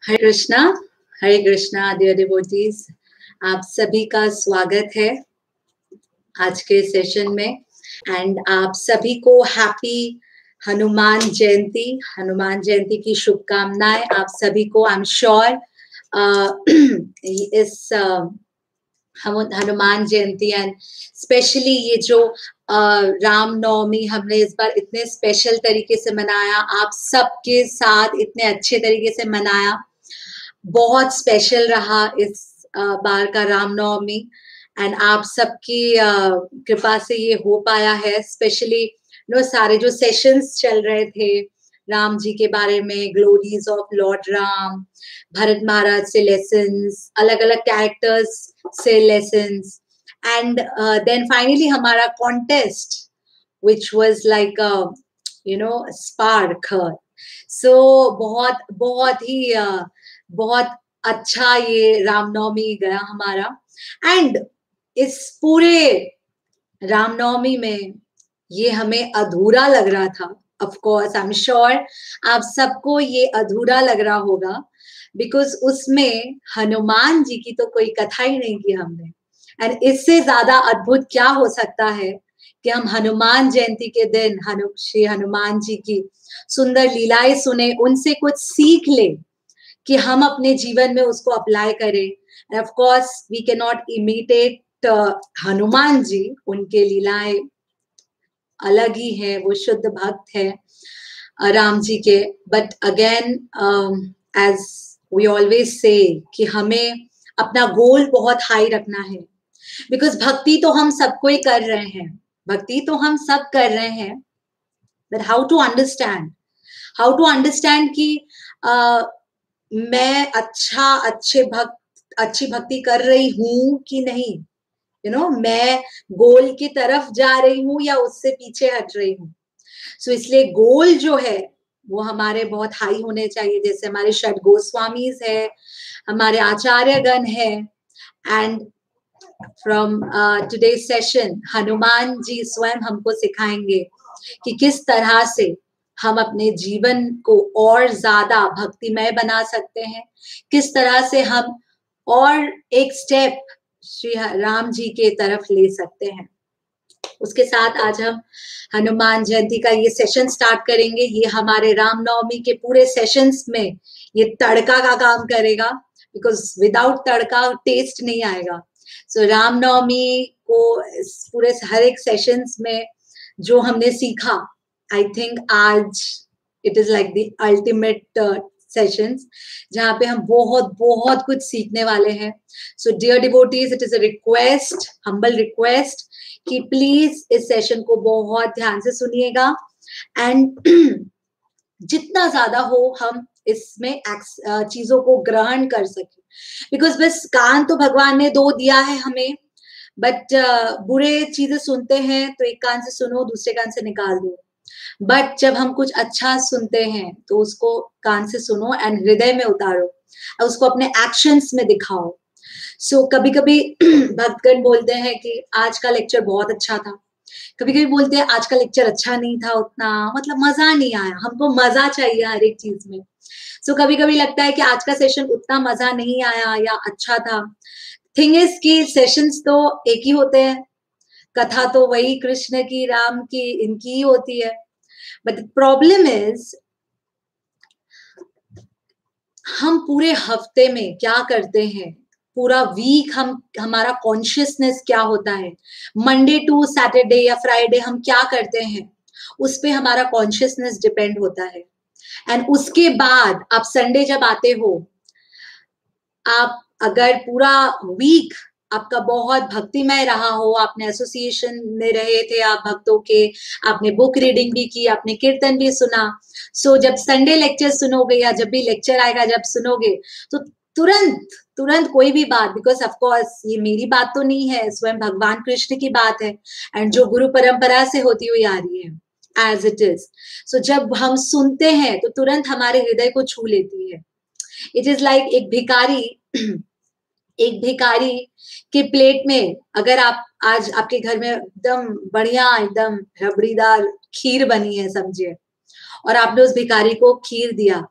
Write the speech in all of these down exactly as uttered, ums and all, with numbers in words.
हरे कृष्णा, हरे Krishna dear devotees, आप सभी का स्वागत है आज के सेशन में। एंड आप सभी को हैप्पी हनुमान जयंती हनुमान जयंती की शुभकामनाएं आप सभी को। आई एम श्योर इस uh, Hanuman Jayanti and specially ये जो राम नवमी हमने इस बार इतने स्पेशल तरीके से मनाया, आप सबके साथ इतने अच्छे तरीके से मनाया, बहुत स्पेशल रहा इस uh, बार का रामनवमी। एंड आप सबकी uh, कृपा से ये हो पाया है। स्पेशली नो सारे जो सेशंस चल रहे थे राम जी के बारे में, glories of lord Ram, Bharat Maharaj से लेसन्स, अलग अलग कैरेक्टर्स से लेसन्स, एंड देन फाइनली हमारा contest which was like you know spark. So बहुत बहुत ही uh, बहुत अच्छा ये रामनवमी गया हमारा। एंड इस पूरे रामनवमी में ये हमें अधूरा लग रहा था। Of course I am sure आप सबको ये अधूरा लग रहा होगा, बिकॉज उसमें हनुमान जी की तो कोई कथा ही नहीं की हमने। एंड इससे ज्यादा अद्भुत क्या हो सकता है कि हम हनुमान जयंती के दिन हनु श्री हनुमान जी की सुंदर लीलाएं सुने, उनसे कुछ सीख ले कि हम अपने जीवन में उसको अप्लाई करें। And of course we can not imitate Hanuman ji, उनके लीलाएं अलग ही है, वो शुद्ध भक्त है राम जी के। But again as we always say कि हमें अपना गोल बहुत हाई रखना है, बिकॉज भक्ति तो हम सबको ही कर रहे हैं, भक्ति तो हम सब कर रहे हैं, but how to understand how to understand कि uh, मैं अच्छा अच्छे भक्त अच्छी भक्ति कर रही हूं कि नहीं, यू you नो know, मैं गोल की तरफ जा रही हूँ या उससे पीछे हट रही हूँ। सो so, इसलिए गोल जो है वो हमारे बहुत हाई होने चाहिए, जैसे हमारे षड गोस्वामीज है, हमारे आचार्यगण है। And from today session Hanuman ji स्वयं हमको सिखाएंगे कि किस तरह से हम अपने जीवन को और ज्यादा भक्तिमय बना सकते हैं, किस तरह से हम और एक स्टेप श्री राम जी के तरफ ले सकते हैं। उसके साथ आज हम हनुमान जयंती का ये सेशन स्टार्ट करेंगे। ये हमारे रामनवमी के पूरे सेशंस में ये तड़का का काम करेगा, बिकॉज विदाउट तड़का टेस्ट नहीं आएगा। सो so, रामनवमी को पूरे हर एक सेशंस में जो हमने सीखा, आई थिंक आज it is like the ultimate sessions जहाँ पे हम बहुत बहुत कुछ सीखने वाले हैं। So dear devotees, it is a request, humble request कि प्लीज इस सेशन को बहुत ध्यान से सुनिएगा एंड जितना ज्यादा हो हम इसमें चीजों को ग्रहण कर सके, बिकॉज बस कान तो भगवान ने दो दिया है हमें, बट uh, बुरे चीजें सुनते हैं तो एक कान से सुनो, दूसरे कान से निकाल दो। बट जब हम कुछ अच्छा सुनते हैं तो उसको कान से सुनो एंड हृदय में उतारो और उसको अपने एक्शंस में दिखाओ। सो so, कभी कभी भक्तगण बोलते हैं कि आज का लेक्चर बहुत अच्छा था, कभी कभी बोलते हैं आज का लेक्चर अच्छा नहीं था उतना, मतलब मजा नहीं आया। हमको मजा चाहिए हर एक चीज में। सो so, कभी कभी लगता है कि आज का सेशन उतना मजा नहीं आया या अच्छा था। थिंग इज कि सेशंस तो एक ही होते हैं, कथा तो वही कृष्ण की, राम की, इनकी ही होती है। बट द प्रॉब्लम इज हम पूरे हफ्ते में क्या करते हैं, पूरा वीक हम हमारा कॉन्शियसनेस क्या होता है, मंडे टू सैटरडे या फ्राइडे हम क्या करते हैं, उस पे हमारा कॉन्शियसनेस डिपेंड होता है। एंड उसके बाद आप संडे जब आते हो, आप अगर पूरा वीक आपका बहुत भक्तिमय रहा हो, आपने एसोसिएशन में रहे थे आप भक्तों के, आपने बुक रीडिंग भी की, आपने कीर्तन भी सुना, सो जब संडे लेक्चर सुनोगे या जब भी लेक्चर आएगा जब सुनोगे तो तुरंत तुरंत कोई भी बात, बिकॉज ऑफ कोर्स ये मेरी बात तो नहीं है, स्वयं भगवान कृष्ण की बात है एंड जो गुरु परंपरा से होती हुई आ रही है एज इट इज। सो जब हम सुनते हैं तो तुरंत हमारे हृदय को छू लेती है। इट इज लाइक एक भिखारी एक भिखारी के प्लेट में अगर आप आज आपके घर में एकदम बढ़िया एकदम रबड़ीदार खीर बनी है, समझिए, और आपने उस भिखारी को खीर दिया,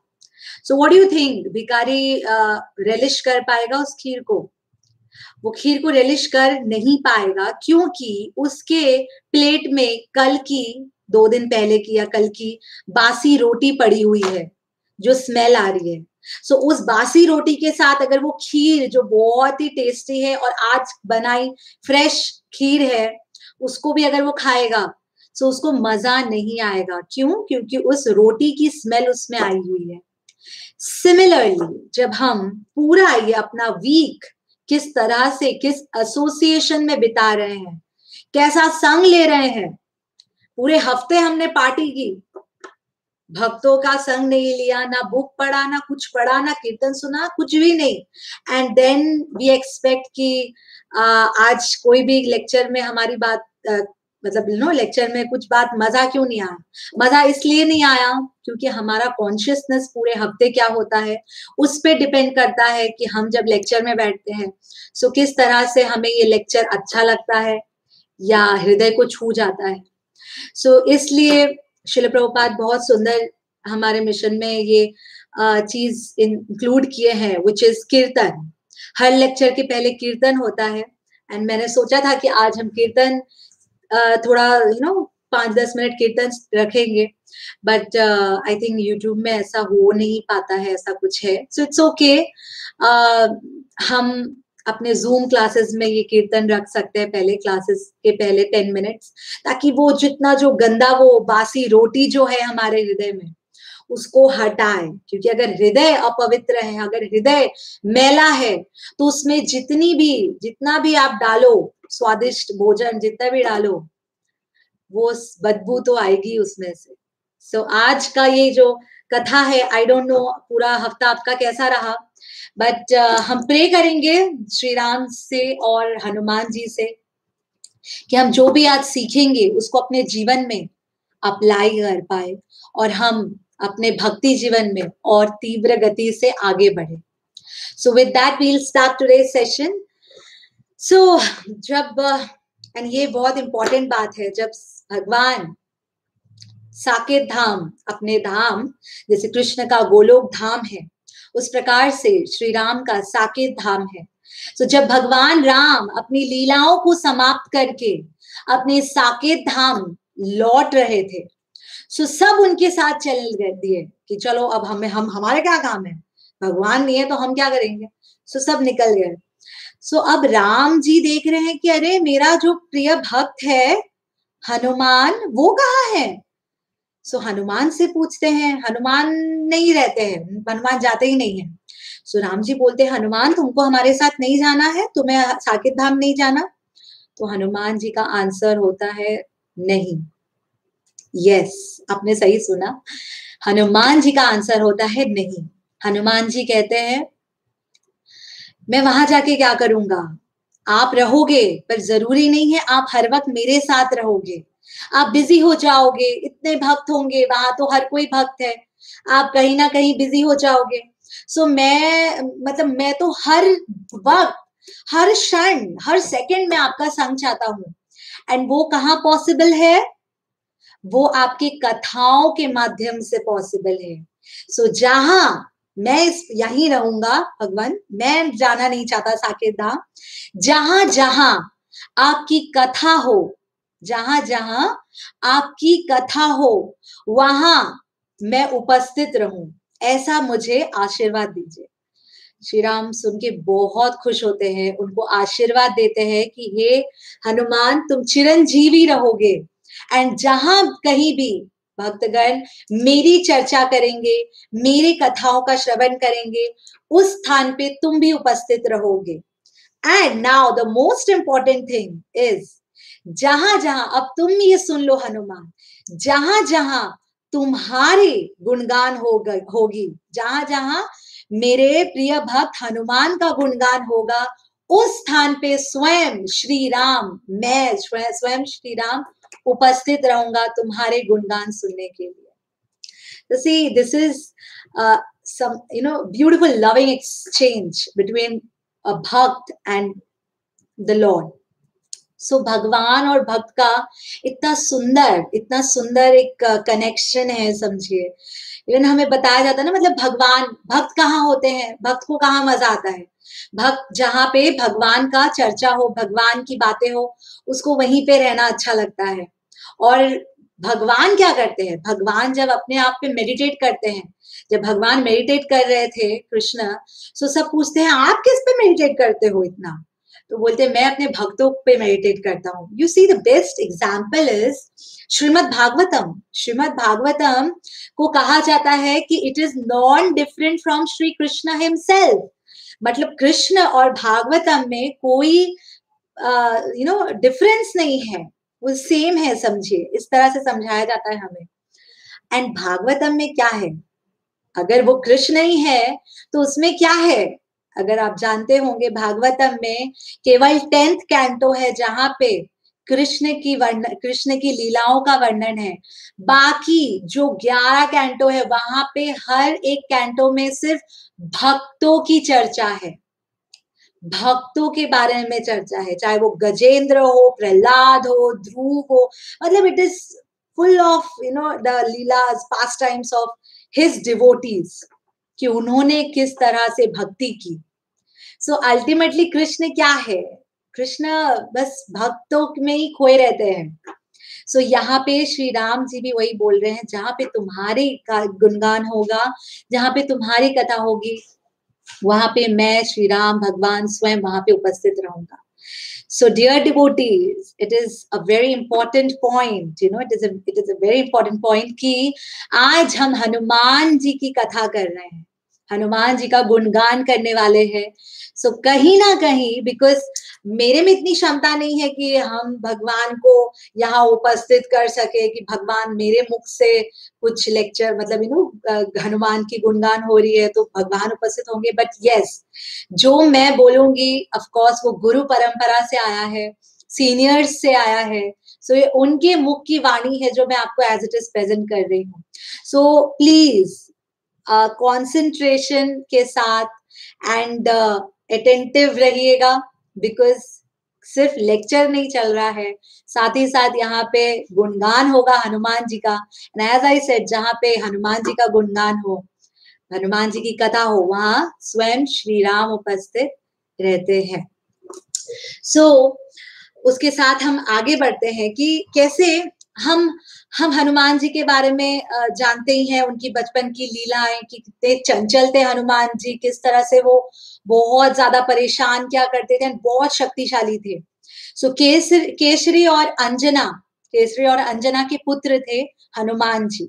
so what do you think, भिखारी रेलिश कर पाएगा उस खीर को? वो खीर को रेलिश कर नहीं पाएगा, क्योंकि उसके प्लेट में कल की, दो दिन पहले की या कल की बासी रोटी पड़ी हुई है, जो स्मेल आ रही है। सो so, उस बासी रोटी के साथ अगर वो खीर जो बहुत ही टेस्टी है और आज बनाई फ्रेश खीर है, उसको भी अगर वो खाएगा, सो so उसको मजा नहीं आएगा। क्यों? क्योंकि उस रोटी की स्मेल उसमें आई हुई है। सिमिलरली जब हम पूरा ये अपना वीक किस तरह से, किस एसोसिएशन में बिता रहे हैं, कैसा संग ले रहे हैं, पूरे हफ्ते हमने पार्टी की, भक्तों का संग नहीं लिया, ना बुक पढ़ा, ना कुछ पढ़ा, ना कीर्तन सुना, कुछ भी नहीं। एंड देन वी एक्सपेक्ट कि आज कोई भी लेक्चर में हमारी बात आ, मतलब यू नो लेक्चर में कुछ बात मजा क्यों नहीं आया? मजा इसलिए नहीं आया क्योंकि हमारा कॉन्शियसनेस पूरे हफ्ते क्या होता है उस पे डिपेंड करता है कि हम जब लेक्चर में बैठते हैं, सो किस तरह से हमें ये लेक्चर अच्छा लगता है या हृदय को छू जाता है। सो so, इसलिए शिल प्रभुपाद बहुत सुंदर हमारे मिशन में ये चीज इंक्लूड किए हैं, विच इज कीर्तन। हर लेक्चर के पहले कीर्तन होता है, एंड मैंने सोचा था कि आज हम कीर्तन uh, थोड़ा यू नो पांच दस मिनट कीर्तन रखेंगे, बट आई थिंक यूट्यूब में ऐसा हो नहीं पाता है, ऐसा कुछ है। सो इट्स ओके, हम अपने जूम क्लासेस में ये कीर्तन रख सकते हैं पहले क्लासेस के पहले टेन मिनट्स, ताकि वो जितना जो गंदा वो बासी रोटी जो है हमारे हृदय में उसको हटाए। क्योंकि अगर हृदय अपवित्र है, अगर हृदय मैला है, तो उसमें जितनी भी जितना भी आप डालो स्वादिष्ट भोजन, जितना भी डालो, वो बदबू तो आएगी उसमें से। सो so, आज का ये जो कथा है, आई डोंट नो पूरा हफ्ता आपका कैसा रहा, बट uh, हम प्रे करेंगे श्री राम से और हनुमान जी से कि हम जो भी आज सीखेंगे उसको अपने जीवन में अप्लाई कर पाए और हम अपने भक्ति जीवन में और तीव्र गति से आगे बढ़े। So with that we will start today session. So जब एंड uh, ये बहुत इंपॉर्टेंट बात है, जब भगवान साकेत धाम, अपने धाम जैसे कृष्ण का गोलोक धाम है, उस प्रकार से श्री राम का साकेत धाम है। तो जब भगवान राम अपनी लीलाओं को समाप्त करके अपने साकेत धाम लौट रहे थे, सो सब उनके साथ चल दिए कि चलो अब हमें हम हमारे क्या काम है, भगवान नहीं है तो हम क्या करेंगे। सो सब निकल गए। सो अब राम जी देख रहे हैं कि अरे मेरा जो प्रिय भक्त है हनुमान, वो कहाँ है। सो so, हनुमान से पूछते हैं, हनुमान नहीं रहते हैं, हनुमान जाते ही नहीं है। सो so, राम जी बोलते हैं, हनुमान तुमको हमारे साथ नहीं जाना है, तुम्हें साकेत धाम नहीं जाना। तो हनुमान जी का आंसर होता है नहीं। यस yes, आपने सही सुना, हनुमान जी का आंसर होता है नहीं। हनुमान जी कहते हैं मैं वहां जाके क्या करूंगा, आप रहोगे पर जरूरी नहीं है आप हर वक्त मेरे साथ रहोगे, आप बिजी हो जाओगे, इतने भक्त होंगे वहां, तो हर कोई भक्त है, आप कहीं ना कहीं बिजी हो जाओगे। सो so, मैं मतलब मैं तो हर वक्त, हर क्षण, हर सेकंड में आपका संग चाहता हूँ। एंड वो कहाँ पॉसिबल है, वो आपकी कथाओं के माध्यम से पॉसिबल है। सो so, जहां मैं इस यहीं रहूंगा भगवान, मैं जाना नहीं चाहता साकेत धाम, जहां जहां आपकी कथा हो, जहां जहां आपकी कथा हो वहां मैं उपस्थित रहूं, ऐसा मुझे आशीर्वाद दीजिए। श्री राम सुन के बहुत खुश होते हैं, उनको आशीर्वाद देते हैं कि हे हनुमान तुम चिरंजीवी रहोगे, एंड जहां कहीं भी भक्तगण मेरी चर्चा करेंगे, मेरी कथाओं का श्रवण करेंगे, उस स्थान पे तुम भी उपस्थित रहोगे। And now the most important thing is, जहां जहां, अब तुम ये सुन लो हनुमान, जहां जहां तुम्हारे गुणगान होगा होगी, जहां जहां मेरे प्रिय भक्त हनुमान का गुणगान होगा, उस स्थान पे स्वयं श्री राम, मैं स्वयं श्री राम उपस्थित रहूंगा तुम्हारे गुणगान सुनने के लिए। So see, this is uh, some you know beautiful loving exchange between a bhakt and the Lord. So so, भगवान और भक्त का इतना सुंदर इतना सुंदर एक कनेक्शन है, समझिए। इवन हमें बताया जाता है ना, मतलब भगवान भक्त कहाँ होते हैं, भक्त को कहाँ मजा आता है, भक्त जहाँ पे भगवान का चर्चा हो, भगवान की बातें हो, उसको वहीं पे रहना अच्छा लगता है। और भगवान क्या करते हैं, भगवान जब अपने आप पे मेडिटेट करते हैं, जब भगवान मेडिटेट कर रहे थे कृष्ण, सो सब पूछते हैं आप किस पे मेडिटेट करते हो इतना, तो बोलते मैं अपने भक्तों पे मेडिटेट करता हूँ। You see the best example is Shrimad Bhagavatam. Shrimad Bhagavatam को कहा जाता है कि it is non different from Shri Krishna himself. मतलब कृष्ण और भागवतम में कोई यू नो डिफरेंस नहीं है, वो सेम है, समझिए, इस तरह से समझाया जाता है हमें। एंड भागवतम में क्या है, अगर वो कृष्ण ही है तो उसमें क्या है, अगर आप जानते होंगे भागवतम में केवल टेंथ कैंटो है जहां पे कृष्ण की वर्ण कृष्ण की लीलाओं का वर्णन है। बाकी जो ग्यारह कैंटो है वहां पे हर एक कैंटो में सिर्फ भक्तों की चर्चा है, भक्तों के बारे में चर्चा है, चाहे वो गजेंद्र हो, प्रहलाद हो, ध्रुव हो, मतलब it is full of you know the lilas pastimes of his devotees, कि उन्होंने किस तरह से भक्ति की। सो अल्टीमेटली कृष्ण क्या है, कृष्ण बस भक्तों में ही खोए रहते हैं। सो so, यहाँ पे श्री राम जी भी वही बोल रहे हैं, जहां पे तुम्हारी का गुणगान होगा, जहां पे तुम्हारी कथा होगी, वहां पे मैं श्री राम भगवान स्वयं वहां पे उपस्थित रहूंगा। So dear devotees, it is a very important point, you know, it is a it is a very important point कि आज हम हनुमान जी की कथा कर रहे हैं, हनुमान जी का गुणगान करने वाले हैं। सो so, कहीं ना कहीं बिकॉज मेरे में इतनी क्षमता नहीं है कि हम भगवान को यहाँ उपस्थित कर सके, कि भगवान मेरे मुख से कुछ लेक्चर, मतलब यू नो हनुमान की गुणगान हो रही है तो भगवान उपस्थित होंगे, बट यस जो मैं बोलूंगी ऑफ कोर्स वो गुरु परंपरा से आया है, सीनियर्स से आया है। सो so, ये उनके मुख की वाणी है जो मैं आपको एज इट इज प्रेजेंट कर रही हूँ। सो प्लीज कंसंट्रेशन uh, के साथ एंड अटेंटिव रहिएगा, बिकॉज सिर्फ लेक्चर नहीं चल रहा है, साथ ही साथ यहाँ पे गुणगान होगा हनुमान जी का। एंड एज आई सेड, जहाँ पे हनुमान जी का गुणगान हो, हनुमान जी की कथा हो, वहां स्वयं श्री राम उपस्थित रहते हैं। सो so, उसके साथ हम आगे बढ़ते हैं कि कैसे हम हम हनुमान जी के बारे में जानते ही हैं, उनकी बचपन की लीलाएं कि कितने चंचल थे हनुमान जी, किस तरह से वो बहुत ज्यादा परेशान क्या करते थे, बहुत शक्तिशाली थे। सो so, केसर केसरी और अंजना केसरी और अंजना के पुत्र थे हनुमान जी।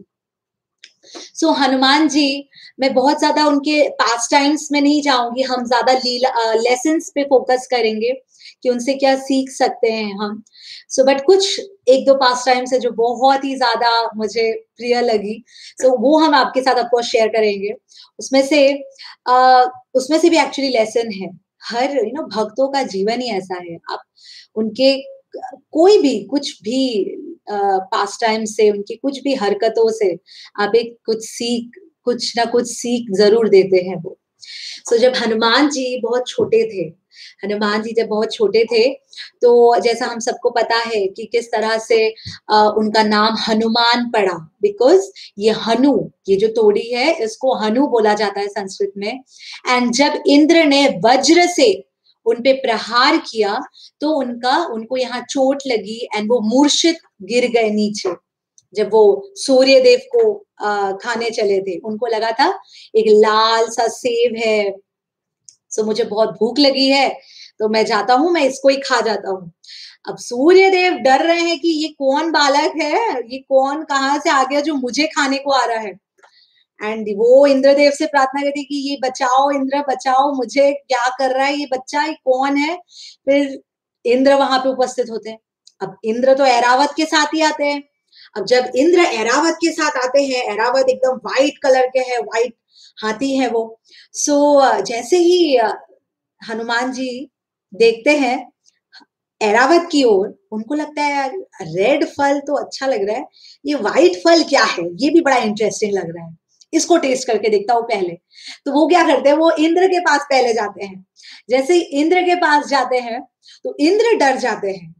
सो so, हनुमान जी, मैं बहुत ज्यादा उनके पास टाइम्स में नहीं जाऊंगी, हम ज्यादा लीला लेसन्स पे फोकस करेंगे कि उनसे क्या सीख सकते हैं हम। सो so, बट कुछ एक दो पास टाइम्स है जो बहुत ही ज्यादा मुझे प्रिय लगी, सो so, वो हम आपके साथ आपको शेयर करेंगे। उसमें से आ, उसमें से भी एक्चुअली लेसन है, हर यू नो भक्तों का जीवन ही ऐसा है, आप उनके कोई भी कुछ भी पास टाइम से, उनकी कुछ भी हरकतों से आप एक कुछ सीख कुछ ना कुछ सीख जरूर देते हैं वो। सो so, जब हनुमान जी बहुत छोटे थे हनुमान जी जब बहुत छोटे थे तो जैसा हम सबको पता है कि किस तरह से आ, उनका नाम हनुमान पड़ा, बिकॉज ये हनु, ये जो तोड़ी है इसको हनु बोला जाता है संस्कृत में। एंड जब इंद्र ने वज्र से उन पे प्रहार किया तो उनका उनको यहाँ चोट लगी एंड वो मूर्छित गिर गए नीचे। जब वो सूर्य देव को आ, खाने चले थे, उनको लगा था एक लाल सा सेब है, सो मुझे बहुत भूख लगी है तो मैं जाता हूँ, मैं इसको ही खा जाता हूँ। अब सूर्य देव डर रहे हैं कि ये कौन बालक है, ये कौन कहाँ से आ गया जो मुझे खाने को आ रहा है। एंड वो इंद्रदेव से प्रार्थना करती कि ये बचाओ, इंद्र बचाओ, मुझे क्या कर रहा है ये बच्चा, ये कौन है। फिर इंद्र वहां पे उपस्थित होते हैं। अब इंद्र तो ऐरावत के साथ ही आते हैं। अब जब इंद्र ऐरावत के साथ आते हैं, ऐरावत एकदम व्हाइट कलर के है, व्हाइट हाथी है वो। सो so, जैसे ही हनुमान जी देखते हैं ऐरावत की ओर, उनको लगता है यार रेड फल तो अच्छा लग रहा है, ये व्हाइट फल क्या है, ये भी बड़ा इंटरेस्टिंग लग रहा है, इसको टेस्ट करके देखता हूँ पहले। तो वो क्या करते हैं, वो इंद्र के पास पहले जाते हैं। जैसे ही इंद्र के पास जाते हैं तो इंद्र डर जाते हैं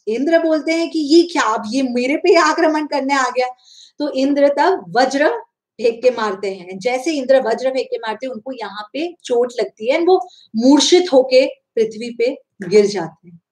इंद्र बोलते हैं कि ये क्या, अब ये मेरे पे आक्रमण करने आ गया। तो इंद्र तब वज्र फेंक के मारते हैं। जैसे इंद्र वज्र फेंक के मारते हैं, उनको यहाँ पे चोट लगती है और वो मूर्छित होके पृथ्वी पे गिर जाते हैं।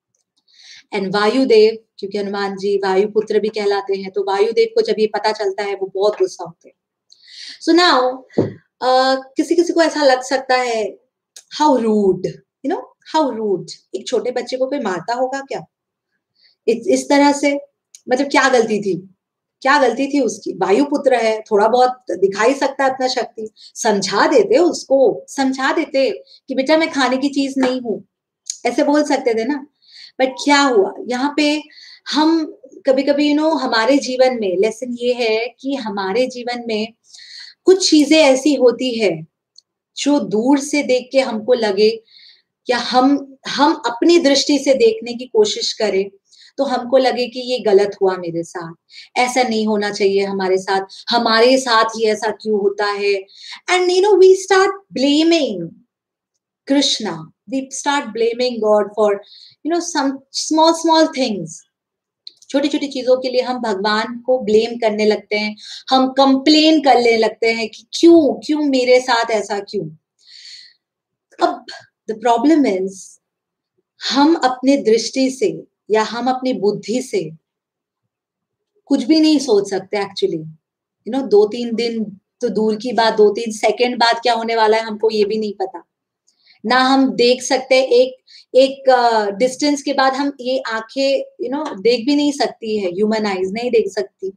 एंड वायुदेव, क्योंकि हनुमान जी वायुपुत्र भी कहलाते हैं, तो वायुदेव को जब ये पता चलता है वो बहुत गुस्सा होते हैं। सो नाउ किसी किसी को ऐसा लग सकता है, how rude, you know how rude, एक छोटे बच्चे को कोई मारता होगा क्या इस, इस तरह से? मतलब क्या गलती थी, क्या गलती थी उसकी? वायुपुत्र है, थोड़ा बहुत दिखा ही सकता है अपना शक्ति, समझा देते उसको, समझा देते कि बेटा मैं खाने की चीज नहीं हूं, ऐसे बोल सकते थे ना। बट क्या हुआ यहाँ पे, हम कभी कभी यू नो हमारे जीवन में लेसन ये है कि हमारे जीवन में कुछ चीजें ऐसी होती है जो दूर से देख के हमको लगे, या हम हम अपनी दृष्टि से देखने की कोशिश करें तो हमको लगे कि ये गलत हुआ मेरे साथ, ऐसा नहीं होना चाहिए हमारे साथ, हमारे साथ ही ऐसा क्यों होता है। And you know we start blaming Krishna, we start blaming God for you know some small small things, छोटी छोटी चीजों के लिए हम भगवान को ब्लेम करने लगते हैं, हम कंप्लेन करने लगते हैं कि क्यों क्यों मेरे साथ ऐसा क्यों। अब द प्रॉब्लम इज, हम अपने दृष्टि से या हम अपनी बुद्धि से कुछ भी नहीं सोच सकते एक्चुअली, यू नो दो तीन दिन तो दूर की बात, दो तीन सेकंड बाद क्या होने वाला है हमको ये भी नहीं पता ना। हम देख सकते, एक एक डिस्टेंस uh, के बाद हम ये आंखें यू नो देख भी नहीं सकती है, ह्यूमन आईज नहीं देख सकती।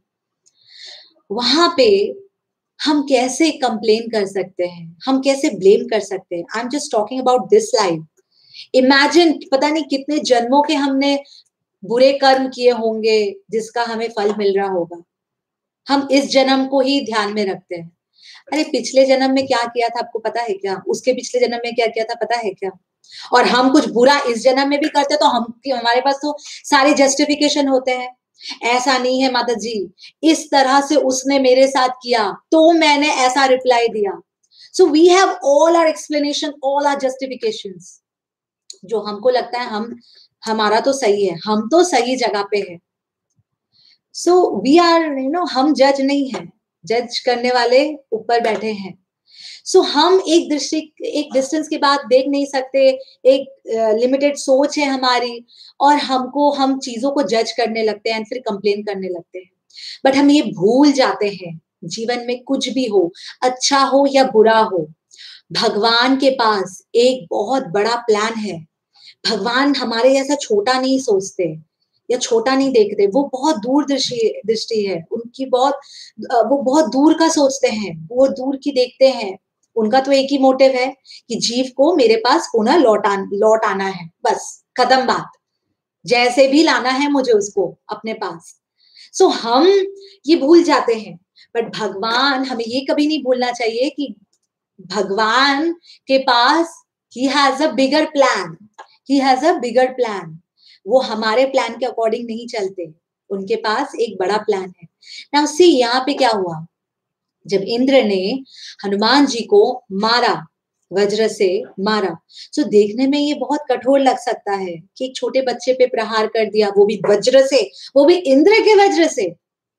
वहां पे हम कैसे कंप्लेन कर सकते हैं, हम कैसे ब्लेम कर सकते हैं? I am just talking about this life. Imagine पता नहीं कितने जन्मों के हमने बुरे कर्म किए होंगे जिसका हमें फल मिल रहा होगा। हम इस जन्म को ही ध्यान में रखते हैं, अरे पिछले जन्म में क्या किया था आपको पता है क्या, उसके पिछले जन्म में क्या किया था पता है क्या? और हम कुछ बुरा इस जन्म में भी करते तो हम हमारे पास तो सारे जस्टिफिकेशन होते हैं। ऐसा नहीं है माता जी, इस तरह से उसने मेरे साथ किया तो मैंने ऐसा रिप्लाई दिया। So we have all our explanation, all our justifications, जो हमको लगता है हम हमारा तो सही है, हम तो सही जगह पे है। So we are you know हम जज नहीं है, जज करने वाले ऊपर बैठे हैं। सो so, हम एक दृष्टि एक डिस्टेंस के बाद देख नहीं सकते, एक लिमिटेड uh, सोच है हमारी, और हमको हम चीजों को जज करने लगते हैं, फिर कंप्लेन करने लगते हैं। बट हम ये भूल जाते हैं, जीवन में कुछ भी हो, अच्छा हो या बुरा हो, भगवान के पास एक बहुत बड़ा प्लान है। भगवान हमारे जैसा छोटा नहीं सोचते या छोटा नहीं देखते, वो बहुत दूर दृष्टि दृष्टि है उनकी, बहुत वो बहुत दूर का सोचते हैं, वो दूर की देखते हैं। उनका तो एक ही मोटिव है कि जीव को मेरे पास पुनः लौट लौट आना है, बस खत्म बात, जैसे भी लाना है मुझे उसको अपने पास। सो हम ये भूल जाते हैं, बट भगवान, हमें ये कभी नहीं भूलना चाहिए कि भगवान के पास he has a bigger plan, he has a bigger plan. वो हमारे प्लान के अकॉर्डिंग नहीं चलते, उनके पास एक बड़ा प्लान है। नाउ सी यहाँ पे क्या हुआ, जब इंद्र ने हनुमान जी को मारा, वज्र से मारा, तो देखने में ये बहुत कठोर लग सकता है कि एक छोटे बच्चे पे प्रहार कर दिया, वो भी वज्र से, वो भी इंद्र के वज्र से।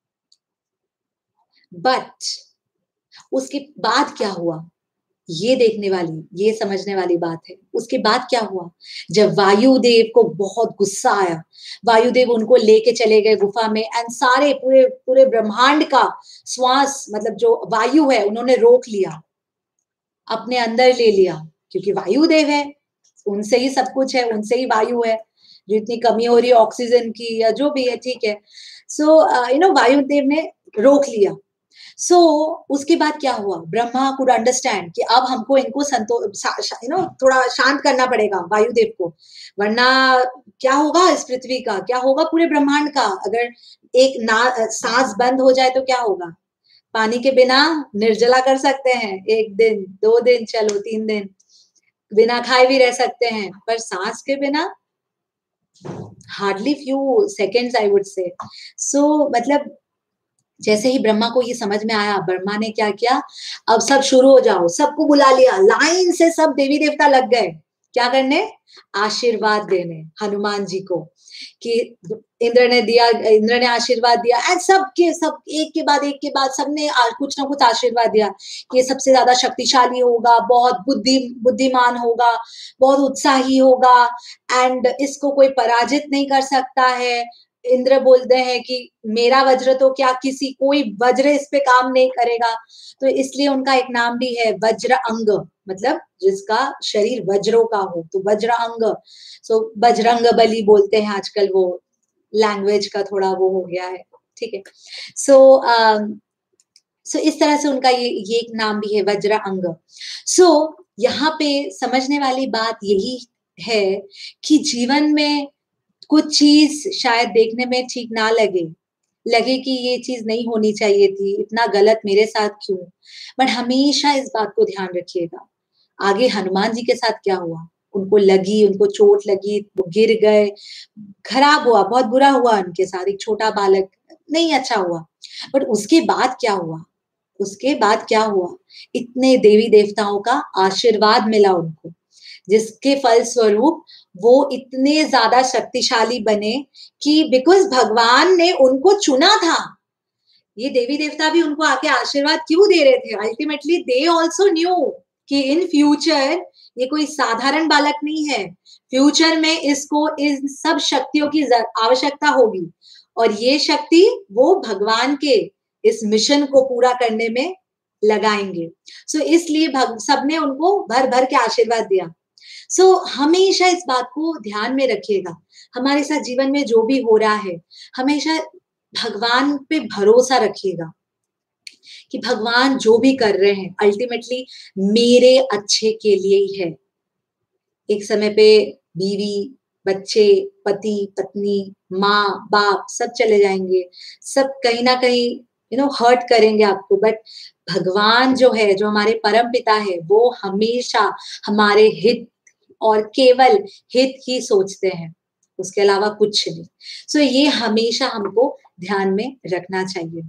बट उसके बाद क्या हुआ, ये देखने वाली, ये समझने वाली बात है। उसके बाद क्या हुआ, जब वायुदेव को बहुत गुस्सा आया, वायुदेव उनको लेके चले गए गुफा में, एंड सारे पूरे पूरे ब्रह्मांड का श्वास, मतलब जो वायु है, उन्होंने रोक लिया, अपने अंदर ले लिया, क्योंकि वायुदेव है, उनसे ही सब कुछ है, उनसे ही वायु है, जो इतनी कमी हो रही है ऑक्सीजन की या जो भी है, ठीक है। सो यू नो वायुदेव ने रोक लिया। सो so, उसके बाद क्या हुआ, ब्रह्मा कुड अंडरस्टैंड कि अब हमको इनको संतो यू नो थोड़ा शांत करना पड़ेगा वायुदेव को, वरना क्या होगा इस पृथ्वी का, क्या होगा पूरे ब्रह्मांड का, अगर एक ना सांस बंद हो जाए तो क्या होगा। पानी के बिना निर्जला कर सकते हैं, एक दिन, दो दिन, चलो तीन दिन बिना खाए भी रह सकते हैं, पर सांस के बिना hardly few seconds I would say. So मतलब जैसे ही ब्रह्मा को ये समझ में आया, ब्रह्मा ने क्या किया, अब सब शुरू हो जाओ, सबको बुला लिया, लाइन से सब देवी देवता लग गए क्या करने, आशीर्वाद देने हनुमान जी को। कि इंद्र ने दिया, इंद्र ने आशीर्वाद दिया एंड सबके सब एक के बाद एक के बाद सबने आ- कुछ ना कुछ आशीर्वाद दिया कि ये सबसे ज्यादा शक्तिशाली होगा, बहुत बुद्धि बुद्धिमान होगा, बहुत उत्साही होगा एंड इसको कोई पराजित नहीं कर सकता है। इंद्र बोलते हैं कि मेरा वज्र तो क्या, किसी कोई वज्र इस पे काम नहीं करेगा। तो इसलिए उनका एक नाम भी है वज्र अंग, मतलब जिसका शरीर वज्रों का हो, तो वज्र अंग। सो बजरंग बली बोलते हैं आजकल, वो लैंग्वेज का थोड़ा वो हो गया है, ठीक है। सो सो इस तरह से उनका ये ये एक नाम भी है वज्र अंग। सो यहाँ पे समझने वाली बात यही है कि जीवन में कुछ चीज शायद देखने में ठीक ना लगे, लगे कि ये चीज नहीं होनी चाहिए थी, इतना गलत मेरे साथ क्यों, बट हमेशा इस बात को ध्यान रखिएगा। आगे हनुमान जी के साथ क्या हुआ, उनको लगी, उनको चोट लगी, वो गिर गए, खराब हुआ, बहुत बुरा हुआ उनके साथ, एक छोटा बालक, नहीं अच्छा हुआ। बट उसके बाद क्या हुआ, उसके बाद क्या हुआ, इतने देवी देवताओं का आशीर्वाद मिला उनको, जिसके फल स्वरूप वो इतने ज्यादा शक्तिशाली बने कि बिकॉज भगवान ने उनको चुना था। ये देवी देवता भी उनको आके आशीर्वाद क्यों दे रहे थे, अल्टीमेटली दे ऑल्सो न्यू कि इन फ्यूचर ये कोई साधारण बालक नहीं है, फ्यूचर में इसको इन सब शक्तियों की आवश्यकता होगी और ये शक्ति वो भगवान के इस मिशन को पूरा करने में लगाएंगे। सो so, इसलिए सबने उनको भर भर के आशीर्वाद दिया। सो so, हमेशा इस बात को ध्यान में रखिएगा, हमारे साथ जीवन में जो भी हो रहा है, हमेशा भगवान पे भरोसा रखिएगा कि भगवान जो भी कर रहे हैं अल्टीमेटली मेरे अच्छे के लिए ही है। एक समय पे बीवी, बच्चे, पति, पत्नी, माँ, बाप सब चले जाएंगे, सब कहीं ना कहीं यू नो हर्ट करेंगे आपको, बट भगवान जो है, जो हमारे परम पिता है, वो हमेशा हमारे हित और केवल हित ही सोचते हैं, उसके अलावा कुछ नहीं। सो so, ये हमेशा हमको ध्यान में रखना चाहिए।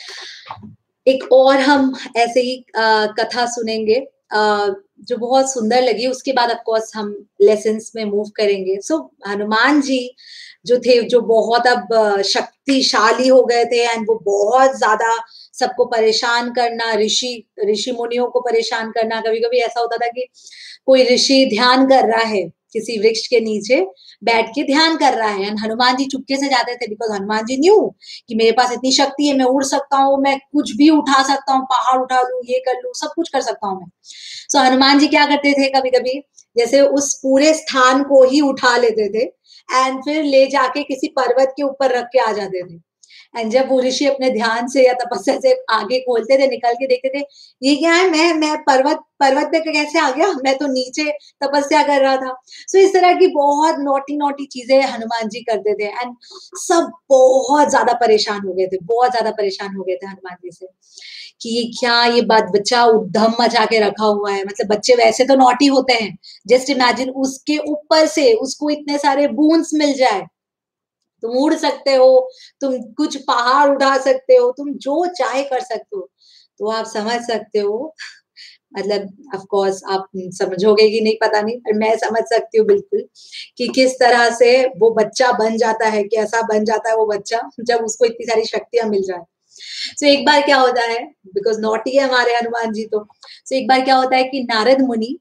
एक और हम ऐसे ही आ, कथा सुनेंगे आ, जो बहुत सुंदर लगी, उसके बाद ऑफ कोर्स हम लेसन्स में मूव करेंगे। सो so, हनुमान जी जो थे, जो बहुत अब शक्तिशाली हो गए थे एंड वो बहुत ज्यादा सबको परेशान करना, ऋषि ऋषि मुनियों को परेशान करना। कभी कभी ऐसा होता था कि कोई ऋषि ध्यान कर रहा है किसी वृक्ष के नीचे बैठ के ध्यान कर रहा है एंड हनुमान जी चुपके से जाते थे, बिकॉज हनुमान जी न्यू कि मेरे पास इतनी शक्ति है, मैं उड़ सकता हूँ, मैं कुछ भी उठा सकता हूँ, पहाड़ उठा लूं, ये कर लूं, सब कुछ कर सकता हूँ मैं। सो so, हनुमान जी क्या करते थे, कभी कभी जैसे उस पूरे स्थान को ही उठा लेते थे एंड फिर ले जाके किसी पर्वत के ऊपर रख के आ जाते थे। एंड जब वो ऋषि अपने ध्यान से या तपस्या से आगे खोलते थे, निकल के देखते थे, ये क्या है, मैं मैं पर्वत पर्वत पे कैसे आ गया, मैं तो नीचे तपस्या कर रहा था। सो so, इस तरह की बहुत नोटी नोटी चीजें हनुमान जी करते थे एंड सब बहुत ज्यादा परेशान हो गए थे, बहुत ज्यादा परेशान हो गए थे हनुमान जी से कि ये क्या, ये बात बच्चा उद्धम मचा के रखा हुआ है। मतलब बच्चे वैसे तो नोटी होते हैं, जस्ट इमेजिन उसके ऊपर से उसको इतने सारे बूंस मिल जाए, तुम उड़ सकते हो, तुम कुछ पहाड़ उठा सकते हो, तुम जो चाहे कर सकते हो। तो आप समझ सकते हो, मतलब ऑफ कोर्स आप समझोगे कि नहीं पता नहीं, पर मैं समझ सकती हूँ बिल्कुल कि किस तरह से वो बच्चा बन जाता है, कैसा बन जाता है वो बच्चा जब उसको इतनी सारी शक्तियां मिल जाए। सो so, एक बार क्या होता है, बिकॉज नॉटी है हमारे हनुमान जी, तो सो so, एक बार क्या होता है कि नारद मुनि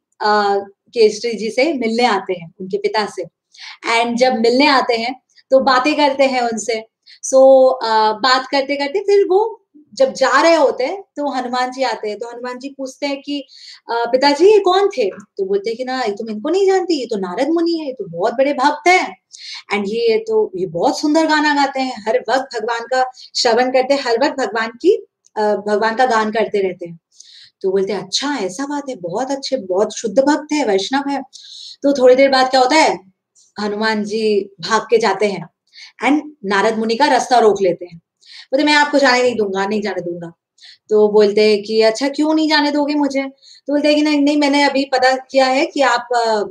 केसरी जी से मिलने आते हैं, उनके पिता से, एंड जब मिलने आते हैं तो बातें करते हैं उनसे। सो so, uh, बात करते करते फिर वो जब जा रहे होते हैं तो हनुमान जी आते हैं, तो हनुमान जी पूछते हैं कि पिताजी ये कौन थे, तो बोलते हैं कि ना तुम इनको नहीं जानती, ये तो नारद मुनि है, ये तो बहुत बड़े भक्त हैं एंड ये तो ये बहुत सुंदर गाना गाते हैं, हर वक्त भगवान का श्रवण करते हैं, हर वक्त भगवान की भगवान का गान करते रहते हैं। तो बोलते हैं अच्छा ऐसा बात है, बहुत अच्छे, बहुत शुद्ध भक्त है, वैष्णव है। तो थोड़ी देर बाद क्या होता है, हनुमान जी भाग के जाते हैं एंड नारद मुनि का रास्ता रोक लेते हैं, बोलते मैं आपको जाने नहीं दूंगा, नहीं जाने दूंगा। तो बोलते हैं कि अच्छा क्यों नहीं जाने दोगे मुझे, तो बोलते हैं कि नहीं नहीं मैंने अभी पता किया है कि आप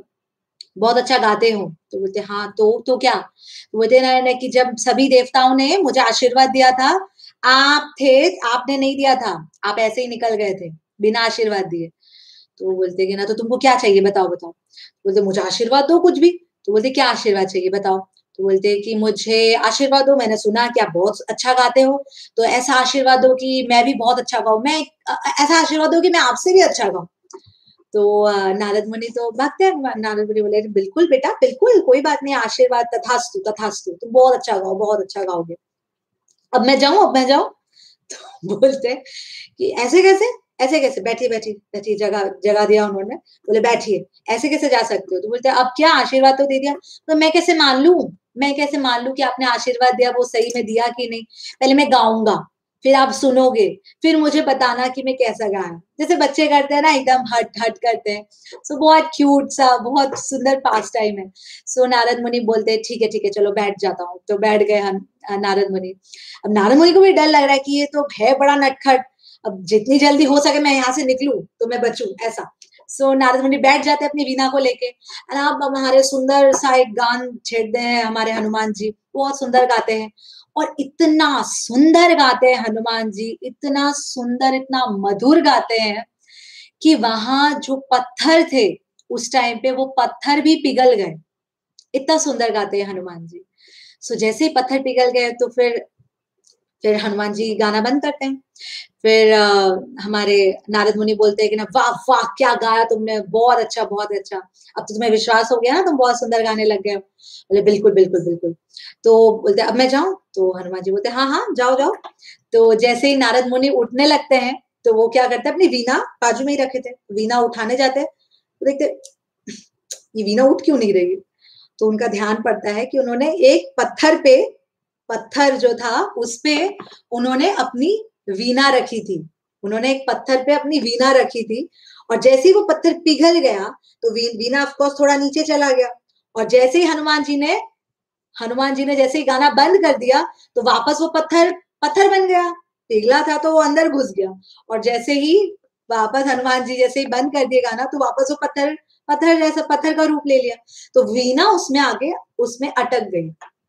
बहुत अच्छा गाते हो। तो बोलते हाँ तो तो क्या, तो बोलते ना कि जब सभी देवताओं ने मुझे आशीर्वाद दिया था, आप थे, आपने नहीं दिया था, आप ऐसे ही निकल गए थे बिना आशीर्वाद दिए। तो बोलते कि ना तो तुमको क्या चाहिए बताओ बताओ, बोलते मुझे आशीर्वाद दो कुछ भी। तो बोलते क्या आशीर्वाद चाहिए बताओ, तो बोलते हैं कि मुझे आशीर्वाद दो, मैंने सुना कि आप बहुत अच्छा गाते हो, तो ऐसा आशीर्वाद दो कि मैं भी बहुत अच्छा गाऊँ, मैं अ अ, ऐसा आशीर्वाद दो कि मैं आपसे भी अच्छा गाऊँ। तो अ, नारद मुनि तो भागते हैं, नारद मुनि बोले, "बिल्कुल बेटा, बिल्कुल, कोई बात नहीं, आशीर्वाद तथास्तु, तथास्तु, तुम बहुत अच्छा गाओ, बहुत अच्छा गाओगे। अब मैं जाऊँ अब मैं जाऊँ?" तो बोलते हैं कि ऐसे कैसे? ऐसे कैसे? बैठिए, बैठिए, बैठिए, जगह जगह दिया उन्होंने, बोले बैठिए, ऐसे कैसे जा सकते हो? तो बोलते हैं, "अब क्या आशीर्वाद तो दे दिया, तो मैं कैसे मान लूँ? मैं कैसे मान लूँ कि आपने आशीर्वाद दिया वो सही में दिया कि नहीं? पहले मैं गाऊँगा, फिर आप सुनोगे, फिर मुझे बताना कि मैं कैसा गाया।" जैसे बच्चे करते हैं ना एकदम हट-हट करते हैं। सो बहुत क्यूट सा, बहुत सुंदर पास टाइम है। सो नारद मुनि बोलते हैं, "ठीक है, ठीक है, चलो बैठ जाता हूँ।" तो बैठ गए हम अ, नारद मुनि। अब नारद मुनि को भी डर लग रहा है कि ये तो है बड़ा नटखट, अब जितनी जल्दी हो सके मैं यहाँ से निकलूँ, तो मैं बचूँ, ऐसा। सो नारद मुनि बैठ जाते हैं अपनी वीणा को लेके और अब अब हमारे सुंदर सा एक गान छेड़ते हैं हमारे हनुमान जी, बहुत सुंदर गाते हैं और इतना सुंदर गाते हैं हनुमान जी, इतना सुंदर, इतना मधुर गाते हैं कि वहाँ जो पत्थर थे, उस टाइम पे वो पत्थर भी पिघल गए। इतना सुंदर गाते हैं हनुमान जी। सो जैसे ही पत्थर पिघल गए तो फिर फिर हनुमान जी गाना बंद करते हैं। फिर अ, हमारे नारद मुनि बोलते हैं कि ना वाह! वाह! क्या गाया तुमने, बहुत अच्छा, बहुत अच्छा। अब तो तुम्हें विश्वास हो गया ना, तुम बहुत सुंदर गाने लग गए हो। बोले बिल्कुल, बिल्कुल, बिल्कुल। तो बोलते हैं अब मैं जाऊँ? तो हनुमान जी बोलते हैं हाँ, हाँ, जाओ, जाओ। तो जैसे ही नारद मुनि उठने लगते हैं, तो वो क्या करते हैं अपनी वीणा बाजू में ही रखे थे, वीणा उठाने जाते हैं, तो देखते हैं ये वीणा उठ क्यों नहीं रही है? तो उनका ध्यान पड़ता है कि उन्होंने एक पत्थर पे पत्थर जो था उसपे उन्होंने अपनी वीणा रखी थी। उन्होंने एक पत्थर पे अपनी वीणा रखी थी और जैसे ही वो पत्थर पिघल गया तो वी वीणा ऑफ कोर्स थोड़ा नीचे चला गया और जैसे ही हनुमान जी ने हनुमान जी ने जैसे ही गाना बंद कर दिया तो वापस वो पत्थर पत्थर बन गया। पिघला था तो वो अंदर घुस गया और जैसे ही वापस हनुमान जी जैसे ही बंद कर दिए गाना तो वापस वो पत्थर पत्थर जैसा पत्थर का रूप ले लिया। तो वीणा उसमें आगे उसमें अटक गई।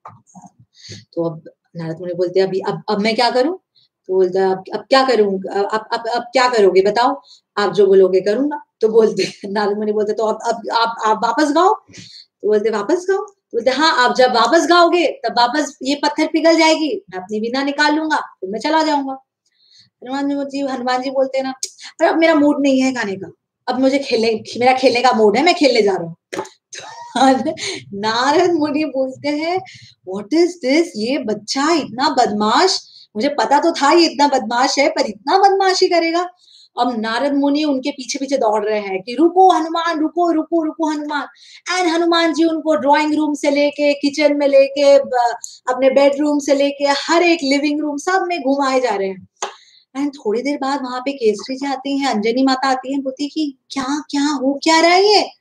तो अब नारद मुनि बोलते हैं अभी अब अब मैं क्या करूँ? तो बोलता है अब अब क्या करूँ? अ, अब अब अब क्या करोगे बताओ? आप जो बोलोगे करूँगा। तो बोलते नारद मुनि बोलते तो अब अब आप आप वापस गाओ। तो बोलते वापस गाओ? तो बोलते हाँ, आप जब वापस गाओगे तब वापस ये पत्थर पिघल जाएगी, मैं अपनी वीणा निकाल लूँगा, फिर मैं चला जाऊँगा। हनुमान जी जी हनुमान जी बोलते हैं ना, अरे अब मेरा मूड नहीं है गाने का, अब मुझे खेलने मेरा खेलने का मूड है, मैं खेलने जा रहा हूँ। तो नारद मुनि बोलते हैं, व्हाट इज़ दिस? ये बच्चा इतना बदमाश, मुझे पता तो था ये इतना बदमाश है, पर इतना बदमाशी करेगा। अब नारद मुनि उनके पीछे-पीछे दौड़ रहे हैं कि रुको हनुमान, रुको, रुको, रुको हनुमान। एंड हनुमान जी उनको ड्राइंग रूम से लेके, किचन में लेके, ब अपने बेडरूम से लेके हर एक लिविंग रूम सब में घुमाए जा रहे हैं। एंड थोड़ी देर बाद वहाँ पे केसरी जी आती हैं, अंजनी माता आती हैं, बोलती है कि क्या क्या हो क्या रहा है ये?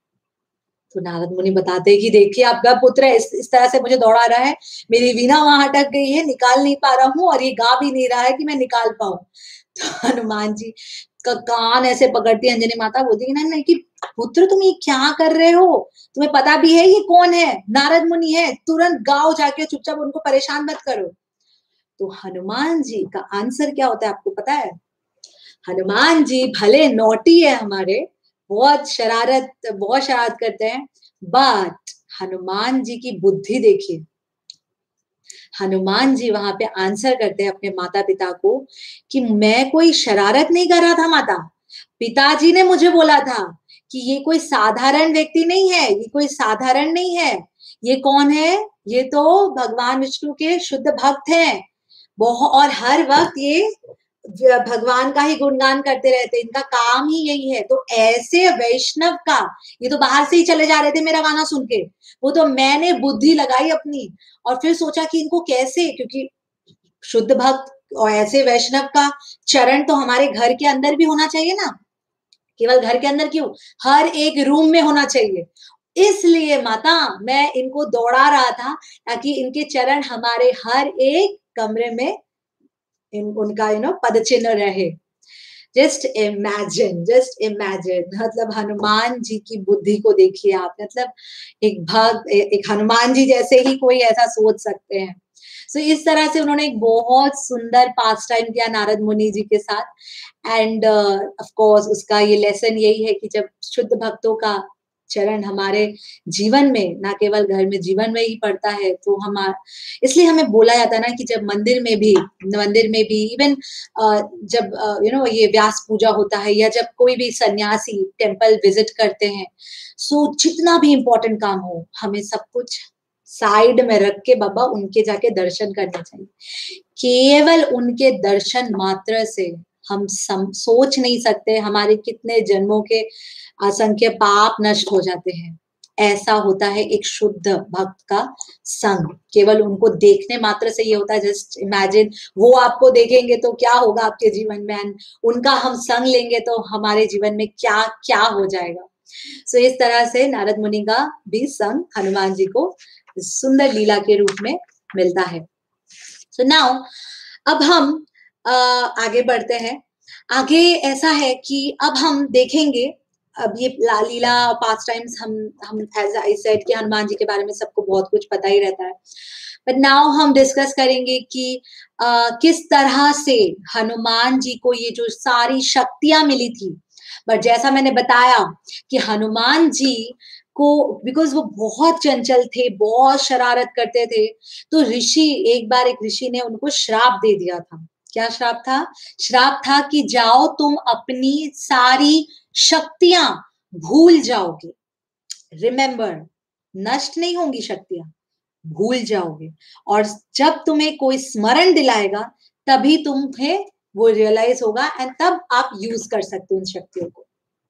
तो नारद मुनि बताते हैं कि देखिए आपका पुत्र इस इस तरह से मुझे दौड़ा रहा है, मेरी वीणा वहाँ अटक गई है, निकाल नहीं पा रहा हूँ और ये गा भी नहीं रहा है कि मैं निकाल पाऊँ। तो हनुमान जी का कान ऐसे पकड़ती है अंजनी माता, बोलती है, "नहीं, नहीं कि पुत्र तुम ये क्या कर रहे हो? तुम्हें पता भी है ये कौन है? नारद मुनि है, तुरंत गाओ जाके चुपचाप उनको परेशान मत करो।" तो हनुमान जी का आंसर क्या होता है आपको पता है? हनुमान जी भले नॉटी है हमारे, बहुत शरारत बहुत शरारत करते हैं, बट हनुमान जी की बुद्धि देखिए। हनुमान जी वहाँ पे आंसर करते हैं अपने माता-पिता को कि मैं कोई शरारत नहीं कर रहा था माता। पिताजी ने मुझे बोला था कि ये कोई साधारण व्यक्ति नहीं है, ये कोई साधारण नहीं है। ये कौन है? ये तो भगवान विष्णु के शुद्ध भक्त हैं। बहु और हर वक़्त ये ज भगवान का ही गुणगान करते रहते हैं, इनका काम ही यही है। तो ऐसे वैष्णव का ये तो बाहर से ही चले जा रहे थे मेरा गाना सुन के। वो तो मैंने बुद्धि लगाई अपनी और फिर सोचा कि इनको कैसे क्योंकि शुद्ध भक्त और ऐसे वैष्णव का चरण तो हमारे घर के अंदर भी होना चाहिए ना। केवल घर के अंदर क्यों? हर एक रूम में होना चाहिए। इसलिए माता मैं इनको दौड़ा रहा था ताकि इनके चरण हमारे हर एक कमरे में इन उनका यू नो पद चिन्ह रहे। जस्ट इमेजिन जस्ट इमेजिन मतलब हनुमान जी की बुद्धि को देखिए आप मतलब एक भक्त ए, एक हनुमान जी जैसे ही कोई ऐसा सोच सकते हैं। सो so, इस तरह से उन्होंने एक बहुत सुंदर पास टाइम किया नारद मुनि जी के साथ एंड ऑफ कोर्स उसका ये लेसन यही है कि जब शुद्ध भक्तों का चरण हमारे जीवन में, ना केवल घर में, जीवन में ही पड़ता है। तो हम इसलिए हमें बोला जाता है ना कि जब मंदिर में भी मंदिर में भी इवन अ, जब अ, यू नो ये व्यास पूजा होता है या जब कोई भी सन्यासी टेम्पल विजिट करते हैं, सो जितना भी इम्पोर्टेंट काम हो, हमें सब कुछ साइड में रख के बाबा उनके जाके दर्शन करने चाहिए। केवल उनके दर्शन मात्र से हम सम सोच नहीं सकते हमारे कितने जन्मों के असंख्य पाप नष्ट हो जाते हैं। ऐसा होता है एक शुद्ध भक्त का संग। केवल उनको देखने मात्र से ये होता है, जस्ट इमेजिन वो आपको देखेंगे तो क्या होगा आपके जीवन में, एंड उनका हम संग लेंगे तो हमारे जीवन में क्या-क्या हो जाएगा। सो so, इस तरह से नारद मुनि का भी संग हनुमान जी को सुंदर लीला के रूप में मिलता है। सो so नाउ अब हम आ, आगे बढ़ते हैं। आगे ऐसा है कि अब हम देखेंगे, अब ये लीला और पास टाइम्स हम हम एज आई सेड कि हनुमान जी के बारे में सबको बहुत कुछ पता ही रहता है, बट नाउ हम डिस्कस करेंगे कि आ, किस तरह से हनुमान जी को ये जो सारी शक्तियां मिली थी। बट जैसा मैंने बताया कि हनुमान जी को बिकॉज वो बहुत चंचल थे, बहुत शरारत करते थे, तो ऋषि एक बार एक ऋषि ने उनको श्राप दे दिया था। क्या श्राप था? श्राप था कि जाओ तुम अपनी सारी शक्तियां भूल जाओगे। रिमेंबर, नष्ट नहीं होंगी शक्तियां, भूल जाओगे, और जब तुम्हें कोई स्मरण दिलाएगा तभी तुम्हें वो रियलाइज होगा एंड तब आप यूज कर सकते हो उन शक्तियों को।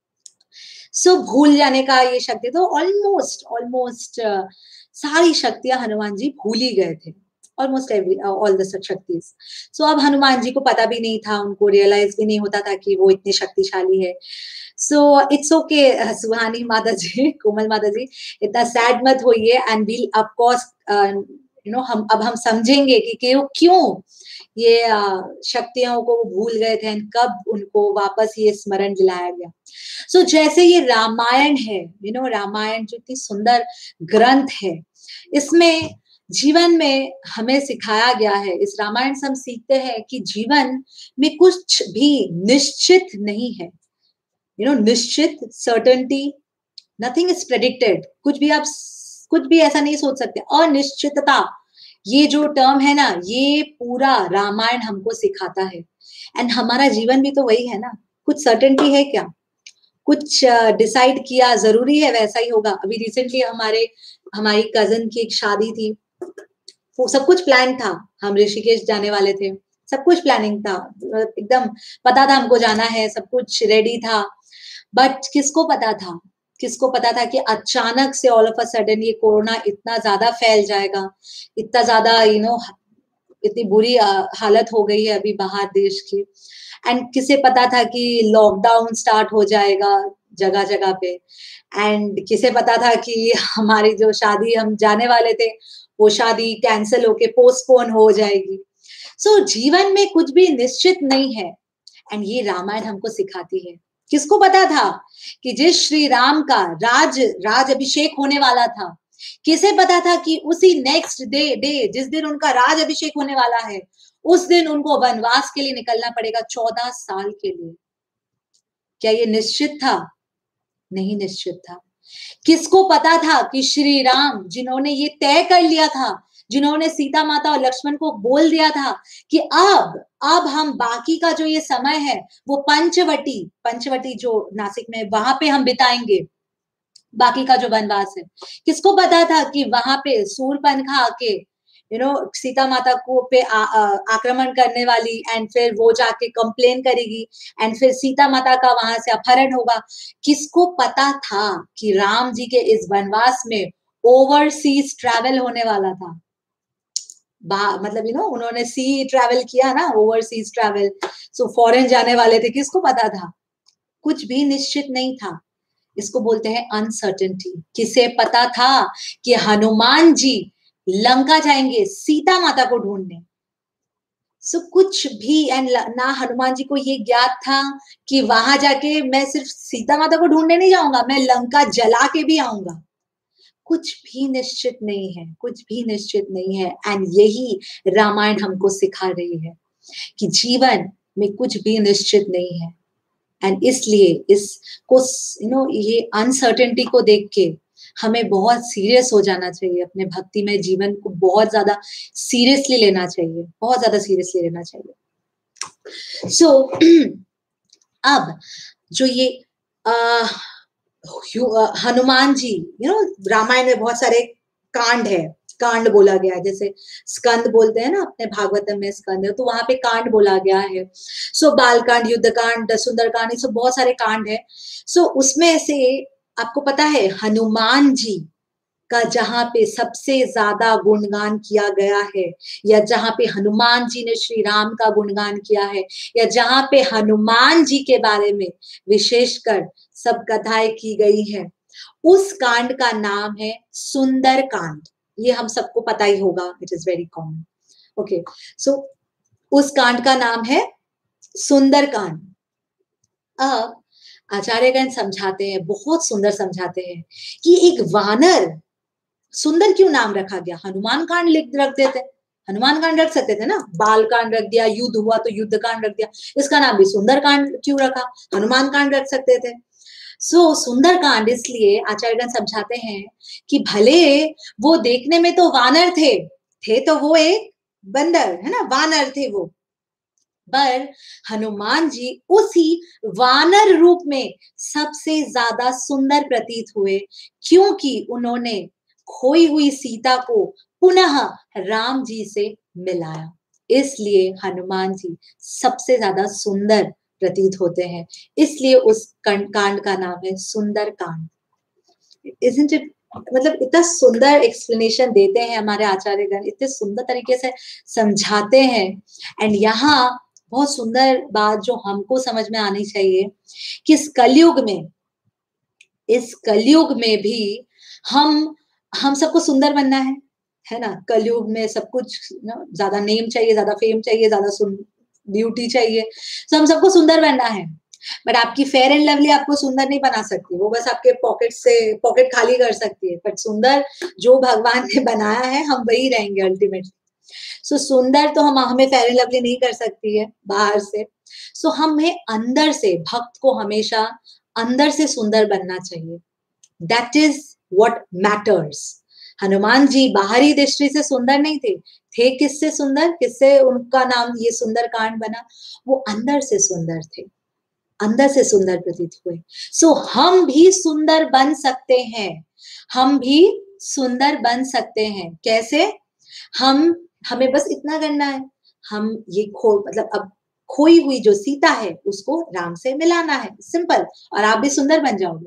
सो so, भूल जाने का ये शक्ति तो ऑलमोस्ट ऑलमोस्ट uh, सारी शक्तियां हनुमान जी भूल ही गए थे, almost every all the shaktis. So अब हनुमान जी को पता भी नहीं था, उनको रियलाइज भी नहीं होता था कि वो इतनी शक्तिशाली है। सो इट्स ओके सुहानी माता जी, कोमल माता जी, इतना सैड मत होइए, and we'll of course you know हम अब हम समझेंगे कि क्यों क्यों ये शक्तियों को भूल गए थे, कब उनको वापस ये स्मरण दिलाया गया। सो so, जैसे ये रामायण है, यू नो रामायण जो इतनी सुंदर ग्रंथ है, इसमें जीवन में हमें सिखाया गया है, इस रामायण से हम सीखते हैं कि जीवन में कुछ भी निश्चित नहीं है। यू नो निश्चित, सर्टेनिटी, नथिंग इज प्रेडिक्टेड। कुछ भी आप कुछ भी ऐसा नहीं सोच सकते। अनिश्चितता, ये जो टर्म है ना, ये पूरा रामायण हमको सिखाता है। एंड हमारा जीवन भी तो वही है ना, कुछ सर्टेनिटी है क्या? कुछ डिसाइड uh, किया जरूरी है वैसा ही होगा? अभी रिसेंटली हमारे हमारी कजन की एक शादी थी, वो सब कुछ प्लान था, हम ऋषिकेश जाने वाले थे, सब कुछ प्लानिंग था, एकदम पता था हमको जाना है, सब कुछ रेडी था। बट किसको पता था किसको पता था कि अचानक से ऑल ऑफ अ सडन ये कोरोना इतना ज्यादा फैल जाएगा, इतना ज्यादा यू नो इतनी बुरी हालत हो गई है अभी बाहर देश की। एंड किसे पता था कि लॉकडाउन स्टार्ट हो जाएगा जगह जगह पे, एंड किसे पता था कि हमारी जो शादी हम जाने वाले थे वो शादी कैंसिल होके पोस्टपोन हो जाएगी। सो so, जीवन में कुछ भी निश्चित नहीं है, एंड ये रामायण हमको सिखाती है। किसको पता था कि जिस श्री राम का राज राज अभिषेक होने वाला था, किसे पता था कि उसी नेक्स्ट डे डे जिस दिन उनका राज अभिषेक होने वाला है, उस दिन उनको वनवास के लिए निकलना पड़ेगा चौदह साल के लिए। क्या ये निश्चित था? नहीं निश्चित था। किसको पता था कि श्री राम जिन्होंने ये तय कर लिया था, जिन्होंने सीता माता और लक्ष्मण को बोल दिया था कि अब अब हम बाकी का जो ये समय है वो पंचवटी पंचवटी जो नासिक में, वहां पे हम बिताएंगे बाकी का जो वनवास है। किसको पता था कि वहां पे सूर्पनखा आके यू नो सीता माता को पे आ, आ, आक्रमण करने वाली, एंड फिर वो जाके कंप्लेन करेगी, एंड फिर सीता माता का वहां से अपहरण होगा। किसको पता था कि राम जी के इस वनवास में ओवरसीज ट्रैवल होने वाला था? मतलब यू नो उन्होंने सी ट्रैवल किया ना, ओवरसीज ट्रैवल, सो फॉरेन जाने वाले थे। किसको पता था? कुछ भी निश्चित नहीं था। इसको बोलते हैं अनसर्टेनिटी। किसे पता था कि हनुमान जी लंका जाएंगे सीता माता को ढूंढने? सो so, कुछ भी, एंड ना हनुमान जी को ये ज्ञात था कि वहां जाके मैं सिर्फ सीता माता को ढूंढने नहीं जाऊंगा, मैं लंका जला के भी आऊंगा। कुछ भी निश्चित नहीं है, कुछ भी निश्चित नहीं है। एंड यही रामायण हमको सिखा रही है कि जीवन में कुछ भी निश्चित नहीं है। एंड इसलिए इसको यू नो ये अनसर्टेनिटी को देख के हमें बहुत सीरियस हो जाना चाहिए, अपने भक्तिमय जीवन को बहुत ज्यादा सीरियसली लेना चाहिए, बहुत ज्यादा सीरियसली लेना चाहिए। सो so, अब जो ये आ, हनुमान जी, यू नो रामायण में बहुत सारे कांड है, कांड बोला गया है, जैसे स्कंद बोलते हैं ना अपने भागवतम में स्कंद है, तो वहां पे कांड बोला गया है। सो बाल कांड, युद्ध कांड, सुंदर कांड, सब बहुत सारे कांड है। सो उसमें से आपको पता है हनुमान जी का जहां पे सबसे ज्यादा गुणगान किया गया है, या जहां पे हनुमान जी ने श्री राम का गुणगान किया है, या जहां पे हनुमान जी के बारे में विशेषकर सब कथाएं की गई है, उस कांड का नाम है सुंदर कांड। ये हम सबको पता ही होगा, it is very common. Okay, so उस कांड का नाम है सुंदर कांड। अब आचार्यगण समझाते हैं, बहुत सुंदर समझाते हैं कि एक वानर, सुंदर क्यों नाम रखा गया? हनुमान कांड लिख रख देते, हनुमान कांड रख सकते थे ना, बाल कांड रख दिया, युद्ध हुआ तो युद्ध कांड रख दिया, इसका नाम भी सुंदर कांड क्यों रखा? हनुमान कांड रख सकते थे। सो so, सुंदर कांड इसलिए आचार्यगण समझाते हैं कि भले वो देखने में तो वानर थे थे तो वो एक बंदर है ना, वानर थे वो, पर हनुमान जी उसी वानर रूप में सबसे ज्यादा सुंदर प्रतीत हुए, क्योंकि उन्होंने खोई हुई सीता को पुनः राम जी से मिलाया। इसलिए हनुमान जी सबसे ज्यादा सुंदर प्रतीत होते हैं, इसलिए उस कांड का नाम है सुंदर कांड। Isn't it? मतलब इतना सुंदर एक्सप्लेनेशन देते हैं हमारे आचार्यगण, इतने सुंदर तरीके से समझाते हैं। एंड यहाँ बहुत सुंदर बात जो हमको समझ में आनी चाहिए कि इस कलयुग में, इस कलयुग में भी हम हम सबको सुंदर बनना है, है ना। कलयुग में सब कुछ ना, ज्यादा नेम चाहिए, ज्यादा फेम चाहिए, ज्यादा ब्यूटी चाहिए, तो हम सबको सुंदर बनना है। बट आपकी फेयर एंड लवली आपको सुंदर नहीं बना सकती, वो बस आपके पॉकेट से पॉकेट खाली कर सकती है। बट सुंदर जो भगवान ने बनाया है हम वही रहेंगे अल्टीमेटली। सो so, सुंदर तो हम हमें फेयर एंड लवली नहीं कर सकती है बाहर से। सो so, हमें अंदर से, भक्त को हमेशा अंदर से सुंदर बनना चाहिए। That is what matters. Hanuman ji बाहरी दृष्टि से सुंदर नहीं थे, थे किससे सुंदर, किससे उनका नाम ये सुंदर कांड बना? वो अंदर से सुंदर थे, अंदर से सुंदर प्रतीत हुए। सो so, हम भी सुंदर बन सकते हैं, हम भी सुंदर बन सकते हैं। कैसे? हम हमें बस इतना करना है, हम ये खो मतलब अब खोई हुई जो सीता है उसको राम से मिलाना है, सिंपल, और आप भी सुंदर बन जाओगे।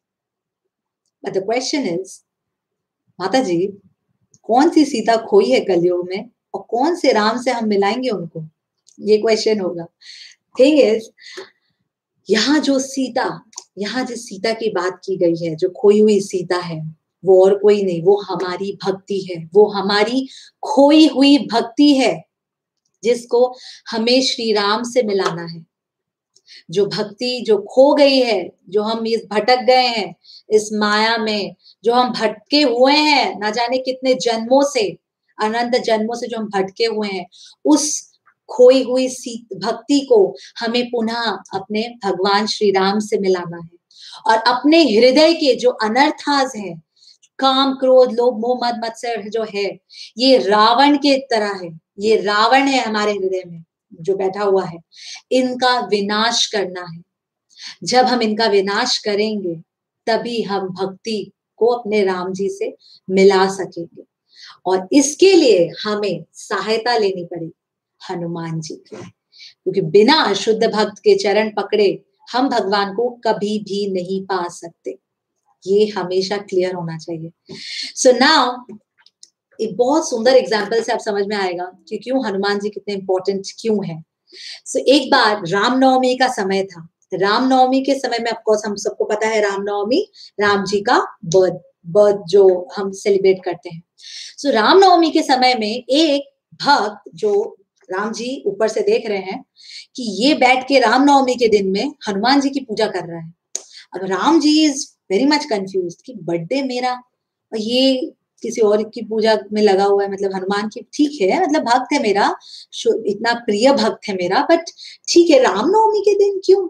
बट द क्वेश्चन इज, माता जी कौन सी सीता खोई है कलयुग में, और कौन से राम से हम मिलाएंगे उनको? ये क्वेश्चन होगा। थिंग इज, यहाँ जो सीता, यहाँ जिस सीता की बात की गई है, जो खोई हुई सीता है, वो और कोई नहीं, वो हमारी भक्ति है, वो हमारी खोई हुई भक्ति है, जिसको हमें श्री राम से मिलाना है। जो भक्ति जो खो गई है, जो हम इस भटक गए हैं इस माया में, जो हम भटके हुए हैं ना जाने कितने जन्मों से, अनंत जन्मों से जो हम भटके हुए हैं, उस खोई हुई भक्ति को हमें पुनः अपने भगवान श्री राम से मिलाना है। और अपने हृदय के जो अनर्थास हैं, काम क्रोध लोभ मोह मद मत्सर जो है, ये रावण के तरह है, ये रावण है हमारे हृदय में जो बैठा हुआ है, इनका विनाश करना है। जब हम इनका विनाश करेंगे तभी हम भक्ति को अपने राम जी से मिला सकेंगे, और इसके लिए हमें सहायता लेनी पड़ेगी हनुमान जी की, क्योंकि बिना शुद्ध भक्त के चरण पकड़े हम भगवान को कभी भी नहीं पा सकते। ये हमेशा क्लियर होना चाहिए। सो so नाउ एक बहुत सुंदर एग्जाम्पल से आप समझ में आएगा कि क्यों हनुमान जी कितने इंपॉर्टेंट क्यों है। सो so एक बार रामनवमी का समय था। रामनवमी के समय में ऑफकोर्स हम सबको पता है, रामनवमी राम जी का बर्थ बर्थ जो हम सेलिब्रेट करते हैं। सो so रामनवमी के समय में एक भक्त जो राम जी ऊपर से देख रहे हैं कि ये बैठ के रामनवमी के दिन में हनुमान जी की पूजा कर रहा है। अब Ram ji is very much confused कि बर्थडे मेरा और ये किसी और की पूजा में लगा हुआ है, मतलब हनुमान की, ठीक है, मतलब भक्त है मेरा, इतना प्रिय भक्त है मेरा, बट ठीक है रामनवमी के दिन क्यों? But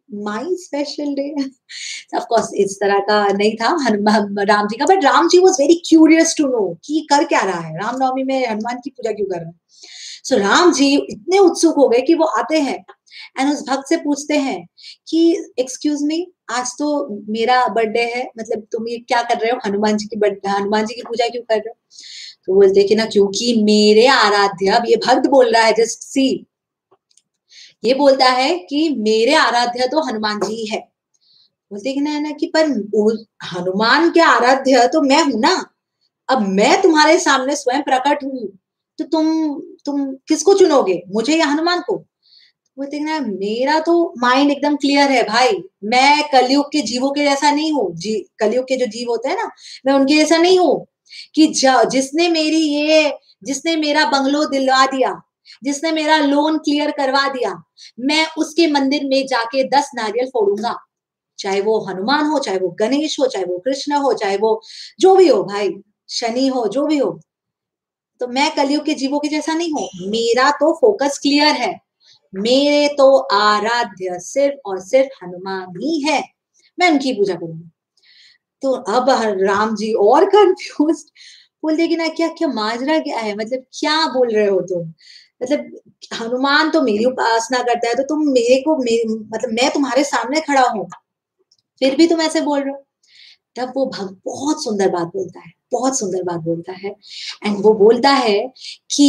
my special day. Of course इस तरह का नहीं था हनुमान राम जी का, but Ram ji was very curious to know कि कर क्या रहा है, रामनवमी में हनुमान की पूजा क्यों कर रहे हैं। सो so, राम जी इतने उत्सुक हो गए कि वो आते हैं एंड उस भक्त से पूछते हैं कि एक्सक्यूज मी, आज तो मेरा बर्थडे है, मतलब तुम ये क्या कर रहे हो, हनुमान जी की बर्थडे हनुमान जी की पूजा क्यों कर रहे हो। तो बोलते कि ना क्योंकि मेरे आराध्य, अब ये भक्त बोल रहा है, जस्ट सी, ये बोलता है कि मेरे आराध्य तो हनुमान जी है। बोलते कि ना ना कि पर हनुमान के आराध्य तो मैं हूं ना, अब मैं तुम्हारे सामने स्वयं प्रकट हूं, तो तुम तुम किसको चुनोगे, मुझे या हनुमान को। बोलते ना मेरा तो माइंड एकदम क्लियर है भाई, मैं कलयुग के जीवों के जैसा नहीं हूँ, जी कलयुग के जो जीव होते हैं ना, मैं उनके जैसा नहीं हूँ कि जिसने मेरी ये जिसने मेरा बंगलो दिलवा दिया, जिसने मेरा लोन क्लियर करवा दिया, मैं उसके मंदिर में जाके दस नारियल फोड़ूंगा, चाहे वो हनुमान हो, चाहे वो गणेश हो, चाहे वो कृष्ण हो, चाहे वो जो भी हो भाई, शनि हो, जो भी हो। तो मैं कलयुग के जीवों के जैसा नहीं हूं, मेरा तो फोकस क्लियर है, मेरे तो आराध्य सिर्फ और सिर्फ हनुमान ही है, मैं उनकी पूजा करूंगी। तो अब राम जी और कंफ्यूज, बोल देगी ना क्या क्या माजरा क्या है, मतलब क्या बोल रहे हो तुम, मतलब हनुमान तो मेरी उपासना करता है, तो तुम मेरे को मेरे, मतलब मैं तुम्हारे सामने खड़ा हूं, फिर भी तुम ऐसे बोल रहे हो। तब वो भक्त बहुत सुंदर बात बोलता है, बहुत सुंदर बात बोलता है एंड वो बोलता है कि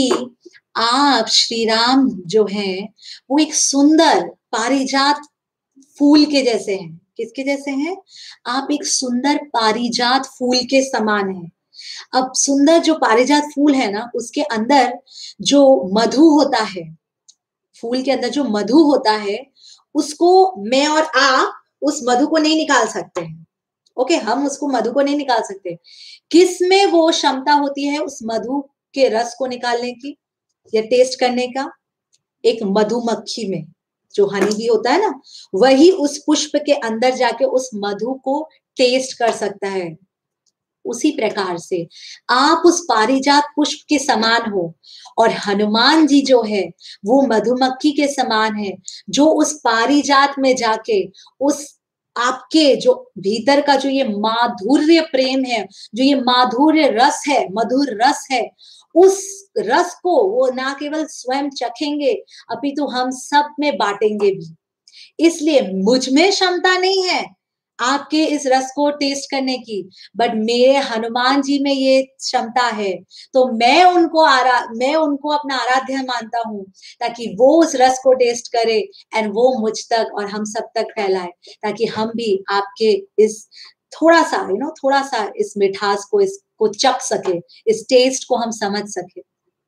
आप श्री राम जो हैं वो एक सुंदर पारिजात फूल के जैसे हैं। किसके जैसे हैं? आप एक सुंदर पारिजात फूल के समान हैं। अब सुंदर जो पारिजात फूल है ना, उसके अंदर जो मधु होता है, फूल के अंदर जो मधु होता है, उसको मैं और आप उस मधु को नहीं निकाल सकते हैं। ओके okay, हम उसको मधु को नहीं निकाल सकते। किस में वो क्षमता होती है उस मधु के रस को निकालने की या टेस्ट करने का? एक मधुमक्खी में जो हनी भी होता है ना, वही उस पुष्प के अंदर जाके उस मधु को टेस्ट कर सकता है। उसी प्रकार से आप उस पारिजात पुष्प के समान हो और हनुमान जी जो है वो मधुमक्खी के समान है, जो उस पारिजात में जाके उस आपके जो भीतर का जो ये माधुर्य प्रेम है, जो ये माधुर्य रस है, मधुर रस है, उस रस को वो ना केवल स्वयं चखेंगे अपितु तो हम सब में बांटेंगे भी। इसलिए मुझ में क्षमता नहीं है आपके इस रस को टेस्ट करने की, बट मेरे हनुमान जी में ये क्षमता है, तो मैं उनको आरा मैं उनको अपना आराध्य मानता हूँ, ताकि वो उस रस को टेस्ट करे एंड वो मुझ तक और हम सब तक फैलाए, ताकि हम भी आपके इस थोड़ा सा यू नो थोड़ा सा इस मिठास को इसको चख सके, इस टेस्ट को हम समझ सके।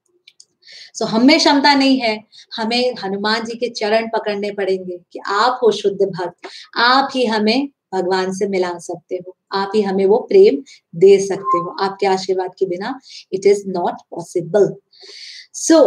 सो so, हमें क्षमता नहीं है, हमें हनुमान जी के चरण पकड़ने पड़ेंगे कि आप हो शुद्ध भक्त, आप ही हमें भगवान से मिला सकते हो, आप ही हमें वो प्रेम दे सकते हो, आपके आशीर्वाद के बिना it is not possible. So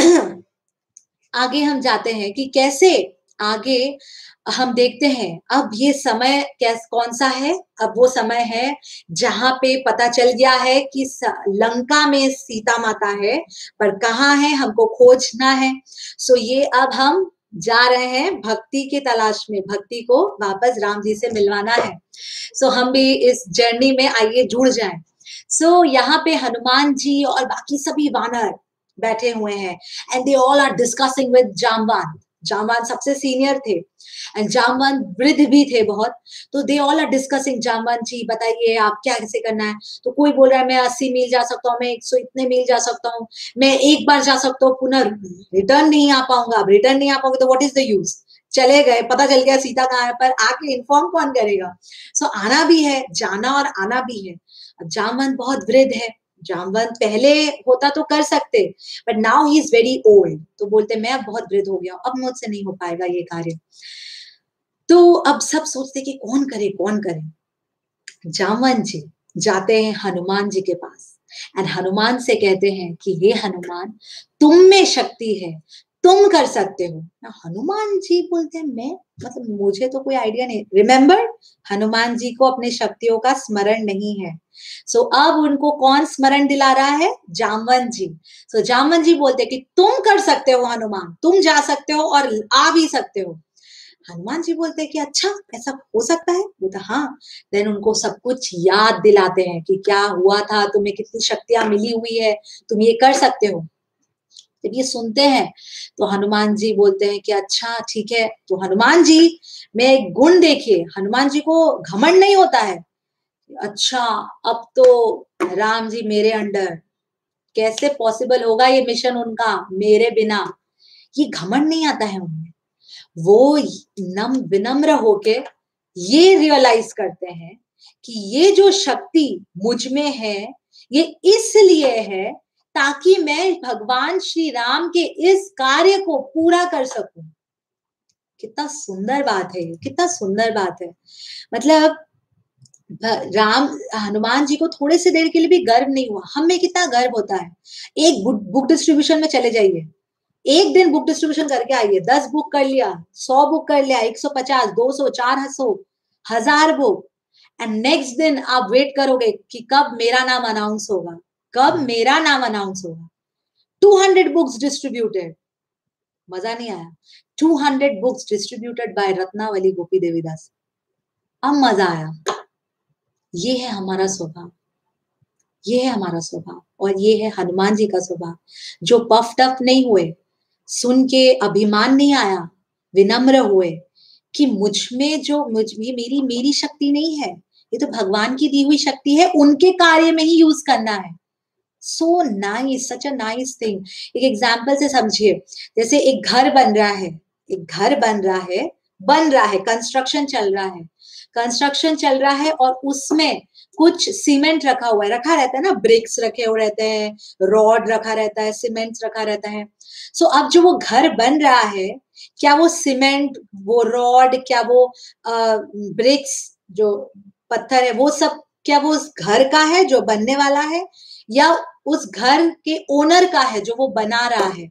आगे हम जाते हैं कि कैसे आगे हम देखते हैं। अब ये समय कैस कौन सा है? अब वो समय है जहां पे पता चल गया है कि लंका में सीता माता है, पर कहाँ है हमको खोजना है। सो ये अब हम जा रहे हैं भक्ति के तलाश में, भक्ति को वापस राम जी से मिलवाना है। सो हम भी इस जर्नी में आइए जुड़ जाएं। सो यहाँ पे हनुमान जी और बाकी सभी वानर बैठे हुए हैं and they all are discussing with Jambavan. Jambavan सबसे सीनियर थे एंड जामवान वृद्ध भी थे बहुत, तो they all are discussing, Jambavan ji बताइए आप क्या कैसे करना है। तो कोई बोल रहा है मैं अस्सी मील जा सकता हूँ, मैं एक सौ इतने मील जा सकता हूँ, मैं एक बार जा सकता हूँ, पुनः रिटर्न नहीं आ पाऊंगा। अब रिटर्न नहीं आ पाऊंगा तो व्हाट इज द यूज, चले गए, पता चल गया सीता कहाँ है, पर आके इन्फॉर्म कौन करेगा। सो so, आना भी है, जाना और आना भी है। अब जामवान बहुत वृद्ध है, जामवंत पहले होता तो कर सकते, but now he is very old, तो बोलते मैं अब बहुत वृद्ध हो गया, अब मुझसे नहीं हो पाएगा ये कार्य। तो अब सब सोचते कि कौन करे कौन करे। जामवंत जी जाते हैं हनुमान जी के पास एंड हनुमान से कहते हैं कि हे हनुमान, तुम में शक्ति है, तुम कर सकते हो ना। हनुमान जी बोलते हैं मैं, मतलब मुझे तो कोई आइडिया नहीं। रिमेंबर, हनुमान जी को अपने शक्तियों का स्मरण नहीं है। सो so, अब उनको कौन स्मरण दिला रहा है? जामवंत जी। सो so, जामवंत जी बोलते हैं कि तुम कर सकते हो हनुमान, तुम जा सकते हो और आ भी सकते हो। हनुमान जी बोलते हैं कि अच्छा ऐसा हो सकता है, बोलता हाँ। देन उनको सब कुछ याद दिलाते हैं कि क्या हुआ था, तुम्हें कितनी शक्तियां मिली हुई है, तुम ये कर सकते हो। जब ये सुनते हैं तो हनुमान जी बोलते हैं कि अच्छा ठीक है। तो हनुमान जी में एक गुण देखिए, हनुमान जी को घमंड नहीं होता है। अच्छा अब तो राम जी मेरे अंडर, कैसे पॉसिबल होगा ये मिशन उनका मेरे बिना, ये घमंड नहीं आता है उनमें। वो नम विनम्र होके ये रियलाइज करते हैं कि ये जो शक्ति मुझ में है ये इसलिए है ताकि मैं भगवान श्री राम के इस कार्य को पूरा कर सकूं। कितना सुंदर बात है ये, कितना सुंदर बात है। मतलब राम हनुमान जी को थोड़े से देर के लिए भी गर्व नहीं हुआ, हमें कितना गर्व होता है। एक बुक डिस्ट्रीब्यूशन में चले जाइए, एक दिन बुक डिस्ट्रीब्यूशन करके आइए, दस बुक कर लिया, सौ बुक कर लिया, एक सौ पचास, दो सौ, चार सौ, हजार बुक, एंड नेक्स्ट दिन आप वेट करोगे कि कब मेरा नाम अनाउंस होगा, कब मेरा नाम अनाउंस होगा। टू हंड्रेड बुक्स डिस्ट्रीब्यूटेड, मजा नहीं आया। Two hundred books distributed by Ratnavali Gopi Devidas, अब मजा आया। ये है हमारा स्वभाव, ये है हमारा स्वभाव, और ये है हनुमान जी का स्वभाव, जो पफ टफ नहीं हुए, सुन के अभिमान नहीं आया, विनम्र हुए कि मुझ में जो मुझ में मेरी मेरी शक्ति नहीं है, ये तो भगवान की दी हुई शक्ति है, उनके कार्य में ही यूज करना है। So nice, such a nice thing. एक एग्जाम्पल से समझिए, जैसे एक घर बन रहा है, एक घर बन रहा है, बन रहा है, कंस्ट्रक्शन चल रहा है, कंस्ट्रक्शन चल रहा है और उसमें कुछ सीमेंट रखा हुआ है, रखा रहता है ना, ब्रिक्स रखे हुए रहते हैं, रॉड रखा रहता है, सीमेंट रखा रहता है। सो अब जो वो घर बन रहा है, क्या वो सीमेंट, वो रॉड, क्या वो ब्रिक्स जो पत्थर है, वो सब क्या वो उस घर का है जो बनने वाला है, या उस घर के ओनर का है जो वो बना रहा है?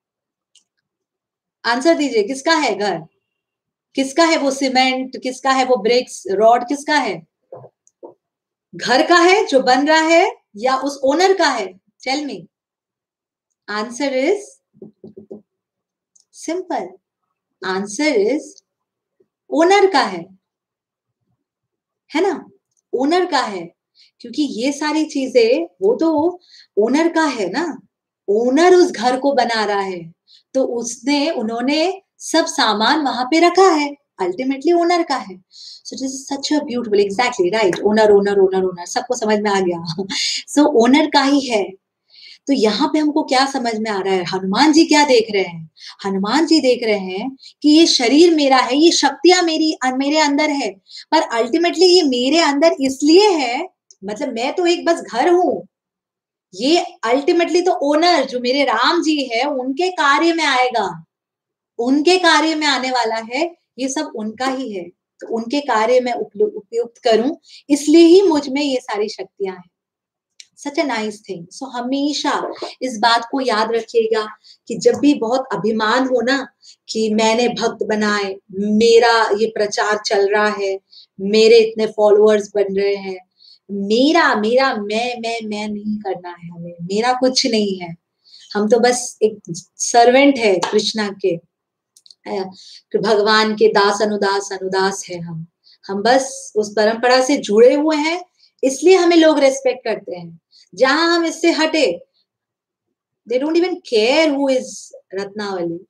आंसर दीजिए, किसका है घर, किसका है वो सीमेंट, किसका है वो ब्रिक्स, रॉड किसका है? घर का है जो बन रहा है या उस ओनर का है? Tell me. Answer is simple, answer is owner का है है ना, ओनर का है। क्योंकि ये सारी चीजें वो तो ओनर का है ना, ओनर उस घर को बना रहा है, तो उसने उन्होंने सब सामान वहां पे रखा है, अल्टीमेटली ओनर का है। So this is such a beautiful, exactly right, owner owner owner owner, सबको समझ में आ गया। सो so, ओनर का ही है। तो यहाँ पे हमको क्या समझ में आ रहा है, हनुमान जी क्या देख रहे हैं? हनुमान जी देख रहे हैं कि ये शरीर मेरा है, ये शक्तियां मेरी मेरे अंदर है, पर अल्टीमेटली ये मेरे अंदर इसलिए है, मतलब मैं तो एक बस घर हूं, ये अल्टीमेटली तो ओनर जो मेरे राम जी है उनके कार्य में आएगा, उनके कार्य में आने वाला है, ये सब उनका ही है, तो उनके कार्य में उपयुक्त करूं, इसलिए ही मुझ में ये सारी शक्तियां हैं। सच अ नाइस थिंग। सो हमेशा इस बात को याद रखिएगा कि जब भी बहुत अभिमान हो ना कि मैंने भक्त बनाए, मेरा ये प्रचार चल रहा है, मेरे इतने फॉलोअर्स बन रहे हैं, मेरा मेरा मैं मैं मैं नहीं करना है, हमें मेरा कुछ नहीं है, हम तो बस एक सर्वेंट है कृष्णा के, भगवान के दास अनुदास अनुदास है हम हम बस उस परंपरा से जुड़े हुए हैं, इसलिए हमें लोग रेस्पेक्ट करते हैं। जहां हम इससे हटे, they don't even care who is Ratnavali,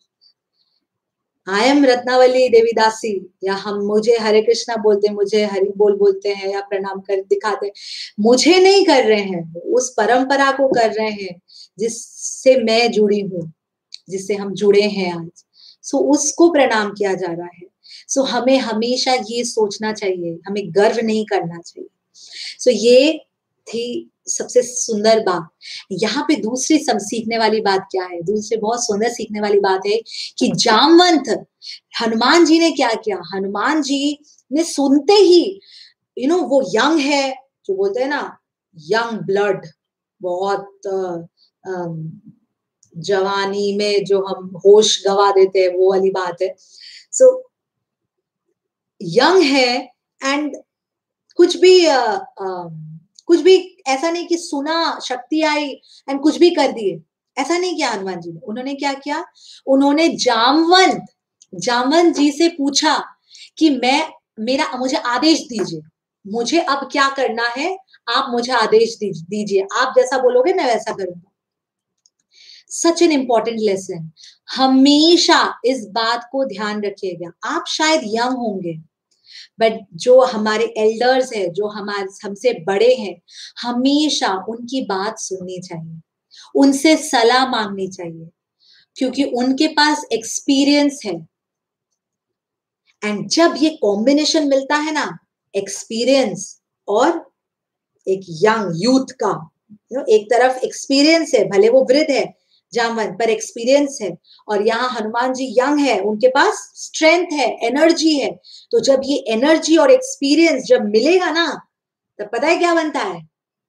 I am Ratnavali Devidasi, या हम मुझे हरे कृष्णा बोलते हैं, मुझे हरि बोल बोलते हैं या प्रणाम कर दिखाते हैं, मुझे नहीं कर रहे हैं, उस परंपरा को कर रहे हैं जिससे मैं जुड़ी हूँ, जिससे हम जुड़े हैं आज। सो उसको प्रणाम किया जा रहा है। सो हमें हमेशा ये सोचना चाहिए, हमें गर्व नहीं करना चाहिए। सो ये थी सबसे सुंदर बात। यहाँ पे दूसरी सब सीखने वाली बात क्या है, दूसरी बहुत सुंदर सीखने वाली बात है कि जामवंत हनुमान जी ने क्या किया, हनुमान जी ने सुनते ही, यू नो वो यंग है, जो बोलते हैं ना यंग ब्लड, बहुत आ, आ, जवानी में जो हम होश गवा देते हैं वो वाली बात है। सो so, यंग है, एंड कुछ भी आ, आ, कुछ भी ऐसा नहीं कि सुना, शक्ति आई एंड कुछ भी कर दिए, ऐसा नहीं किया हनुमान जी ने। उन्होंने क्या किया, उन्होंने जामवंत जामवंत जी से पूछा कि मैं मेरा मुझे आदेश दीजिए, मुझे अब क्या करना है, आप मुझे आदेश दीजिए, आप जैसा बोलोगे मैं वैसा करूंगा। Such an important lesson. हमेशा इस बात को ध्यान रखिएगा। आप शायद यंग होंगे, बट जो हमारे एल्डर्स हैं, जो हमारे हमसे बड़े हैं, हमेशा उनकी बात सुननी चाहिए, उनसे सलाह मांगनी चाहिए, क्योंकि उनके पास एक्सपीरियंस है। एंड जब ये कॉम्बिनेशन मिलता है ना, एक्सपीरियंस और एक यंग यूथ का, यू नो, एक तरफ एक्सपीरियंस है, भले वो वृद्ध है जामवंत, पर एक्सपीरियंस है, और यहाँ हनुमान जी यंग है, उनके पास स्ट्रेंथ है, एनर्जी है। तो जब ये एनर्जी और एक्सपीरियंस जब मिलेगा ना, तब पता है क्या बनता है?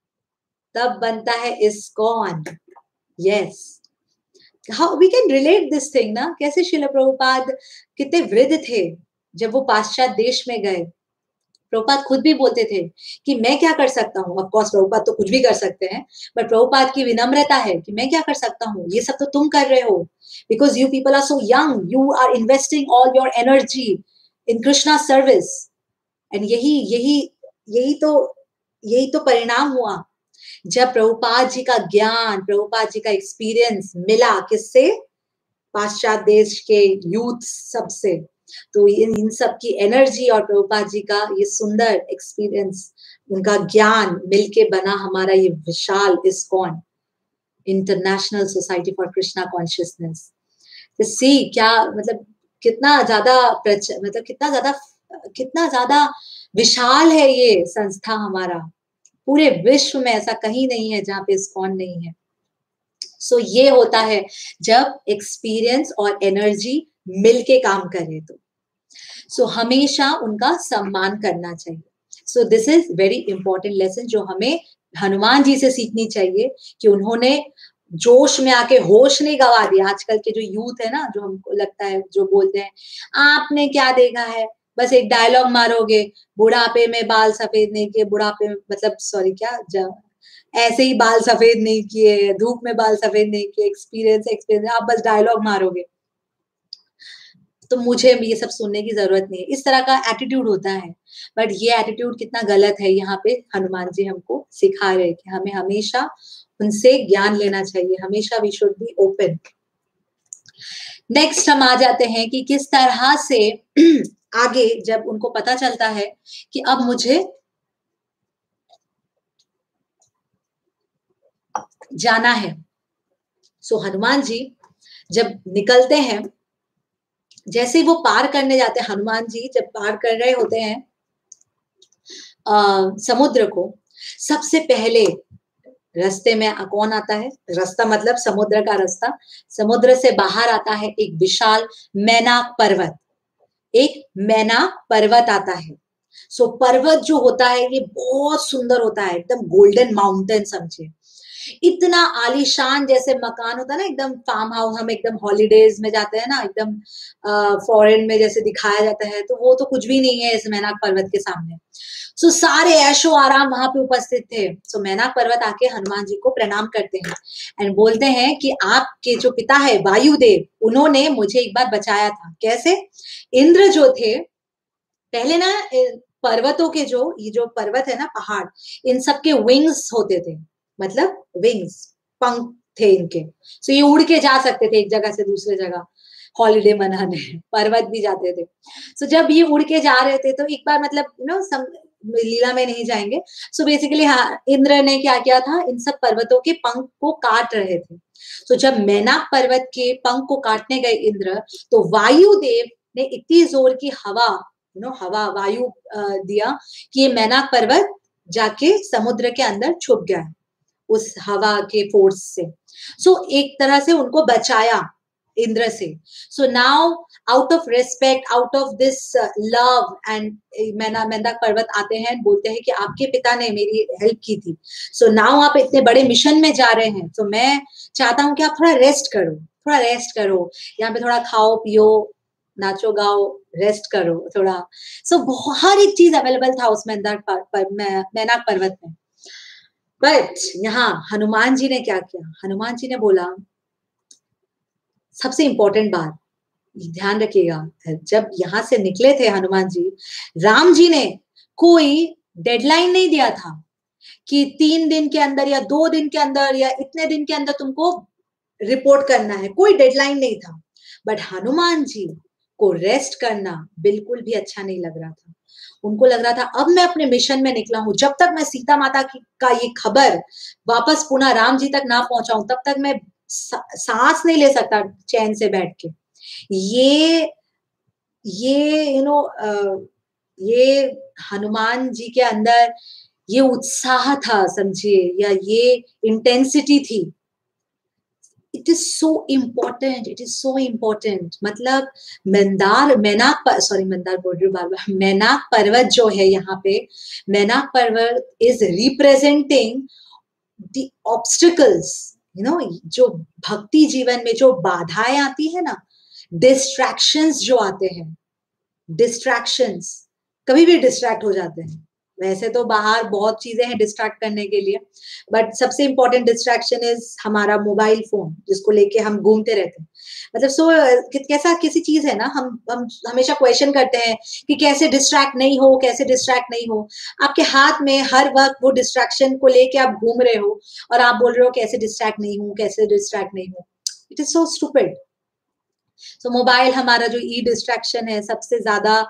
तब बनता है ISKCON. Yes, how we can relate this thing ना, कैसे श्रील प्रभुपाद कितने वृद्ध थे जब वो पाश्चात्य देश में गए। प्रभुपाद खुद भी बोलते थे कि मैं क्या कर सकता हूँ। ऑफ कोर्स प्रभुपाद तो कुछ भी कर सकते हैं, बट प्रभुपाद की विनम्रता है कि मैं क्या कर सकता हूँ, ये सब तो तुम कर रहे हो, because you people are so young, you are investing all your energy in Krishna service. And यही यही यही तो यही तो परिणाम हुआ जब प्रभुपाद जी का ज्ञान, प्रभुपाद जी का एक्सपीरियंस मिला किससे? पाश्चात्य देश के यूथ सबसे। तो इन इन सब की एनर्जी और प्रभुपाद जी का ये सुंदर एक्सपीरियंस, उनका ज्ञान मिलके बना हमारा ये विशाल ISKCON, International Society for Krishna consciousness. तो सी क्या मतलब, कितना ज्यादा मतलब कितना ज्यादा कितना ज्यादा विशाल है ये संस्था हमारा। पूरे विश्व में ऐसा कहीं नहीं है जहाँ पे इस्कॉन नहीं है। सो so, ये होता है जब एक्सपीरियंस और एनर्जी मिलके काम करे तो। सो so, हमेशा उनका सम्मान करना चाहिए। So this is very important lesson जो हमें हनुमान जी से सीखनी चाहिए, कि उन्होंने जोश में आके होश नहीं गवा दिया। आजकल के जो यूथ है ना, जो हमको लगता है, जो बोलते हैं आपने क्या देखा है, बस एक डायलॉग मारोगे, बुढ़ापे में बाल सफेद नहीं किए, बुढ़ापे में मतलब सॉरी क्या जब ऐसे ही बाल सफेद नहीं किए, धूप में बाल सफेद नहीं किए, एक्सपीरियंस एक्सपीरियंस, आप बस डायलॉग मारोगे। तो मुझे ये सब सुनने की जरूरत नहीं है, इस तरह का एटीट्यूड होता है। बट ये एटीट्यूड कितना गलत है, यहाँ पे हनुमान जी हमको सिखा रहे कि हमें हमेशा उनसे ज्ञान लेना चाहिए, हमेशा we should be open. Next हम आ जाते हैं कि किस तरह से आगे जब उनको पता चलता है कि अब मुझे जाना है। सो हनुमान जी जब निकलते हैं, जैसे वो पार करने जाते हैं, हनुमान जी जब पार कर रहे होते हैं आ, समुद्र को, सबसे पहले रास्ते में कौन आता है? रास्ता मतलब समुद्र का रास्ता। समुद्र से बाहर आता है एक विशाल मैनाक पर्वत, एक मैनाक पर्वत आता है। सो पर्वत जो होता है ये बहुत सुंदर होता है, एकदम गोल्डन माउंटेन समझे, इतना आलीशान, जैसे मकान होता है ना, एकदम फार्म हाउस, हम एकदम हॉलीडेज में जाते हैं ना, एकदम फॉरेन में जैसे दिखाया जाता है, तो वो तो कुछ भी नहीं है इस मैनाक पर्वत के सामने। सो so, सारे ऐशो आराम वहां पे उपस्थित थे। सो so, मैनाक पर्वत आके हनुमान जी को प्रणाम करते हैं एंड बोलते हैं कि आपके जो पिता है वायुदेव, उन्होंने मुझे एक बार बचाया था। कैसे? इंद्र जो थे पहले ना, पर्वतों के जो ये जो पर्वत है ना, पहाड़, इन सब के विंग्स होते थे, मतलब विंग्स, पंख थे इनके। सो ये उड़ के जा सकते थे एक जगह से दूसरे जगह हॉलिडे मनाने, पर्वत भी जाते थे। सो so, जब ये उड़ के जा रहे थे तो एक बार मतलब यू नो सम लीला में नहीं जाएंगे। सो so बेसिकली हाँ, इंद्र ने क्या किया था, इन सब पर्वतों के पंख को काट रहे थे। तो so, जब मैनाक पर्वत के पंख को काटने गए इंद्र, तो वायुदेव ने इतनी जोर की हवा, यू नो हवा वायु दिया कि ये मैनाक पर्वत जाके समुद्र के अंदर छुप गया उस हवा के फोर्स से। सो so, एक तरह से उनको बचाया इंद्र से। So now out of respect, out of this love and मैना मैनाक पर्वत आते हैं, बोलते हैं कि आपके पिता ने मेरी हेल्प की थी, सो so, नाउ आप इतने बड़े मिशन में जा रहे हैं, तो so, मैं चाहता हूं कि आप थोड़ा रेस्ट करो, थोड़ा रेस्ट करो, यहाँ पे थोड़ा खाओ पियो, नाचो गाओ, रेस्ट करो थोड़ा। सो so, हर एक चीज अवेलेबल था उस मैनाक पर, पर, मैनाक पर्वत में। बट यहाँ हनुमान जी ने क्या किया? हनुमान जी ने बोला सबसे इंपॉर्टेंट बात, ध्यान रखिएगा, जब यहाँ से निकले थे हनुमान जी, राम जी ने कोई डेडलाइन नहीं दिया था कि तीन दिन के अंदर या दो दिन के अंदर या इतने दिन के अंदर तुमको रिपोर्ट करना है, कोई डेडलाइन नहीं था। बट हनुमान जी को रेस्ट करना बिल्कुल भी अच्छा नहीं लग रहा था। उनको लग रहा था अब मैं अपने मिशन में निकला हूं, जब तक मैं सीता माता की का ये खबर वापस पुनः राम जी तक ना पहुंचाऊं, तब तक मैं सांस नहीं ले सकता चैन से बैठ के। ये ये यू नो ये हनुमान जी के अंदर ये उत्साह था समझिए, या ये इंटेंसिटी थी। It is so important, it is so important. मतलब मंदार मैनाक पर, सॉरी मंदार बोल रही हूँ बार बार, मैनाक पर्वत जो है यहाँ पे, मैनाक पर्वत is representing the obstacles, you know, जो भक्ति जीवन में जो बाधाएं आती है ना, डिस्ट्रैक्शंस जो आते हैं, डिस्ट्रैक्शंस, कभी भी डिस्ट्रैक्ट हो जाते हैं। वैसे तो बाहर बहुत चीजें हैं डिस्ट्रैक्ट करने के लिए, बट सबसे इंपॉर्टेंट डिस्ट्रैक्शन इज हमारा मोबाइल फोन, जिसको लेके हम घूमते रहते हैं। मतलब सो कैसा किसी चीज है ना, हम हम हमेशा क्वेश्चन करते हैं कि कैसे डिस्ट्रैक्ट नहीं हो, कैसे डिस्ट्रैक्ट नहीं हो। आपके हाथ में हर वक्त वो डिस्ट्रैक्शन को लेके आप घूम रहे हो और आप बोल रहे हो कैसे डिस्ट्रैक्ट नहीं हूं, कैसे डिस्ट्रैक्ट नहीं हूं। It is so stupid. So mobile हमारा जो ई डिस्ट्रैक्शन है, सबसे ज्यादा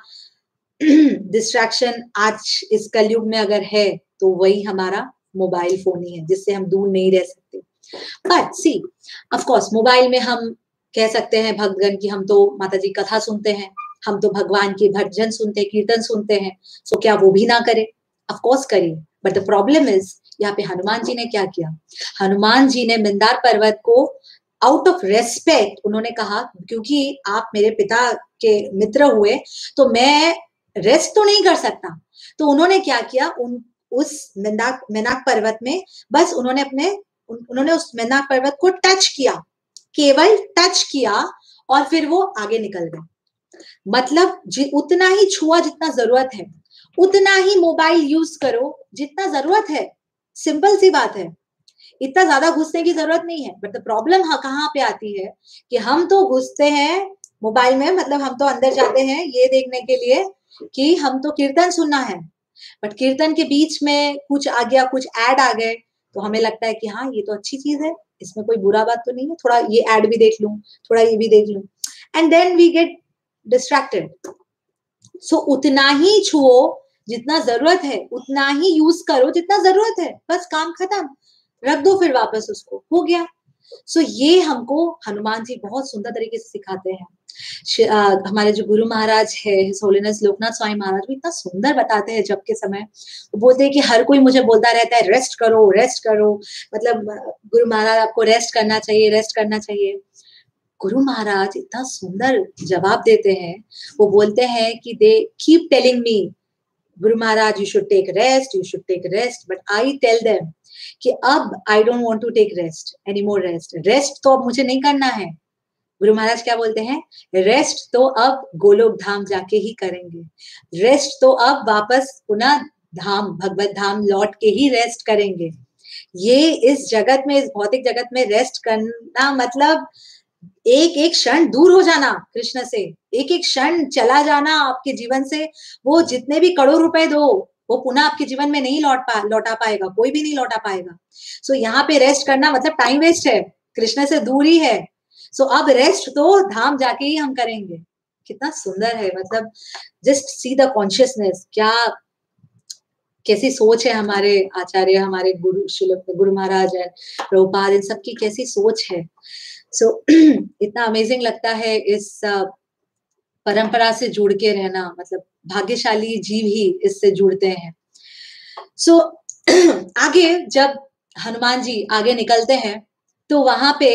डिस्ट्रैक्शन आज इस कलयुग में अगर है तो वही हमारा मोबाइल फोन ही है, जिससे हम दूर नहीं रह सकते। But see of course mobile में हम कह सकते हैं भक्तगण की हम तो माता जी कथा सुनते हैं, हम तो भगवान के भजन सुनते हैं, कीर्तन सुनते हैं। सो so क्या वो भी ना करे? ऑफ कोर्स करिए। बट द प्रॉब्लम इज यहाँ पे हनुमान जी ने क्या किया? हनुमान जी ने मंदार पर्वत को आउट ऑफ रेस्पेक्ट उन्होंने कहा, क्योंकि आप मेरे पिता के मित्र हुए तो मैं रेस्ट तो नहीं कर सकता। तो उन्होंने क्या किया, उन उस मेनाक मेनाक पर्वत में बस उन्होंने अपने उन, उन्होंने उस मेनाक पर्वत को टच किया, केवल टच किया, और फिर वो आगे निकल गए। मतलब उतना ही छुआ जितना जरूरत है, उतना ही मोबाइल यूज करो जितना जरूरत है। सिंपल सी बात है, इतना ज्यादा घुसने की जरूरत नहीं है। बट द प्रॉब्लम कहाँ पे आती है कि हम तो घुसते हैं मोबाइल में, मतलब हम तो अंदर जाते हैं ये देखने के लिए कि हम तो कीर्तन सुनना है, बट कीर्तन के बीच में कुछ आ गया, कुछ ऐड आ गए, तो हमें लगता है कि हाँ ये तो अच्छी चीज है, इसमें कोई बुरा बात तो नहीं है, थोड़ा ये ऐड भी देख लूं, थोड़ा ये भी देख लूं, and then we get distracted. So उतना ही छुओ जितना जरूरत है, उतना ही यूज करो जितना जरूरत है, बस काम खत्म, रख दो फिर वापस उसको, हो गया। सो so, ये हमको हनुमान जी बहुत सुंदर तरीके से सिखाते हैं। Uh, हमारे जो गुरु महाराज है होलिनेस लोकनाथ स्वामी महाराज भी इतना सुंदर बताते हैं जब के समय। वो बोलते हैं कि हर कोई मुझे बोलता रहता है रेस्ट करो रेस्ट करो, मतलब गुरु महाराज आपको रेस्ट करना चाहिए, रेस्ट करना चाहिए। गुरु महाराज इतना सुंदर जवाब देते हैं। वो बोलते हैं कि they keep telling me, Guru Maharaj you should take rest, you should take rest, but I tell them कि अब I don't want to take rest any more, rest rest तो अब मुझे नहीं करना है। गुरु महाराज क्या बोलते हैं? रेस्ट तो अब गोलोक धाम जाके ही करेंगे, रेस्ट तो अब वापस पुनः धाम भगवत धाम लौट के ही रेस्ट करेंगे। ये इस जगत में, इस भौतिक जगत में रेस्ट करना मतलब एक एक क्षण दूर हो जाना कृष्ण से, एक एक क्षण चला जाना आपके जीवन से। वो जितने भी करोड़ रुपए दो वो पुनः आपके जीवन में नहीं लौट पा लौटा पाएगा, कोई भी नहीं लौटा पाएगा। सो so, यहाँ पे रेस्ट करना मतलब टाइम वेस्ट है, कृष्ण से दूरी है। सो so, अब रेस्ट तो धाम जाके ही हम करेंगे। कितना सुंदर है, मतलब जस्ट सी द कॉन्शियसनेस, क्या कैसी सोच है हमारे आचार्य, हमारे गुरु श्रील गुरु महाराज है, प्रभुपाद, इन सबकी कैसी सोच है। सो so, इतना अमेजिंग लगता है इस परंपरा से जुड़ के रहना, मतलब भाग्यशाली जीव ही इससे जुड़ते हैं। सो so, आगे जब हनुमान जी आगे निकलते हैं तो वहां पे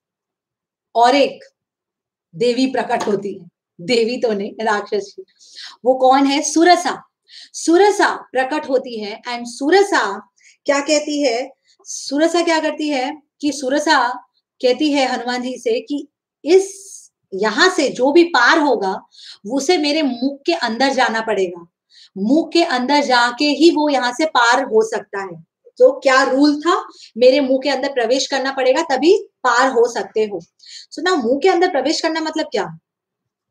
और एक देवी प्रकट होती है, देवी तो नहीं राक्षसी। वो कौन है? सुरसा। सुरसा प्रकट होती है एंड सुरसा क्या कहती है? सुरसा क्या करती है कि सुरसा कहती है हनुमान जी से कि इस यहां से जो भी पार होगा उसे मेरे मुख के अंदर जाना पड़ेगा, मुख के अंदर जाके ही वो यहाँ से पार हो सकता है। तो क्या रूल था? मेरे मुंह के अंदर प्रवेश करना पड़ेगा तभी पार हो सकते हो। सो ना, मुंह के अंदर प्रवेश करना मतलब क्या?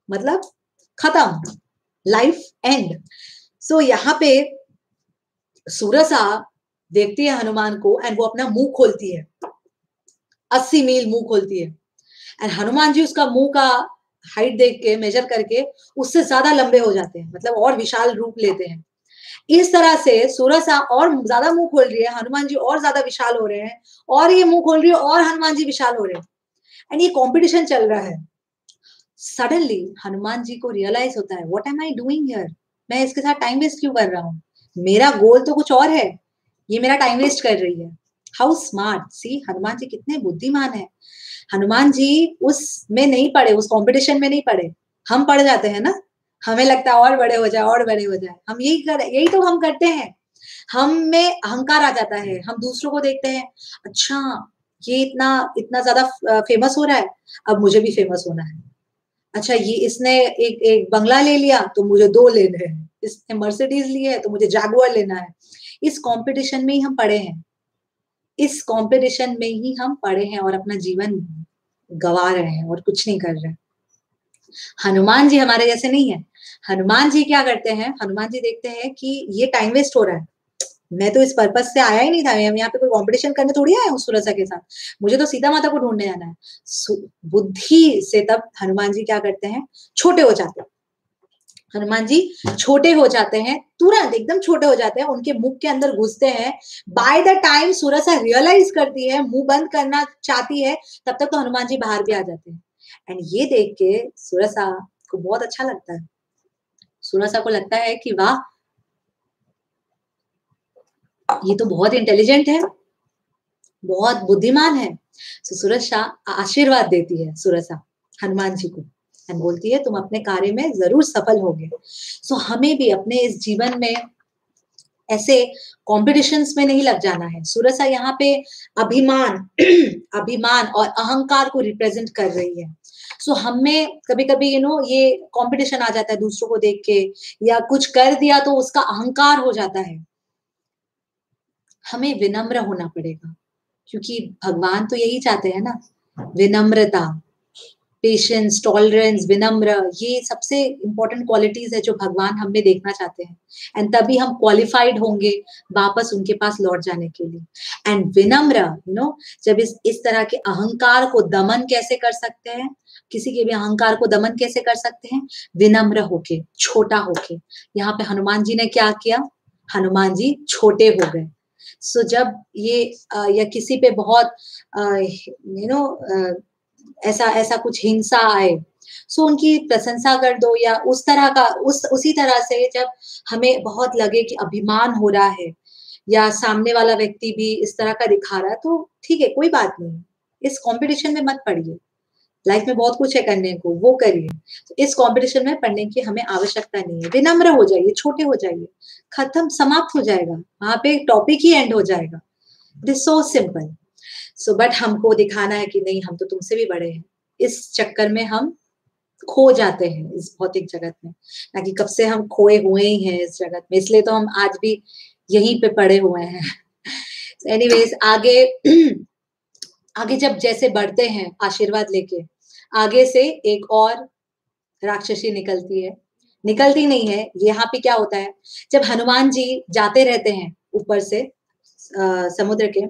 मतलब खत्म, लाइफ एंड। सो यहाँ पे सुरसा देखती है हनुमान को एंड वो अपना मुंह खोलती है, अस्सी मील मुंह खोलती है एंड हनुमान जी उसका मुंह का हाइट देख के मेजर करके उससे ज्यादा लंबे हो जाते हैं, मतलब और विशाल रूप लेते हैं। इस तरह से सुरसा और ज्यादा मुंह खोल रही है, हनुमान जी और ज्यादा विशाल हो रहे हैं, और ये मुंह खोल रही है और हनुमान जी विशाल हो रहे हैं एंड ये कंपटीशन चल रहा है। सडनली हनुमान जी को रियलाइज होता है, what am I doing here, मैं इसके साथ टाइम वेस्ट क्यों कर रहा हूँ, मेरा गोल तो कुछ और है, ये मेरा टाइम वेस्ट कर रही है। How smart, see Hanuman ji कितने बुद्धिमान है। हनुमान जी उसमें नहीं पड़े, उस कंपटीशन में नहीं पड़े। हम पड़ जाते हैं ना, हमें लगता है और बड़े हो जाए और बड़े हो जाए, हम यही कर यही तो हम करते हैं। हम में अहंकार आ जाता है, हम दूसरों को देखते हैं, अच्छा ये इतना इतना ज्यादा फेमस हो रहा है, अब मुझे भी फेमस होना है। अच्छा ये इसने एक एक बंगला ले लिया तो मुझे दो लेने हैं, इसने मर्सिडीज ली है तो मुझे जैगुआर लेना है। इस कंपटीशन में ही हम पड़े हैं, इस कंपटीशन में ही हम पड़े हैं और अपना जीवन गवा रहे हैं और कुछ नहीं कर रहे हैं। हनुमान जी हमारे जैसे नहीं है। हनुमान जी क्या करते हैं, हनुमान जी देखते हैं कि ये टाइम वेस्ट हो रहा है, मैं तो इस पर्पस से आया ही नहीं था, मैं यहाँ पे कोई कंपटीशन करने थोड़ी आया हूँ सुरसा के साथ, मुझे तो सीता माता को ढूंढने जाना है। बुद्धि से तब हनुमान जी क्या करते हैं, छोटे हो जाते हैं। हनुमान जी छोटे हो जाते हैं, तुरंत एकदम छोटे हो जाते हैं, उनके मुख के अंदर घुसते हैं। By the time Surasa realise करती है, मुंह बंद करना चाहती है, तब तक तो हनुमान जी बाहर भी आ जाते हैं। एंड ये देख के सुरसा को बहुत अच्छा लगता है। सुरसा को लगता है कि वाह, ये तो बहुत इंटेलिजेंट है, बहुत बुद्धिमान है। तो सुरसा आशीर्वाद देती है, सुरसा हनुमान जी को, एंड बोलती है तुम अपने कार्य में जरूर सफल होगे। सो हमें भी अपने इस जीवन में ऐसे कॉम्पिटिशंस में नहीं लग जाना है। सुरसा यहाँ पे अभिमान अभिमान और अहंकार को रिप्रेजेंट कर रही है। सो so, हमें कभी कभी यू नो ये कंपटीशन आ जाता है दूसरों को देख के, या कुछ कर दिया तो उसका अहंकार हो जाता है। हमें विनम्र होना पड़ेगा, क्योंकि भगवान तो यही चाहते हैं ना, विनम्रता, पेशेंस, टॉलरेंस, विनम्र, ये सबसे इंपॉर्टेंट क्वालिटीज है जो भगवान हमें देखना चाहते हैं। एंड तभी हम क्वालिफाइड होंगे वापस उनके पास लौट जाने के लिए। एंड विनम्र, यू नो, जब इस इस तरह के अहंकार को दमन कैसे कर सकते हैं, किसी के भी अहंकार को दमन कैसे कर सकते हैं, विनम्र होके, छोटा होके। यहाँ पे हनुमान जी ने क्या किया, हनुमान जी छोटे हो गए। सो so, जब ये आ, या किसी पे बहुत यू नो ऐसा ऐसा कुछ हिंसा आए, सो उनकी प्रशंसा कर दो, या उस तरह का उस उसी तरह से जब हमें बहुत लगे कि अभिमान हो रहा है, या सामने वाला व्यक्ति भी इस तरह का दिखा रहा है, तो ठीक है, कोई बात नहीं, इस कंपटीशन में मत पड़िए, लाइफ में बहुत कुछ है करने को, वो करिए। तो इस कंपटीशन में पढ़ने की हमें आवश्यकता नहीं है। विनम्र हो जाइए, छोटे हो जाइए, खत्म, समाप्त हो जाएगा, वहां पे टॉपिक ही एंड हो जाएगा। It is so simple. So but हमको दिखाना है कि नहीं, हम तो तुमसे भी बड़े हैं, इस चक्कर में हम खो जाते हैं इस भौतिक जगत में, ना कि कब से हम खोए हुए ही हैं इस जगत में, इसलिए तो हम आज भी यहीं पे पड़े हुए हैं। एनीवेज, आगे आगे जब जैसे बढ़ते हैं आशीर्वाद लेके, आगे से एक और राक्षसी निकलती है, निकलती नहीं है, यहाँ पे क्या होता है, जब हनुमान जी जाते रहते हैं ऊपर से आ, समुद्र के,